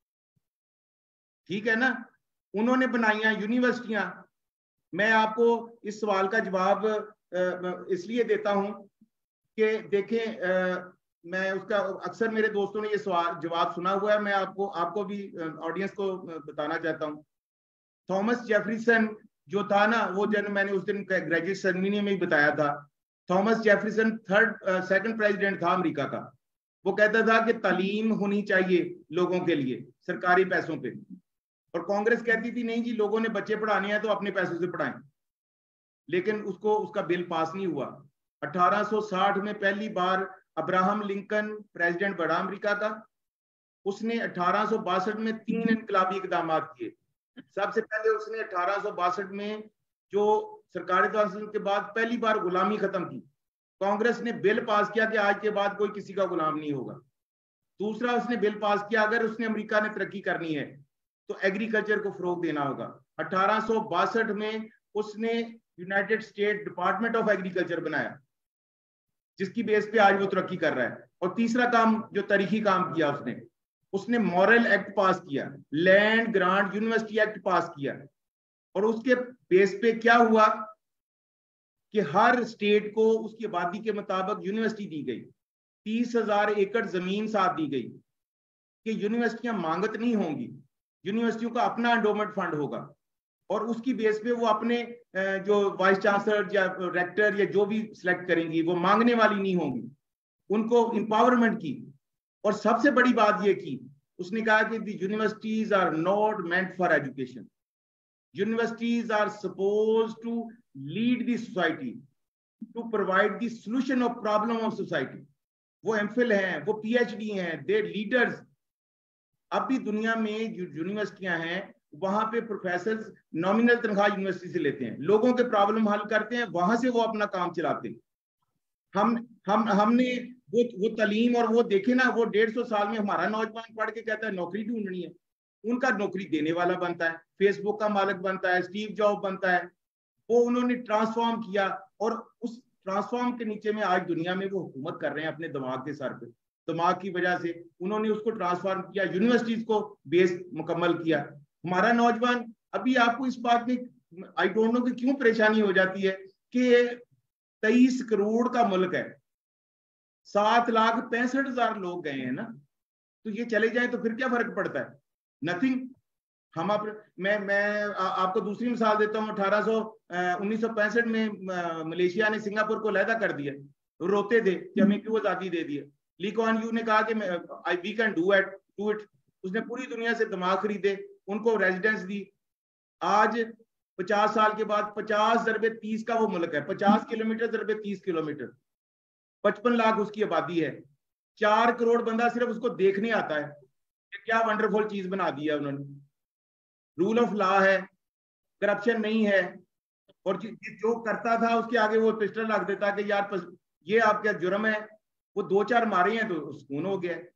ठीक है ना, उन्होंने बनाई यूनिवर्सिटियां। मैं आपको इस सवाल का जवाब इसलिए देता हूं कि देखें, मैं उसका अक्सर मेरे दोस्तों ने ये सवाल जवाब सुना हुआ है, मैं आपको आपको भी ऑडियंस को बताना चाहता हूँ। थॉमस जेफरसन जो था ना, वो जन मैंने उस दिन ग्रेजुएट सेरेमनी में ही बताया था, Thomas Jefferson third second president था अमेरिका का। वो कहता था कि तालीम होनी चाहिए लोगों के लिए सरकारी पैसों पे, और कांग्रेस कहती थी नहीं जी, लोगों ने बच्चे पढ़ाने हैं तो अपने पैसों से पढ़ाएं। लेकिन उसको उसका बिल पास नहीं हुआ। अठारह सौ साठ में पहली बार अब्राहम लिंकन प्रेसिडेंट बना अमेरिका का, उसने अठारह सौ बासठ में तीन इनकलाबी इकदाम किए। सबसे पहले उसने अठारह सौ बासठ में जो सरकारी तहसील के बाद पहली बार गुलामी खत्म की, कांग्रेस ने बिल पास किया कि आज के बाद कोई किसी का गुलाम नहीं होगा। दूसरा उसने बिल पास किया, अगर उसने अमेरिका ने तरक्की करनी है तो एग्रीकल्चर को फरोग देना होगा। अठारह सौ बासठ में उसने United State Department of Agriculture बनाया, जिसकी बेस पे आज वो तरक्की कर रहा है। और तीसरा काम जो तारीखी काम किया उसने उसने मॉरल एक्ट पास किया, लैंड ग्रांट यूनिवर्सिटी एक्ट पास किया, और उसके बेस पे क्या हुआ कि हर स्टेट को उसकी आबादी के मुताबिक यूनिवर्सिटी दी गई। तीस हजार एकड़ जमीन साथ दी गई कि यूनिवर्सिटियां मांगत नहीं होंगी, यूनिवर्सिटियों का अपना एंडोमेंट फंड होगा, और उसकी बेस पे वो अपने जो वाइस चांसलर या रेक्टर या जो भी सिलेक्ट करेंगी वो मांगने वाली नहीं होंगी, उनको एम्पावरमेंट की। और सबसे बड़ी बात ये की, उसने कहा कि the universities are not meant for education, universities are suppose to lead the society, to provide the solution of problem of society. वो एमफिल हैं, वो पीएचडी हैं, दे लीडर्स। अब भी दुनिया में यूनिवर्सिटियां हैं, वहां पे प्रोफेसर नॉमिनल तनख्वाह यूनिवर्सिटी से लेते हैं, लोगों के प्रॉब्लम हल करते हैं, वहां से वो अपना काम चलाते हैं। हम हम हमने वो वो तालीम और वो देखे ना, वो डेढ़ सौ साल में हमारा नौजवान पढ़ के कहता है नौकरी ढूंढनी है, उनका नौकरी देने वाला बनता है, फेसबुक का मालिक बनता है, स्टीव जॉब बनता है। वो उन्होंने ट्रांसफॉर्म किया और उस ट्रांसफॉर्म के नीचे में आज दुनिया में वो हुकूमत कर रहे हैं अपने दिमाग के सर पे। दिमाग की वजह से उन्होंने उसको ट्रांसफॉर्म किया, यूनिवर्सिटीज को बेस मुकम्मल किया। हमारा नौजवान अभी, आपको इस बात में आई डोंट नो कि क्यों परेशानी हो जाती है कि तेईस करोड़ का मुल्क है, सात लाख पैंसठ हजार लोग गए हैं ना, तो ये चले जाए तो फिर क्या फर्क पड़ता है? नथिंग। हम आप मैं मैं आ, आपको दूसरी मिसाल देता हूँ। अठारह सौ उन्नीस सौ पैंसठ में आ, मलेशिया ने सिंगापुर को अलहदा कर दिया, रोते थे कि हमें क्यों आजादी दे दी। ली कुआन यू ने कहा कि I we can do it do it उसने पूरी दुनिया से दिमाग खरीदे, उनको रेजिडेंस दी। आज पचास साल के बाद पचास दरबे तीस का वो मुल्क है, पचास किलोमीटर दरबे तीस किलोमीटर, पचपन लाख उसकी आबादी है, चार करोड़ बंदा सिर्फ उसको देखने आता है। क्या वंडरफुल चीज बना दी है उन्होंने। रूल ऑफ लॉ है, करप्शन नहीं है, और जो करता था उसके आगे वो पिस्टल रख देता कि यार ये आपका जुर्म है, वो दो चार मारे हैं तो सुकून हो गया।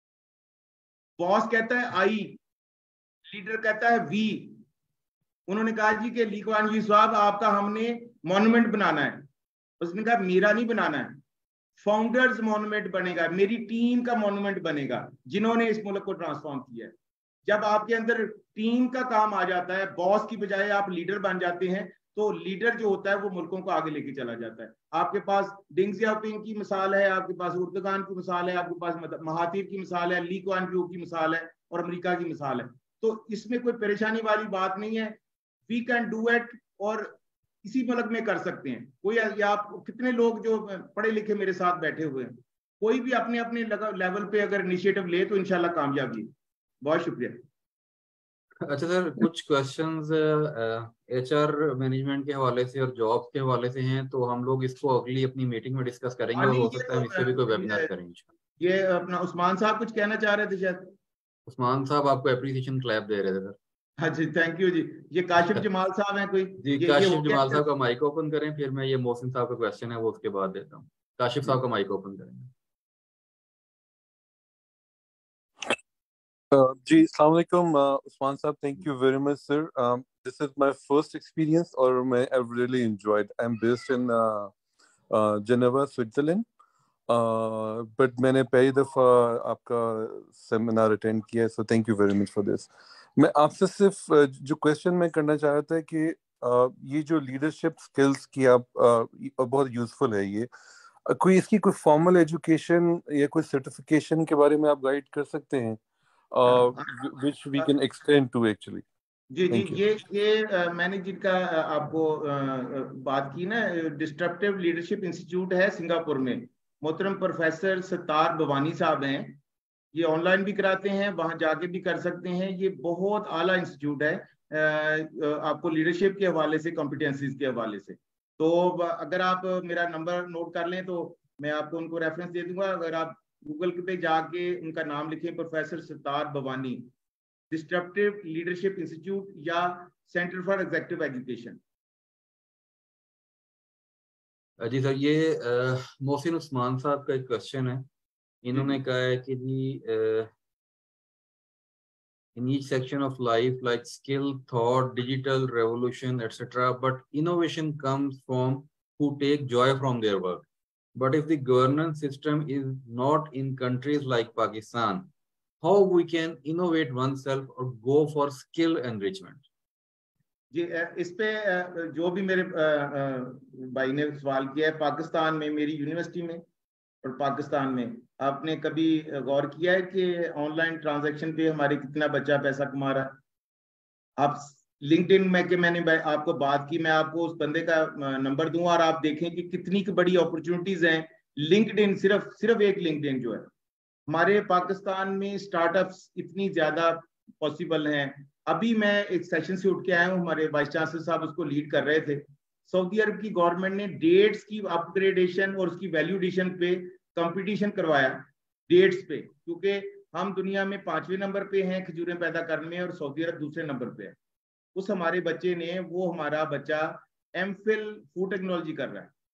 बॉस कहता है आई, लीडर कहता है वी। उन्होंने कहा जी कि ली कुआन यू साहब आपका हमने मॉन्यूमेंट बनाना है, उसने कहा मेरा नहीं बनाना है, फाउंडर्स मॉन्यूमेंट बनेगा, मेरी टीम का मॉन्यूमेंट बनेगा जिन्होंने इस मुल्क को ट्रांसफॉर्म किया है। जब आपके अंदर टीम का काम आ जाता है, बॉस की बजाय आप लीडर बन जाते हैं, तो लीडर जो होता है वो मुल्कों को आगे लेके चला जाता है। आपके पास डिंग जियाओपिंग की मिसाल है, आपके पास उर्दगान की मिसाल है, आपके पास महातीर की मिसाल है, ली कुआन यू की मिसाल है, और अमेरिका की मिसाल है। तो इसमें कोई परेशानी वाली बात नहीं है। वी कैन डू इट, और इसी मुल्क में कर सकते हैं। कोई, या आप कितने लोग जो पढ़े लिखे मेरे साथ बैठे हुए हैं, कोई भी अपने अपने लेवल पे अगर इनिशिएटिव ले तो इंशाल्लाह कामयाबी। बहुत शुक्रिया। अच्छा सर, कुछ क्वेश्चंस एचआर मैनेजमेंट के हवाले से और जॉब के हवाले से हैं, तो हम लोग इसको अगली अपनी मीटिंग में डिस्कस करेंगे, और हो सकता है हम इससे भी कोई वेबिनार करेंगे। ये अपना उस्मान साहब कुछ कहना चाह रहे थे शायद। उस्मान साहब आपको एप्रिसिएशन क्लैप दे रहे थे सर। हाँ जी, थैंक यू जी। ये काशिफ जमाल साहब हैं कोई? जी, काशिफ जमाल साहब का माइक ओपन करें, फिर मैं ये मोहसिन साहब का क्वेश्चन है वो उसके बाद देता हूँ। काशिफ साहब का माइक ओपन करेंगे। Uh, जी, अस्सलाम वालेकुम उस्मान साहब, thank you very much sir. This is my first experience और मैं I really enjoyed. I am based in Geneva Switzerland, but मैंने पहली दफ़ा आपका सेमिनार अटेंड किया है, so thank you very much for this. मैं आपसे सिर्फ uh, जो क्वेश्चन मैं करना चाह रहा था कि uh, ये जो लीडरशिप स्किल्स की आप uh, बहुत यूजफुल है, ये uh, कोई इसकी कोई फॉर्मल एजुकेशन या कोई सर्टिफिकेशन के बारे में आप गाइड कर सकते हैं? Uh, which we can extend to actually. जी जी, ये ये मैंने जिनका आपको बात की ना, डिस्ट्रप्टिव लीडरशिप इंस्टीट्यूट है सिंगापुर में, मोहतरम प्रोफेसर सत्तार भवानी साहब हैं। ये ऑनलाइन भी कराते हैं, वहां जाके भी कर सकते हैं। ये बहुत आला इंस्टीट्यूट है आपको लीडरशिप के हवाले से, कॉम्पिटेंसीज के हवाले से। तो अगर आप मेरा नंबर नोट कर लें तो मैं आपको उनको रेफरेंस दे दूंगा। अगर आप गूगल पे जाके उनका नाम लिखें, professor Sattar Bhavani, disruptive leadership institute या सेंटर फॉर एग्जीक्यूटिव एजुकेशन। जी सर, ये मोहसिन उस्मान साहब का एक क्वेश्चन है। इन्होंने कहा है कि जी in each section of life like skill, thought, digital revolution etcetera, but innovation comes from who take joy from their work. But if the governance system is not in countries like Pakistan, how we can innovate oneself or go for skill enrichment? जी, इस पे जो भी मेरे भाई ने सवाल किया है, पाकिस्तान में, मेरी यूनिवर्सिटी में और पाकिस्तान में, आपने कभी गौर किया है कि ऑनलाइन ट्रांजैक्शन पे हमारे कितना बच्चा पैसा कमा रहा है? आप लिंक्डइन में के मैंने आपको बात की, मैं आपको उस बंदे का नंबर दूंगा और आप देखें कि कितनी बड़ी अपॉर्चुनिटीज हैं। लिंक्डइन, सिर्फ सिर्फ एक लिंक्डइन जो है, हमारे पाकिस्तान में स्टार्टअप्स इतनी ज्यादा पॉसिबल हैं। अभी मैं एक सेशन से उठ के आया हूँ, हमारे वाइस चांसलर साहब उसको लीड कर रहे थे। सऊदी अरब की गवर्नमेंट ने डेट्स की अपग्रेडेशन और उसकी वैल्यूडेशन पे कंपटीशन करवाया, डेट्स पे, क्योंकि हम दुनिया में पांचवें नंबर पे हैं खजूरें पैदा करने में और सऊदी अरब दूसरे नंबर पे है। उस हमारे बच्चे ने, वो हमारा बच्चा एम फिल फूड टेक्नोलॉजी कर रहा है,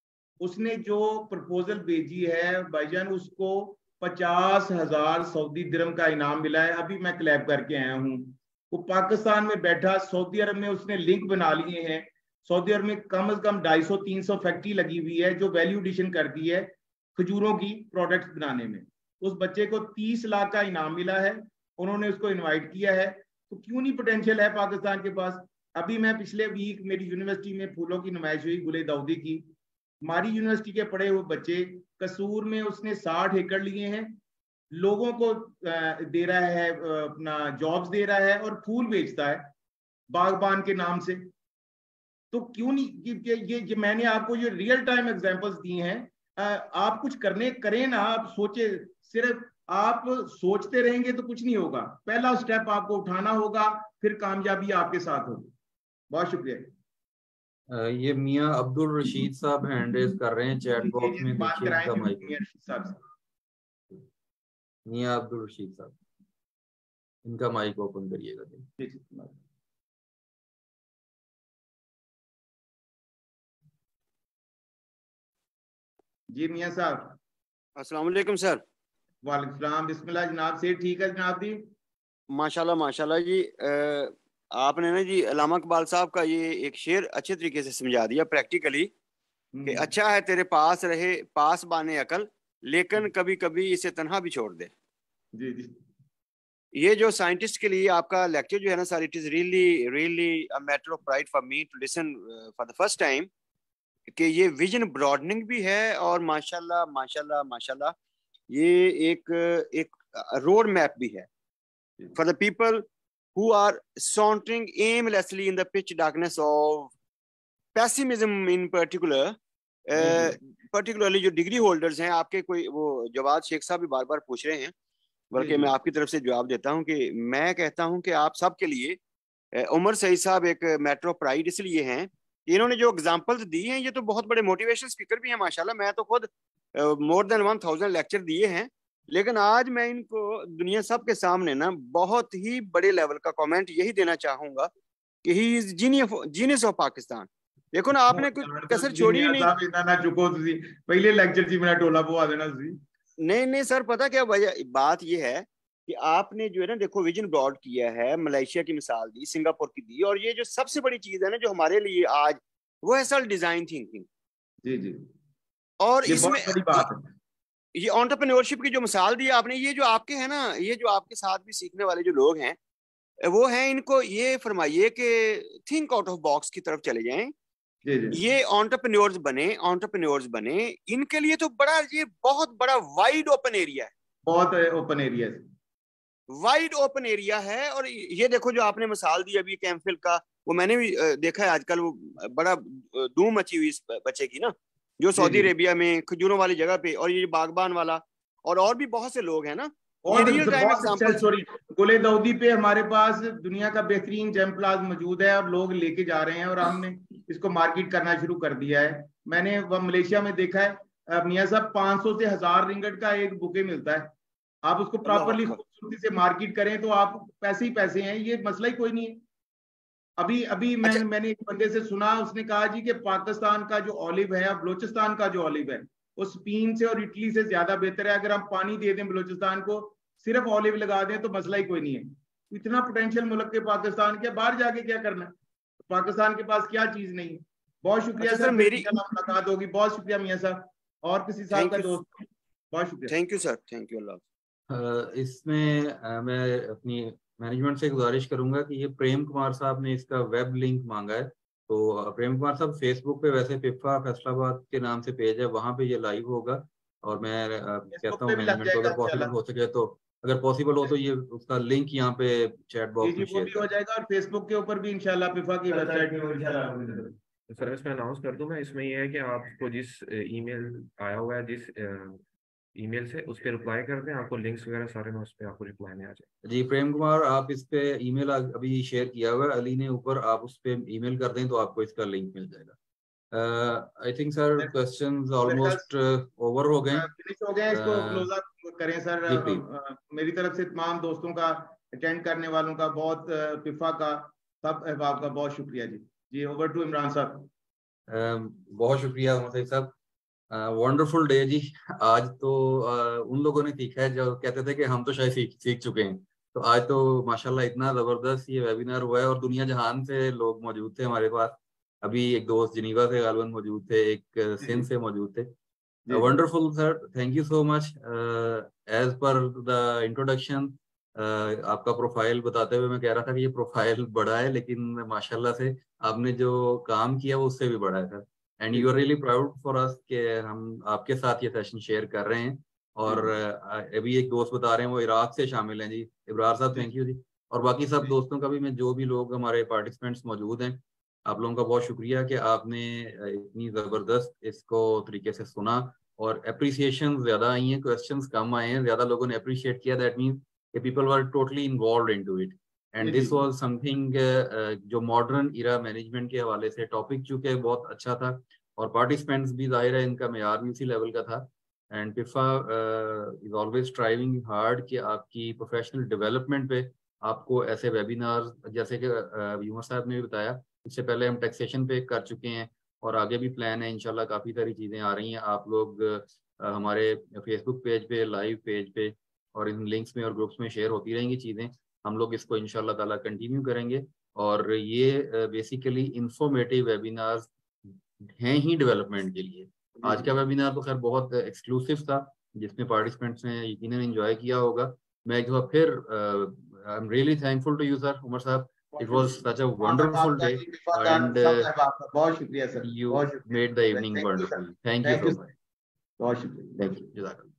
उसने जो प्रपोजल भेजी है भाईजान, उसको पचास हजार सऊदी दिरहम का इनाम मिला है। अभी मैं क्लैप करके आया हूँ। वो पाकिस्तान में बैठा, सऊदी अरब में उसने लिंक बना लिए हैं। सऊदी अरब में कम से कम ढाई सौ तीन सौ फैक्ट्री लगी हुई है जो वैल्यू एडिशन करती है खजूरों की प्रोडक्ट्स बनाने में। उस बच्चे को तीस लाख का इनाम मिला है, उन्होंने उसको इनवाइट किया है। तो क्यों नहीं पोटेंशियल है पाकिस्तान के पास। अभी मैं पिछले वीक मेरी यूनिवर्सिटी में फूलों की नुमाइश हुई गुले दाऊदी की। हमारी यूनिवर्सिटी के पढ़े हुए बच्चे, कसूर में उसने साठ एकड़ लिए हैं, लोगों को दे रहा है, अपना जॉब्स दे रहा है और फूल बेचता है बागबान के नाम से। तो क्यों नहीं, ये ये, ये मैंने आपको ये रियल टाइम एग्जांपल्स दिए हैं। आप कुछ करने करें ना, आप सोचे, सिर्फ आप सोचते रहेंगे तो कुछ नहीं होगा। पहला स्टेप आपको उठाना होगा, फिर कामयाबी आपके साथ होगी। बहुत शुक्रिया। ये मियां अब्दुल रशीद साहब हैंड रेज कर रहे हैं चैट बॉक्स में, देखिए इनका माइक। मियां अब्दुल रशीद साहब, इनका माइक ओपन करिएगा। जी मियां साहब। अस्सलाम वालेकुम सर। वालेकुम सलाम। बिस्मिल्लाह जनाब। से ठीक है जनाब जी? माशाल्लाह माशाल्लाह जी। आपने ना जी अल्लामा इकबाल साहब का ये एक शेर अच्छे तरीके से समझा दिया प्रैक्टिकली कि अच्छा है तेरे पास रहे पास बाने अकल, लेकिन कभी कभी इसे तन्हा भी छोड़ दे। जी जी। ये जो साइंटिस्ट के लिए आपका लेक्चर जो है ना sir, it is really really a matter of pride for me to listen for the first time कि ये विजन ब्रॉडनिंग भी है और माशाल्लाह माशाल्लाह माशाल्लाह ये एक एक रोड मैप भी है for the people who are sauntering aimlessly in the pitch darkness of pessimism in particular, uh, particularly जो डिग्री होल्डर्स हैं आपके, कोई वो जवाद शेख साहब भी बार बार पूछ रहे हैं, बल्कि मैं आपकी तरफ से जवाब देता हूं कि मैं कहता हूं कि आप सब के लिए उमर सईद साहब एक मैटर ऑफ प्राइड इसलिए हैं, इन्होंने जो एग्जांपल्स दी हैं ये तो बहुत बड़े मोटिवेशन स्पीकर भी हैं माशाल्लाह। मैं तो खुद more than one thousand lecture दिए हैं, लेकिन आज मैं इनको दुनिया सब के सामने ना बहुत ही बड़े लेवल का कमेंट यही देना चाहूंगा कि he is genius of Pakistan. देखो ना आपने कुछ कसर छोड़ी नहीं। ना चुको तुसी पहले लेक्चर जी मेरा टोला पवा देना सी। नहीं नहीं सर, पता क्या वजह बात ये है कि आपने जो है ना देखो विजन ब्रॉड किया है, मलेशिया की मिसाल दी, सिंगापुर की दी, और ये जो सबसे बड़ी चीज है ना जो हमारे लिए आज वो है सर डिजाइन थिंकिंग। जी जी। और ये इसमें बड़ी बात है, ये एंटरप्रेन्योरशिप की जो मिसाल दी आपने, ये जो आपके हैं ना, ये जो आपके साथ भी सीखने वाले जो लोग हैं वो हैं, इनको ये फरमाइए कि थिंक आउट ऑफ बॉक्स की तरफ चले जाएं। जी जी। ये एंटरप्रेन्योर्स बने एंटरप्रेन्योर्स बने इनके लिए तो बड़ा, ये बहुत बड़ा वाइड ओपन एरिया है, बहुत ओपन एरिया है, वाइड ओपन एरिया है। और ये देखो जो आपने मिसाल दी अभी कैंफिल का, वो मैंने भी देखा है आजकल, वो बड़ा धूम मची हुई इस बच्चे की ना, जो सऊदी अरेबिया में खजूरों वाली जगह पे, और ये बागबान वाला, और और भी बहुत से लोग हैं ना। और सॉरी गुले दाऊदी पे हमारे पास दुनिया का बेहतरीन जेम प्लाज मौजूद है और लोग लेके जा रहे हैं और हमने इसको मार्केट करना शुरू कर दिया है। मैंने वह मलेशिया में देखा है मियां साहब, पाँच सौ से हजार रिंगट का एक बुके मिलता है। आप उसको प्रॉपरली खूबसूरती से मार्केट करें तो आप पैसे ही पैसे हैं, ये मसला ही कोई नहीं है। अभी अभी मैंने अच्छा। मैंने एक बंदे से सुना, उसने कहा जी कि पाकिस्तान का जो ऑलिव है, बलोचिस्तान का जो ऑलिव है वो स्पेन से और इटली से ज्यादा बेहतर है। अगर हम पानी दे दें बलोचिस्तान को, सिर्फ ऑलिव लगा दें तो मसला ही कोई नहीं है। इतना पोटेंशियल मुल्क के पाकिस्तान के, बाहर जाके क्या करना है, पाकिस्तान के पास क्या चीज नहीं है। बहुत शुक्रिया अच्छा सर, मेरी मुलाकात होगी। बहुत शुक्रिया मियां साहब, और किसी साहब का दोस्त, बहुत शुक्रिया। Thank you sir, thank you अल्लाह। इसमें मैं अपनी मैनेजमेंट से गुजारिश करूंगा कि ये प्रेम कुमार साहब ने इसका वेब लिंक मांगा है, तो प्रेम कुमार साहब फेसबुक पे वैसे पिफा फैसलाबाद के नाम से पेज है, वहां पे ये लाइव होगा। और मैं कहता हूँ मैनेजमेंट को अगर पॉसिबल हो सके तो, अगर पॉसिबल हो तो ये उसका लिंक यहाँ पे चैट बॉक्स में शेयर हो जाएगा, और फेसबुक के ऊपर भी इंशाल्लाह पिफा की वेबसाइट में। सर इसमें अनाउंस कर दूं मैं, इसमें ये है कि आपको जिस ईमेल आया हुआ है, जिस ईमेल से, उस पर रिप्लाई कर दें, आपको लिंक्स वगैरह सारे में उस पर आपको रिप्लाई में आ जाए। जी प्रेम कुमार, आप इस पे ईमेल अभी शेयर किया हुआ है अली ने ऊपर, आप उस पे ईमेल कर दें तो आपको इसका लिंक मिल जाएगा। I think sir questions almost over हो गए, फिनिश हो गए, इसको क्लोज अप करें सर। uh, मेरी तरफ से तमाम दोस्तों का, अटेंड करने वालों का, बहुत पिफा का, सब अहबाब का बहुत शुक्रिया जी। जी ओवर टू इमरान साहब। बहुत शुक्रिया साहब। वंडरफुल डे जी। आज तो uh, उन लोगों ने सीखा है जो कहते थे कि हम तो शायद सीख सीख चुके हैं, तो आज तो माशाल्लाह इतना जबरदस्त ये वेबिनार हुआ है और दुनिया जहान से लोग मौजूद थे हमारे पास। अभी एक दोस्त जिनीवा से गालबन मौजूद थे, एक सिंध से मौजूद थे। Wonderful sir, thank you so much. As per the introduction, आपका प्रोफाइल बताते हुए मैं कह रहा था कि ये प्रोफाइल बड़ा है, लेकिन माशाल्लाह से आपने जो काम किया वो उससे भी बड़ा है sir. And you are really proud for us कि हम आपके साथ ये सेशन शेयर कर रहे हैं। और uh, अभी एक दोस्त बता रहे हैं वो इराक से शामिल हैं जी। इब्रार साहब थैंक यू जी। और बाकी सब दोस्तों का भी, मैं जो भी लोग हमारे पार्टिसिपेंट्स मौजूद हैं, आप लोगों का बहुत शुक्रिया कि आपने इतनी ज़बरदस्त इसको तरीके से सुना और अप्रिसिएशन ज़्यादा आई हैं, क्वेश्चंस कम आए हैं, ज़्यादा लोगों ने अप्रिशिएट किया। दैट मीन्स कि people were totally involve into it and this was something जो मॉडर्न इरा मैनेजमेंट के हवाले से टॉपिक चूँकि बहुत अच्छा था और पार्टिसिपेंट्स भी जाहिर है इनका मेयार भी उसी लेवल का था। And PIFA is always striving hard कि आपकी प्रोफेशनल डेवलपमेंट पे आपको ऐसे वेबिनार, जैसे कि यूमर साहब ने भी बताया, इससे पहले हम टैक्सेशन पे कर चुके हैं और आगे भी प्लान है इंशाल्लाह, काफ़ी सारी चीज़ें आ रही हैं। आप लोग uh, हमारे फेसबुक पेज पे, लाइव पेज पे और इन लिंक्स में और ग्रुप्स में शेयर होती रहेंगी चीज़ें। हम लोग इसको इंशाल्लाह ताला कंटिन्यू करेंगे और ये बेसिकली इंफॉर्मेटिव वेबिनार्स हैं ही डेवलपमेंट के लिए। आज का वेबिनार तो खैर बहुत एक्सक्लूसिव था जिसमें पार्टिसिपेंट्स ने यकीनन एंजॉय किया होगा। मैं एक बार फिर I am really thankful to you sir, Umar साहब। It was such a wonderful day and uh, बहुत शुक्रिया सर, you made the evening wonderful. Thank you so much. बहुत शुक्रिया। Thank you.